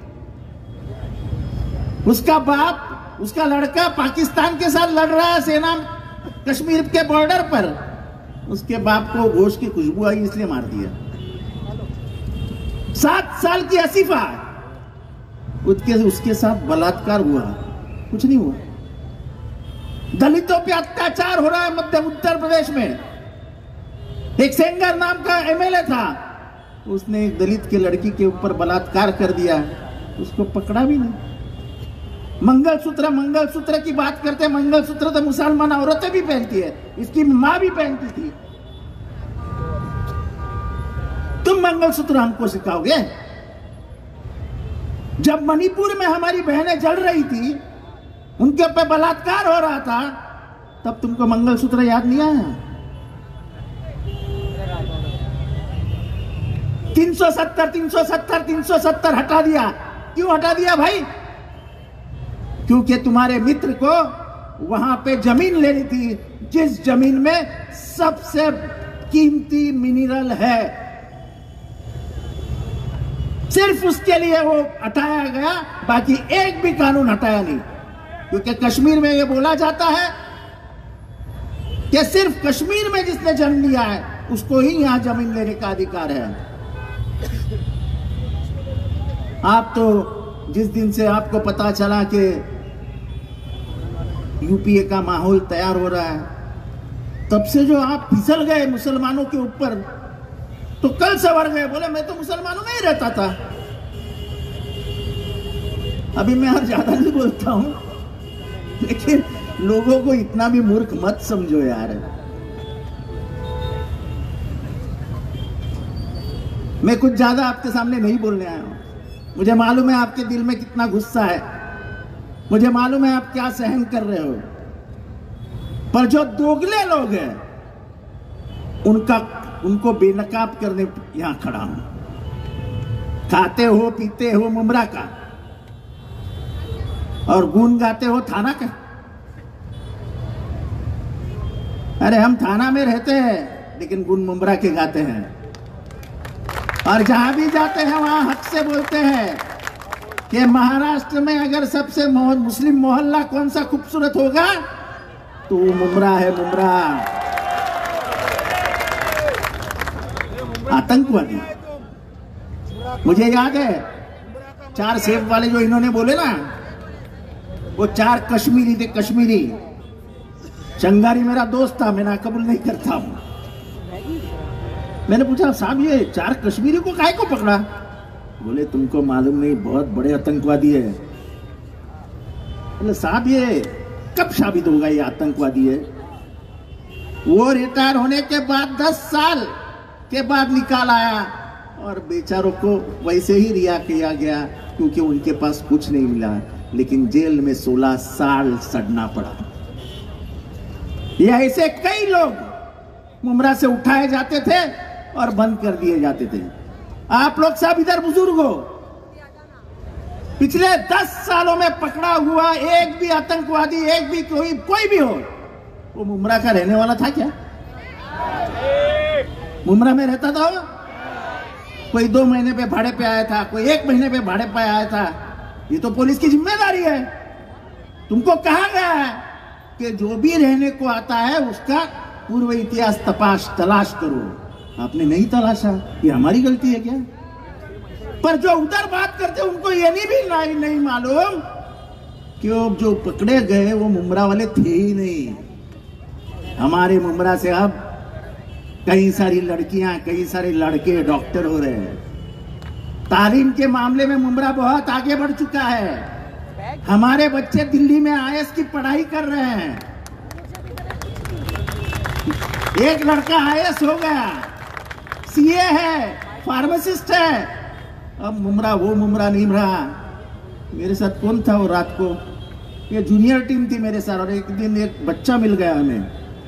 उसका बाप, उसका लड़का पाकिस्तान के साथ लड़ रहा है सेना कश्मीर के बॉर्डर पर, उसके बाप को गोश्त की खुशबू आई इसलिए मार दिया। सात साल की असीफा, उसके उसके साथ बलात्कार हुआ, कुछ नहीं हुआ। दलितों पे अत्याचार हो रहा है मध्य उत्तर प्रदेश में। एक सेंगर नाम का एमएलए था, उसने एक दलित के लड़की के ऊपर बलात्कार कर दिया, उसको पकड़ा भी नहीं। मंगलसूत्र मंगलसूत्र की बात करते हैं, मंगलसूत्र तो मुसलमान औरतें भी पहनती है, इसकी मां भी पहनती थी। तुम मंगलसूत्र हमको सिखाओगे? जब मणिपुर में हमारी बहनें जल रही थी, उनके ऊपर बलात्कार हो रहा था, तब तुमको मंगलसूत्र याद नहीं आया? तीन सौ सत्तर तीन सौ सत्तर तीन सौ सत्तर हटा दिया। क्यों हटा दिया भाई? क्योंकि तुम्हारे मित्र को वहां पे जमीन लेनी थी, जिस जमीन में सबसे कीमती मिनरल है। सिर्फ उसके लिए वो हटाया गया, बाकी एक भी कानून हटाया नहीं। क्योंकि कश्मीर में ये बोला जाता है कि सिर्फ कश्मीर में जिसने जन्म लिया है उसको ही यहां जमीन लेने का अधिकार है। आप तो जिस दिन से आपको पता चला कि यूपीए का माहौल तैयार हो रहा है, तब से जो आप फिसल गए मुसलमानों के ऊपर, तो कल सवर गए, बोले मैं तो मुसलमानों में ही रहता था। अभी मैं और ज्यादा नहीं बोलता हूं, लेकिन लोगों को इतना भी मूर्ख मत समझो यार। मैं कुछ ज्यादा आपके सामने नहीं बोलने आया हूं। मुझे मालूम है आपके दिल में कितना गुस्सा है, मुझे मालूम है आप क्या सहन कर रहे हो, पर जो दोगले लोग हैं उनका उनको बेनकाब करने यहां खड़ा हूं। खाते हो पीते हो मुमरा का और गुण गाते हो थाना का। अरे हम थाना में रहते हैं लेकिन गुण मुमरा के गाते हैं, और जहां भी जाते हैं वहां हक से बोलते हैं कि महाराष्ट्र में अगर सबसे मुस्लिम मोहल्ला कौन सा खूबसूरत होगा तो वो मुमरा है, मुमरा। आतंकवादी, मुझे याद है चार सेब वाले जो इन्होंने बोले ना, वो चार कश्मीरी थे, कश्मीरी। चंगारी मेरा दोस्त था, मैं ना कबूल नहीं करता हूं। मैंने पूछा साहब ये चार कश्मीरी को काहे को पकड़ा? बोले तुमको मालूम नहीं, बहुत बड़े आतंकवादी है। बोले साहब ये कब साबित होगा ये आतंकवादी है? वो रिटायर होने के बाद दस साल के बाद निकाल आया और बेचारों को वैसे ही रिहा किया गया क्योंकि उनके पास कुछ नहीं मिला, लेकिन जेल में सोलह साल सड़ना पड़ा। ये ऐसे कई लोग मुमरा से उठाए जाते थे और बंद कर दिए जाते थे। आप लोग सब इधर बुजुर्ग हो, पिछले दस सालों में पकड़ा हुआ एक भी आतंकवादी, एक भी कोई कोई भी हो, वो मुमरा का रहने वाला था क्या? मुमरा में रहता था वो? कोई दो महीने पे भाड़े पे आया था, कोई एक महीने पे भाड़े पे आया था। ये तो पुलिस की जिम्मेदारी है। तुमको कहा गया है कि जो भी रहने को आता है उसका पूर्व इतिहास तपाश तलाश करो। आपने नहीं तलाशा, ये हमारी गलती है क्या? पर जो उधर बात करते उनको ये नहीं भी नहीं, नहीं मालूम कि वो जो पकड़े गए वो मुमरा वाले थे ही नहीं। हमारे मुमरा से अब कई सारी लड़कियां, कई सारे लड़के डॉक्टर हो रहे हैं। तालीम के मामले में मुमरा बहुत आगे बढ़ चुका है। हमारे बच्चे दिल्ली में आई ए एस की पढ़ाई कर रहे हैं। एक लड़का आई ए एस हो गया, सी ए है, फार्मासिस्ट है। अब मुमरा वो मुमरा नहीं रहा। मेरे साथ कौन था वो रात को? ये जूनियर टीम थी मेरे साथ, और एक दिन एक बच्चा मिल गया हमें।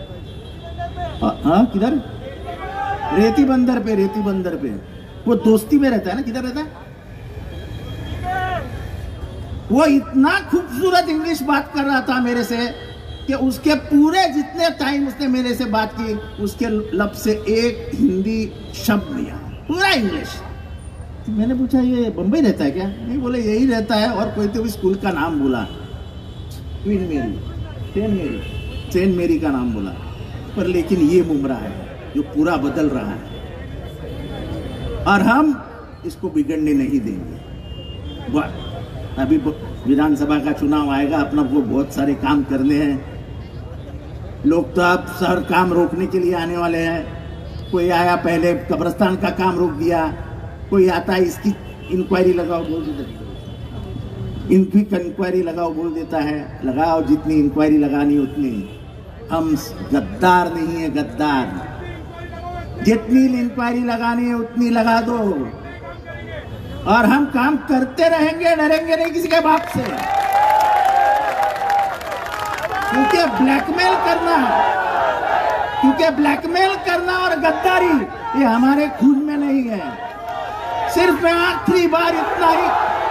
हाँ, किधर? रेती बंदर पे, रेती बंदर पे। वो दोस्ती में रहता है ना, किधर रहता है? वो इतना खूबसूरत इंग्लिश बात कर रहा था मेरे से कि उसके पूरे जितने टाइम उसने मेरे से बात की, उसके लब से एक हिंदी शब्द नहीं आया, पूरा इंग्लिश। मैंने पूछा ये बम्बई रहता है क्या? नहीं, बोले यही रहता है, और कोई तो भी स्कूल का नाम बोला, क्वीन मेरी, सेंट मेरी, सेंट मेरी का नाम बोला। पर लेकिन ये मुमरा है जो पूरा बदल रहा है, और हम इसको बिगड़ने नहीं देंगे। अभी विधानसभा का चुनाव आएगा, अपना को बहुत सारे काम करने हैं। लोग तो अब हर काम रोकने के लिए आने वाले हैं। कोई आया पहले कब्रिस्तान का काम रोक दिया, कोई आता है इसकी इंक्वायरी लगाओ बोल देता है, इनकी इंक्वायरी लगाओ बोल देता है। लगाओ, जितनी इंक्वायरी लगानी उतनी। हम गद्दार नहीं है, गद्दार। जितनी इंक्वायरी लगानी है उतनी लगा दो, और हम काम करते रहेंगे, डरेंगे नहीं किसी के बाप से। क्योंकि ब्लैकमेल करना क्योंकि ब्लैकमेल करना और गद्दारी ये हमारे खून में नहीं है। सिर्फ मैं आखिरी बार इतना ही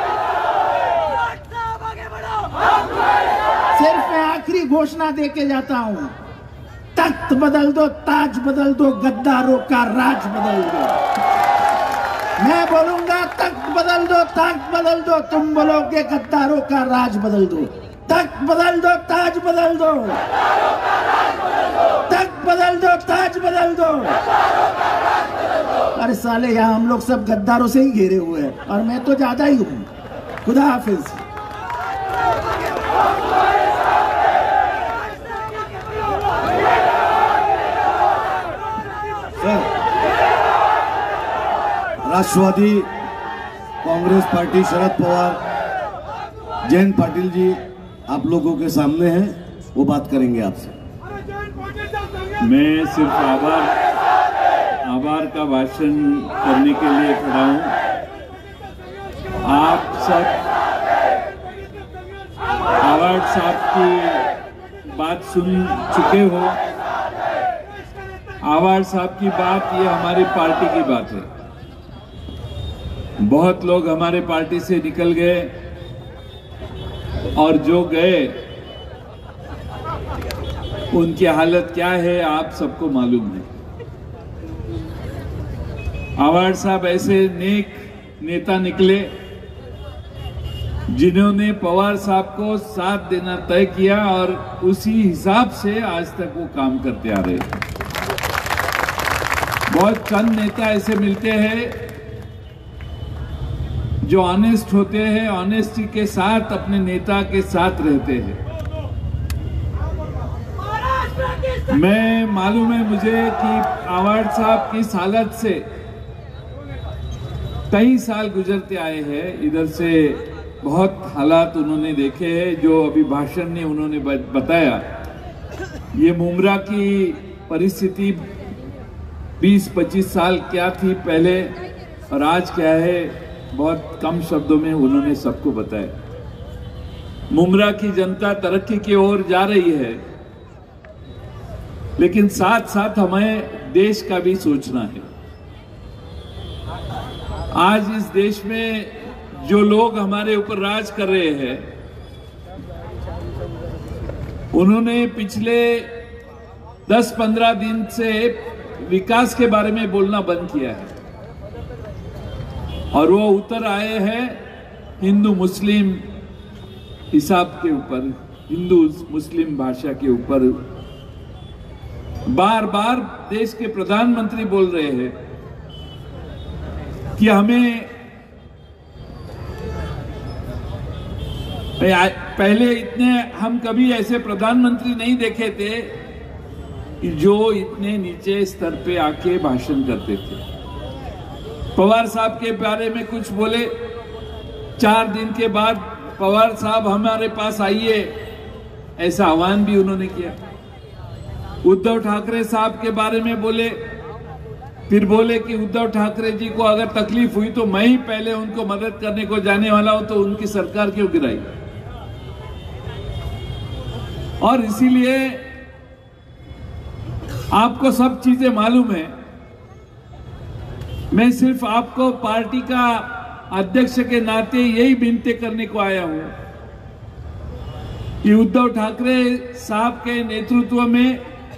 सिर्फ मैं आखिरी घोषणा देके जाता हूं, तख्त बदल दो, ताज बदल दो, गद्दारों का राज बदल दो। मैं बोलूंगा तख्त बदल दो, ताज बदल दो, तुम बोलोगे गद्दारों का राज बदल दो। तख्त बदल दो, ताज बदल दो, तख्त बदल दो, ताज बदल दो। अरे साले, यहाँ हम लोग सब गद्दारों से ही घेरे हुए हैं, और मैं तो ज्यादा ही हूं। खुदा हाफिज। राष्ट्रवादी कांग्रेस पार्टी शरद पवार, जयंत पाटिल जी आप लोगों के सामने हैं, वो बात करेंगे आपसे। मैं सिर्फ आभार आभार का भाषण करने के लिए खड़ा हूं। आप सब आवाड़ साहब की बात सुन चुके हो। आवाड़ साहब की बात ये हमारी पार्टी की बात है। बहुत लोग हमारे पार्टी से निकल गए, और जो गए उनकी हालत क्या है आप सबको मालूम है। आवाड़ साहब ऐसे नेक नेता निकले जिन्होंने पवार साहब को साथ देना तय किया, और उसी हिसाब से आज तक वो काम करते आ रहे हैं। बहुत चंद नेता ऐसे मिलते हैं जो ऑनेस्ट होते हैं, ऑनेस्टी के साथ अपने नेता के साथ रहते हैं। मैं मालूम है मुझे कि आवाड़ साहब की इस हालत से कई साल गुजरते आए हैं। इधर से बहुत हालात उन्होंने देखे हैं, जो अभी भाषण में उन्होंने बताया। ये मुमरा की परिस्थिति बीस पच्चीस साल क्या थी पहले, और आज क्या है, बहुत कम शब्दों में उन्होंने सबको बताया। मुमरा की जनता तरक्की की ओर जा रही है, लेकिन साथ साथ हमें देश का भी सोचना है। आज इस देश में जो लोग हमारे ऊपर राज कर रहे हैं, उन्होंने पिछले दस पंद्रह दिन से विकास के बारे में बोलना बंद किया है, और वो उतर आए हैं हिंदू मुस्लिम हिसाब के ऊपर, हिंदू मुस्लिम भाषा के ऊपर। बार बार देश के प्रधानमंत्री बोल रहे हैं कि हमें पहले इतने हम कभी ऐसे प्रधानमंत्री नहीं देखे थे कि जो इतने नीचे स्तर पे आके भाषण करते थे। पवार साहब के बारे में कुछ बोले, चार दिन के बाद पवार साहब हमारे पास आइए, ऐसा आह्वान भी उन्होंने किया। उद्धव ठाकरे साहब के बारे में बोले, फिर बोले कि उद्धव ठाकरे जी को अगर तकलीफ हुई तो मैं ही पहले उनको मदद करने को जाने वाला हूं, तो उनकी सरकार क्यों गिराई। और इसीलिए आपको सब चीजें मालूम है। मैं सिर्फ आपको पार्टी का अध्यक्ष के नाते यही विनती करने को आया हूं कि उद्धव ठाकरे साहब के नेतृत्व में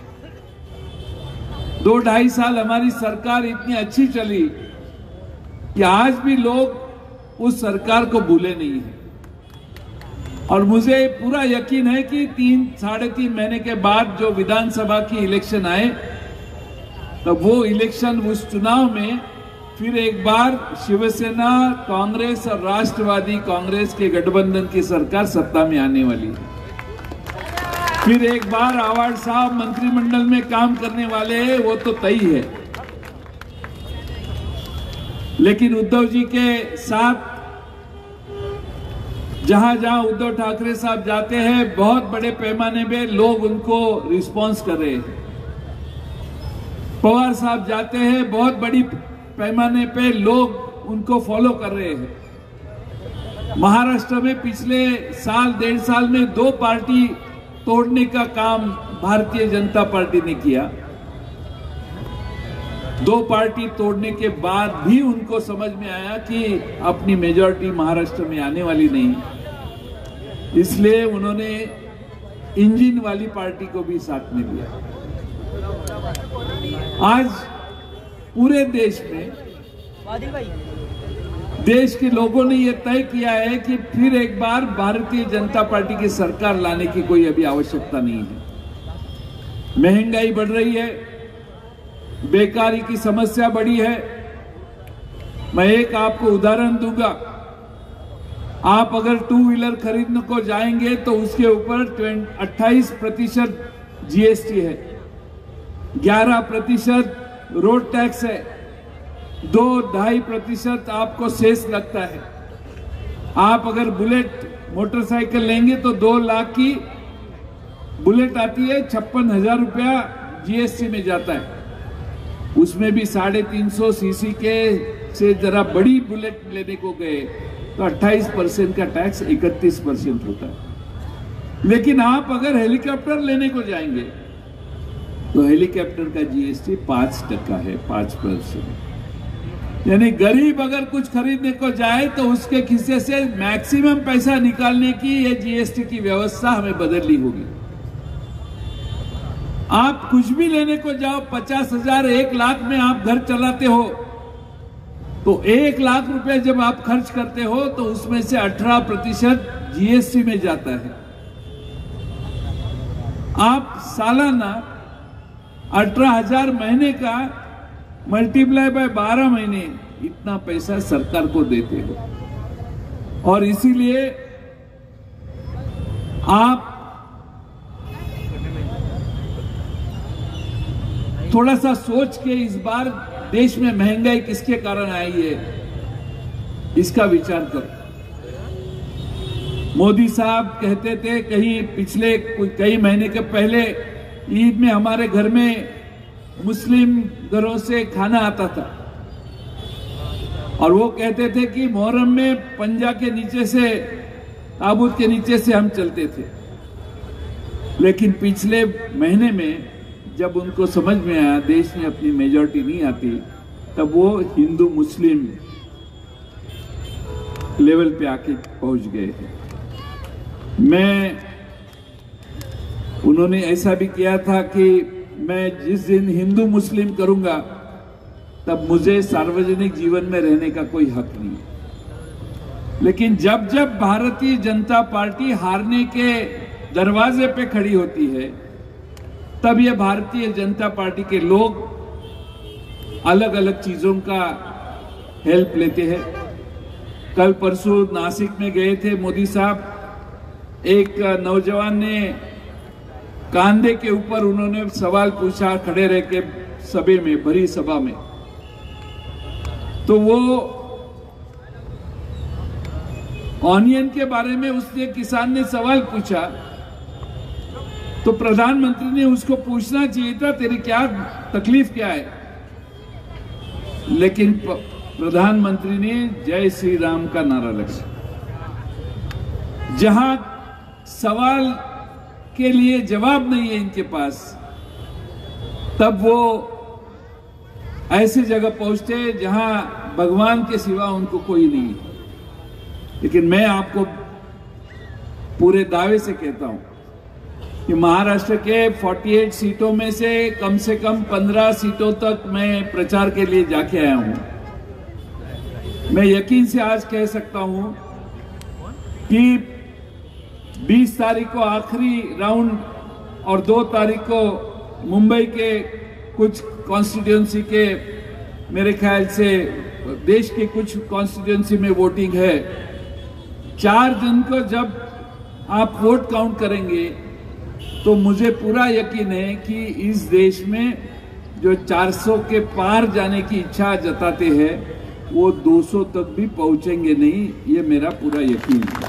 दो ढाई साल हमारी सरकार इतनी अच्छी चली कि आज भी लोग उस सरकार को भूले नहीं है। और मुझे पूरा यकीन है कि तीन साढ़े तीन महीने के बाद जो विधानसभा की इलेक्शन आए, तो वो इलेक्शन, उस चुनाव में फिर एक बार शिवसेना, कांग्रेस और राष्ट्रवादी कांग्रेस के गठबंधन की सरकार सत्ता में आने वाली है। फिर एक बार आवाड़ साहब मंत्रिमंडल में काम करने वाले हैं, वो तो तय है। लेकिन उद्धव जी के साथ जहां जहां उद्धव ठाकरे साहब जाते हैं, बहुत बड़े पैमाने पे लोग उनको रिस्पॉन्स कर रहे हैं। पवार साहब जाते हैं, बहुत बड़ी पैमाने पे लोग उनको फॉलो कर रहे हैं। महाराष्ट्र में पिछले साल डेढ़ साल में दो पार्टी तोड़ने का काम भारतीय जनता पार्टी ने किया। दो पार्टी तोड़ने के बाद भी उनको समझ में आया कि अपनी मेजॉरिटी महाराष्ट्र में आने वाली नहीं, इसलिए उन्होंने इंजन वाली पार्टी को भी साथ में लिया। आज पूरे देश में देश के लोगों ने यह तय किया है कि फिर एक बार भारतीय जनता पार्टी की सरकार लाने की कोई अभी आवश्यकता नहीं है। महंगाई बढ़ रही है, बेकारी की समस्या बढ़ी है। मैं एक आपको उदाहरण दूंगा। आप अगर टू व्हीलर खरीदने को जाएंगे तो उसके ऊपर अट्ठाईस प्रतिशत जीएसटी है, ग्यारह प्रतिशत रोड टैक्स है, दो ढाई प्रतिशत आपको सेस लगता है। आप अगर बुलेट मोटरसाइकिल लेंगे तो दो लाख की बुलेट आती है, छप्पन हजार रुपया जीएसटी में जाता है। उसमें भी साढ़े तीन सौ सीसी के से जरा बड़ी बुलेट लेने को गए तो अट्ठाईस परसेंट का टैक्स इकतीस परसेंट होता है। लेकिन आप अगर हेलीकॉप्टर लेने को जाएंगे तो हेलीकॉप्टर का जीएसटी पांच टका है, पांच परसेंट। यानी गरीब अगर कुछ खरीदने को जाए तो उसके खिस्से से मैक्सिमम पैसा निकालने की ये जीएसटी की व्यवस्था हमें बदलनी होगी। आप कुछ भी लेने को जाओ, पचास हजार एक लाख में आप घर चलाते हो, तो एक लाख रुपए जब आप खर्च करते हो तो उसमें से अठारह प्रतिशत जीएसटी में जाता है। आप सालाना अठारह हजार महीने का मल्टीप्लाई बाय बारह महीने इतना पैसा सरकार को देते हो। और इसीलिए आप थोड़ा सा सोच के इस बार देश में महंगाई किसके कारण आई है इसका विचार करो। मोदी साहब कहते थे कहीं पिछले कई महीने के पहले ईद में हमारे घर में मुस्लिम घरों से खाना आता था और वो कहते थे कि मुहर्रम में पंजा के नीचे से, ताबूत के नीचे से हम चलते थे। लेकिन पिछले महीने में जब उनको समझ में आया देश में अपनी मेजॉरिटी नहीं आती, तब वो हिंदू मुस्लिम लेवल पे आके पहुंच गए थे। मैं उन्होंने ऐसा भी किया था कि मैं जिस दिन हिंदू मुस्लिम करूंगा तब मुझे सार्वजनिक जीवन में रहने का कोई हक नहीं। लेकिन जब जब भारतीय जनता पार्टी हारने के दरवाजे पे खड़ी होती है तब ये भारतीय जनता पार्टी के लोग अलग अलग चीजों का हेल्प लेते हैं। कल परसों नासिक में गए थे मोदी साहब, एक नौजवान ने कांधे के ऊपर उन्होंने सवाल पूछा खड़े रह के सभा में, भरी सभा में। तो वो ऑनियन के बारे में उसने किसान ने सवाल पूछा, तो प्रधानमंत्री ने उसको पूछना चाहिए था तेरी क्या तकलीफ क्या है, लेकिन प्रधानमंत्री ने जय श्री राम का नारा लगाया। जहां सवाल के लिए जवाब नहीं है इनके पास, तब वो ऐसी जगह पहुंचते जहां भगवान के सिवा उनको कोई नहीं है। लेकिन मैं आपको पूरे दावे से कहता हूं कि महाराष्ट्र के अड़तालीस सीटों में से कम से कम पंद्रह सीटों तक मैं प्रचार के लिए जाके आया हूं। मैं यकीन से आज कह सकता हूं कि बीस तारीख को आखिरी राउंड और दो तारीख को मुंबई के कुछ कॉन्स्टिट्यूएंसी के, मेरे ख्याल से देश के कुछ कॉन्स्टिट्यूएंसी में वोटिंग है। चार जन को जब आप वोट काउंट करेंगे तो मुझे पूरा यकीन है कि इस देश में जो चार सौ के पार जाने की इच्छा जताते हैं वो दो सौ तक भी पहुंचेंगे नहीं, ये मेरा पूरा यकीन है।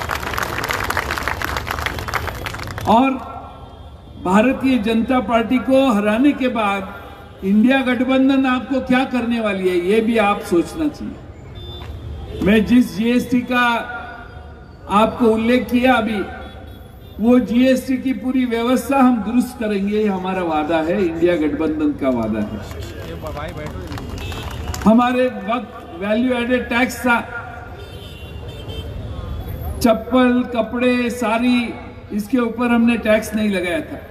और भारतीय जनता पार्टी को हराने के बाद इंडिया गठबंधन आपको क्या करने वाली है, ये भी आप सोचना चाहिए। मैं जिस जीएसटी का आपको उल्लेख किया अभी, वो जीएसटी की पूरी व्यवस्था हम दुरुस्त करेंगे, ये हमारा वादा है, इंडिया गठबंधन का वादा है। हमारे वक्त वैल्यू एडेड टैक्स था, चप्पल, कपड़े, साड़ी, इसके ऊपर हमने टैक्स नहीं लगाया था।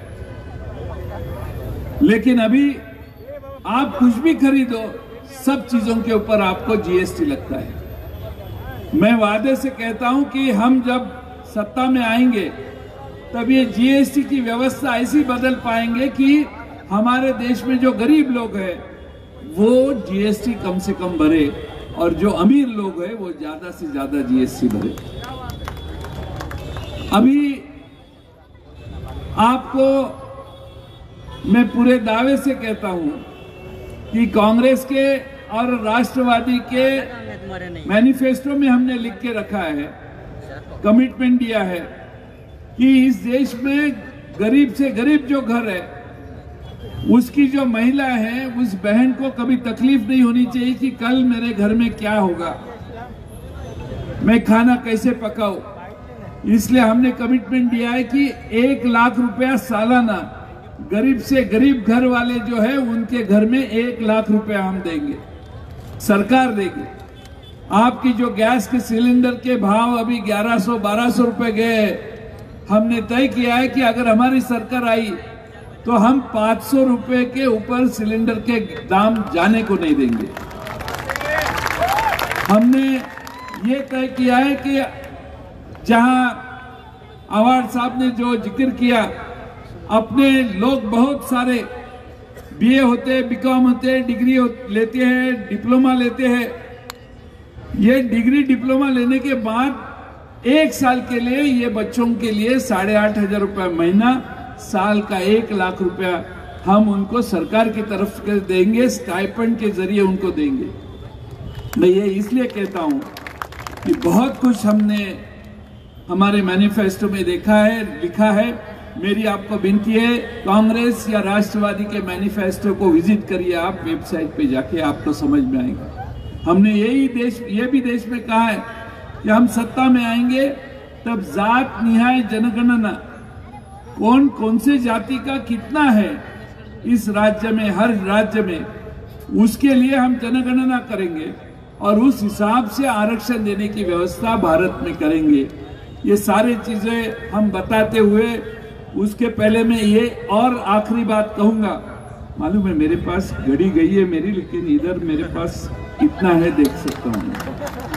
लेकिन अभी आप कुछ भी खरीदो, सब चीजों के ऊपर आपको जीएसटी लगता है। मैं वादे से कहता हूं कि हम जब सत्ता में आएंगे तब ये जीएसटी की व्यवस्था ऐसी बदल पाएंगे कि हमारे देश में जो गरीब लोग हैं वो जीएसटी कम से कम भरे और जो अमीर लोग हैं वो ज्यादा से ज्यादा जीएसटी भरे। अभी आपको मैं पूरे दावे से कहता हूं कि कांग्रेस के और राष्ट्रवादी के मैनिफेस्टो में हमने लिख के रखा है, कमिटमेंट दिया है कि इस देश में गरीब से गरीब जो घर है उसकी जो महिला है उस बहन को कभी तकलीफ नहीं होनी चाहिए कि कल मेरे घर में क्या होगा, मैं खाना कैसे पकाऊं। इसलिए हमने कमिटमेंट दिया है कि एक लाख रुपया सालाना गरीब से गरीब घर वाले जो है उनके घर में एक लाख रुपया हम देंगे, सरकार देगी। आपकी जो गैस के सिलेंडर के भाव अभी ग्यारह सौ बारह सौ रुपए गए, हमने तय किया है कि अगर हमारी सरकार आई तो हम पांच सौ रुपए के ऊपर सिलेंडर के दाम जाने को नहीं देंगे। हमने ये तय किया है कि जहां अवार्ड साहब ने जो जिक्र किया, अपने लोग बहुत सारे बीए होते हैं, बीकॉम होते हैं, डिग्री लेते हैं, डिप्लोमा लेते हैं। ये डिग्री डिप्लोमा लेने के बाद एक साल के लिए ये बच्चों के लिए साढ़े आठ हजार रुपया महीना, साल का एक लाख रुपया हम उनको सरकार की तरफ से देंगे, स्टाइपेंड के जरिए उनको देंगे। मैं ये इसलिए कहता हूं कि बहुत कुछ हमने हमारे मैनिफेस्टो में देखा है, लिखा है। मेरी आपको विनती है, कांग्रेस या राष्ट्रवादी के मैनिफेस्टो को विजिट करिए, आप वेबसाइट पे जाके आपको समझ में आएगा। हमने यही देश ये भी देश में कहा है कि हम सत्ता में आएंगे तब जात निहाय जनगणना, कौन कौन से जाति का कितना है इस राज्य में, हर राज्य में, उसके लिए हम जनगणना करेंगे और उस हिसाब से आरक्षण देने की व्यवस्था भारत में करेंगे। ये सारी चीजें हम बताते हुए उसके पहले मैं ये और आखिरी बात कहूंगा। मालूम है मेरे पास घड़ी गई है मेरी, लेकिन इधर मेरे पास इतना है, देख सकता हूं।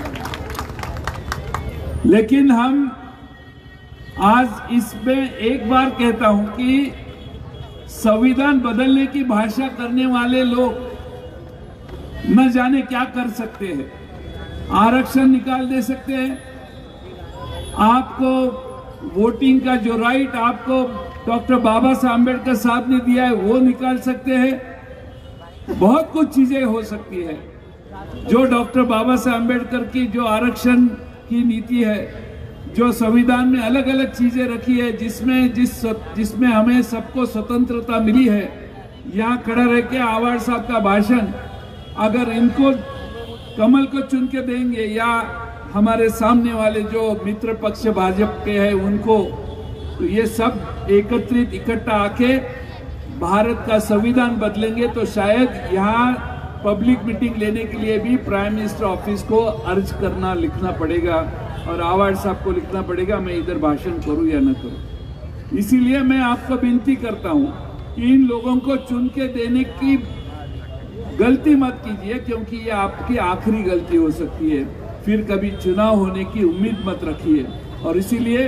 लेकिन हम आज इसमें एक बार कहता हूं कि संविधान बदलने की भाषा करने वाले लोग न जाने क्या कर सकते हैं। आरक्षण निकाल दे सकते हैं, आपको वोटिंग का जो राइट आपको डॉक्टर बाबा साहब आम्बेडकर साहब ने दिया है वो निकाल सकते हैं। बहुत कुछ चीजें हो सकती है। जो डॉक्टर बाबा साहब आम्बेडकर की जो आरक्षण की नीति है, जो संविधान में अलग अलग चीजें रखी है, जिसमें जिस जिसमें हमें सबको स्वतंत्रता मिली है, यहाँ खड़ा रह के आवाड़ साहब का भाषण अगर इनको कमल को चुन के देंगे या हमारे सामने वाले जो मित्र पक्ष भाजपा के हैं उनको, तो ये सब एकत्रित इकट्ठा आके भारत का संविधान बदलेंगे तो शायद यहाँ पब्लिक मीटिंग लेने के लिए भी प्राइम मिनिस्टर ऑफिस को अर्ज करना लिखना पड़ेगा और आवाड़ साहब को लिखना पड़ेगा मैं इधर भाषण करूं या न करूं। इसीलिए मैं आपको विनती करता हूं कि इन लोगों को चुन के देने की गलती मत कीजिए, क्योंकि ये आपकी आखिरी गलती हो सकती है। फिर कभी चुनाव होने की उम्मीद मत रखिए। और इसीलिए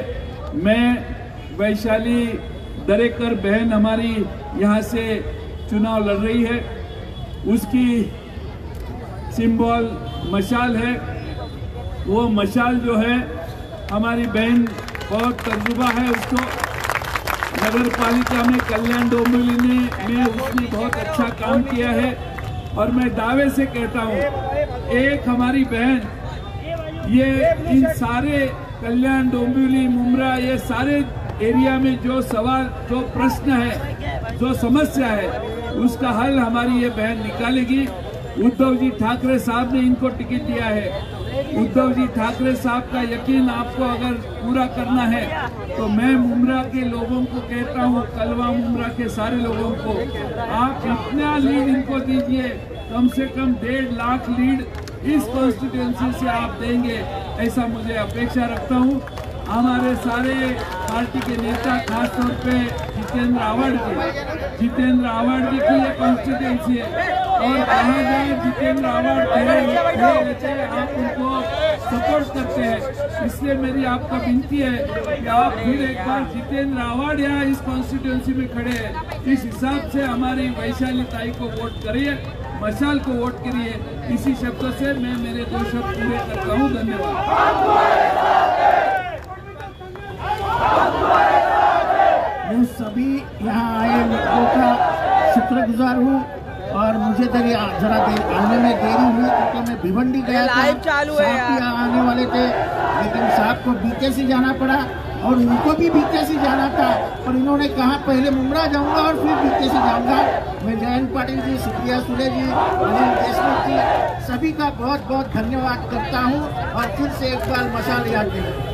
मैं वैशाली दरेकर बहन हमारी यहाँ से चुनाव लड़ रही है, उसकी सिंबल मशाल है। वो मशाल जो है हमारी बहन बहुत तजुर्बा है, उसको नगर पालिका में कल्याण डोंबिवली ने में उसने बहुत अच्छा काम किया है। और मैं दावे से कहता हूँ, एक हमारी बहन ये इन सारे कल्याण डोंबिवली मुमरा ये सारे एरिया में जो सवाल जो प्रश्न है जो समस्या है उसका हल हमारी ये बहन निकालेगी। उद्धव जी ठाकरे साहब ने इनको टिकट दिया है। उद्धव जी ठाकरे साहब का यकीन आपको अगर पूरा करना है तो मैं मुमरा के लोगों को कहता हूँ, कलवा मुमरा के सारे लोगों को, आप इतना लीड इनको दीजिए, कम से कम डेढ़ लाख लीड इस कॉन्स्टिट्यूएंसी से आप देंगे, ऐसा मुझे अपेक्षा रखता हूँ। हमारे सारे पार्टी के नेता, खासतौर पे जितेंद्र आवाड़ जी जितेंद्र आवाड़ जी की ये कॉन्स्टिट्यूएंसी है और कहा जाए जितेंद्र आवाड़ रहते हैं, आप उनको सपोर्ट करते हैं। इसलिए मेरी आपको विनती है कि आप फिर एक बार जितेंद्र आवाड़ यहाँ इस कॉन्स्टिट्यूएंसी में खड़े हैं, इस हिसाब से हमारी वैशाली ताई को वोट करिए, मशाल को वोट करिए। इसी शब्दों से मैं मेरे दो शब्द पूरे करता हूँ। धन्यवाद। मैं सभी यहाँ आए लोगों का शुक्रगुजार हूँ और मुझे तो जरा देर आने में देरी हुई क्योंकि मैं भिवंडी गया था, साहब यहाँ आने वाले थे, लेकिन साहब को बीकेसी जाना पड़ा और उनको भी बीकेसी जाना था, पर इन्होंने कहा पहले मुमरा जाऊंगा और फिर बीकेसी जाऊंगा। मैं जयंत पाटिल जी, सुप्रिया सुले जी, अनिल देशमुख जी, सभी का बहुत बहुत धन्यवाद करता हूँ और फिर से एक बार मशाल याद दें।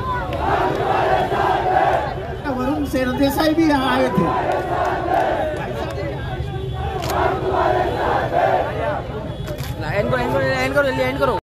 वरुण सरदेसाई भी यहाँ आए थे। एंड करो एंड करो एंड करो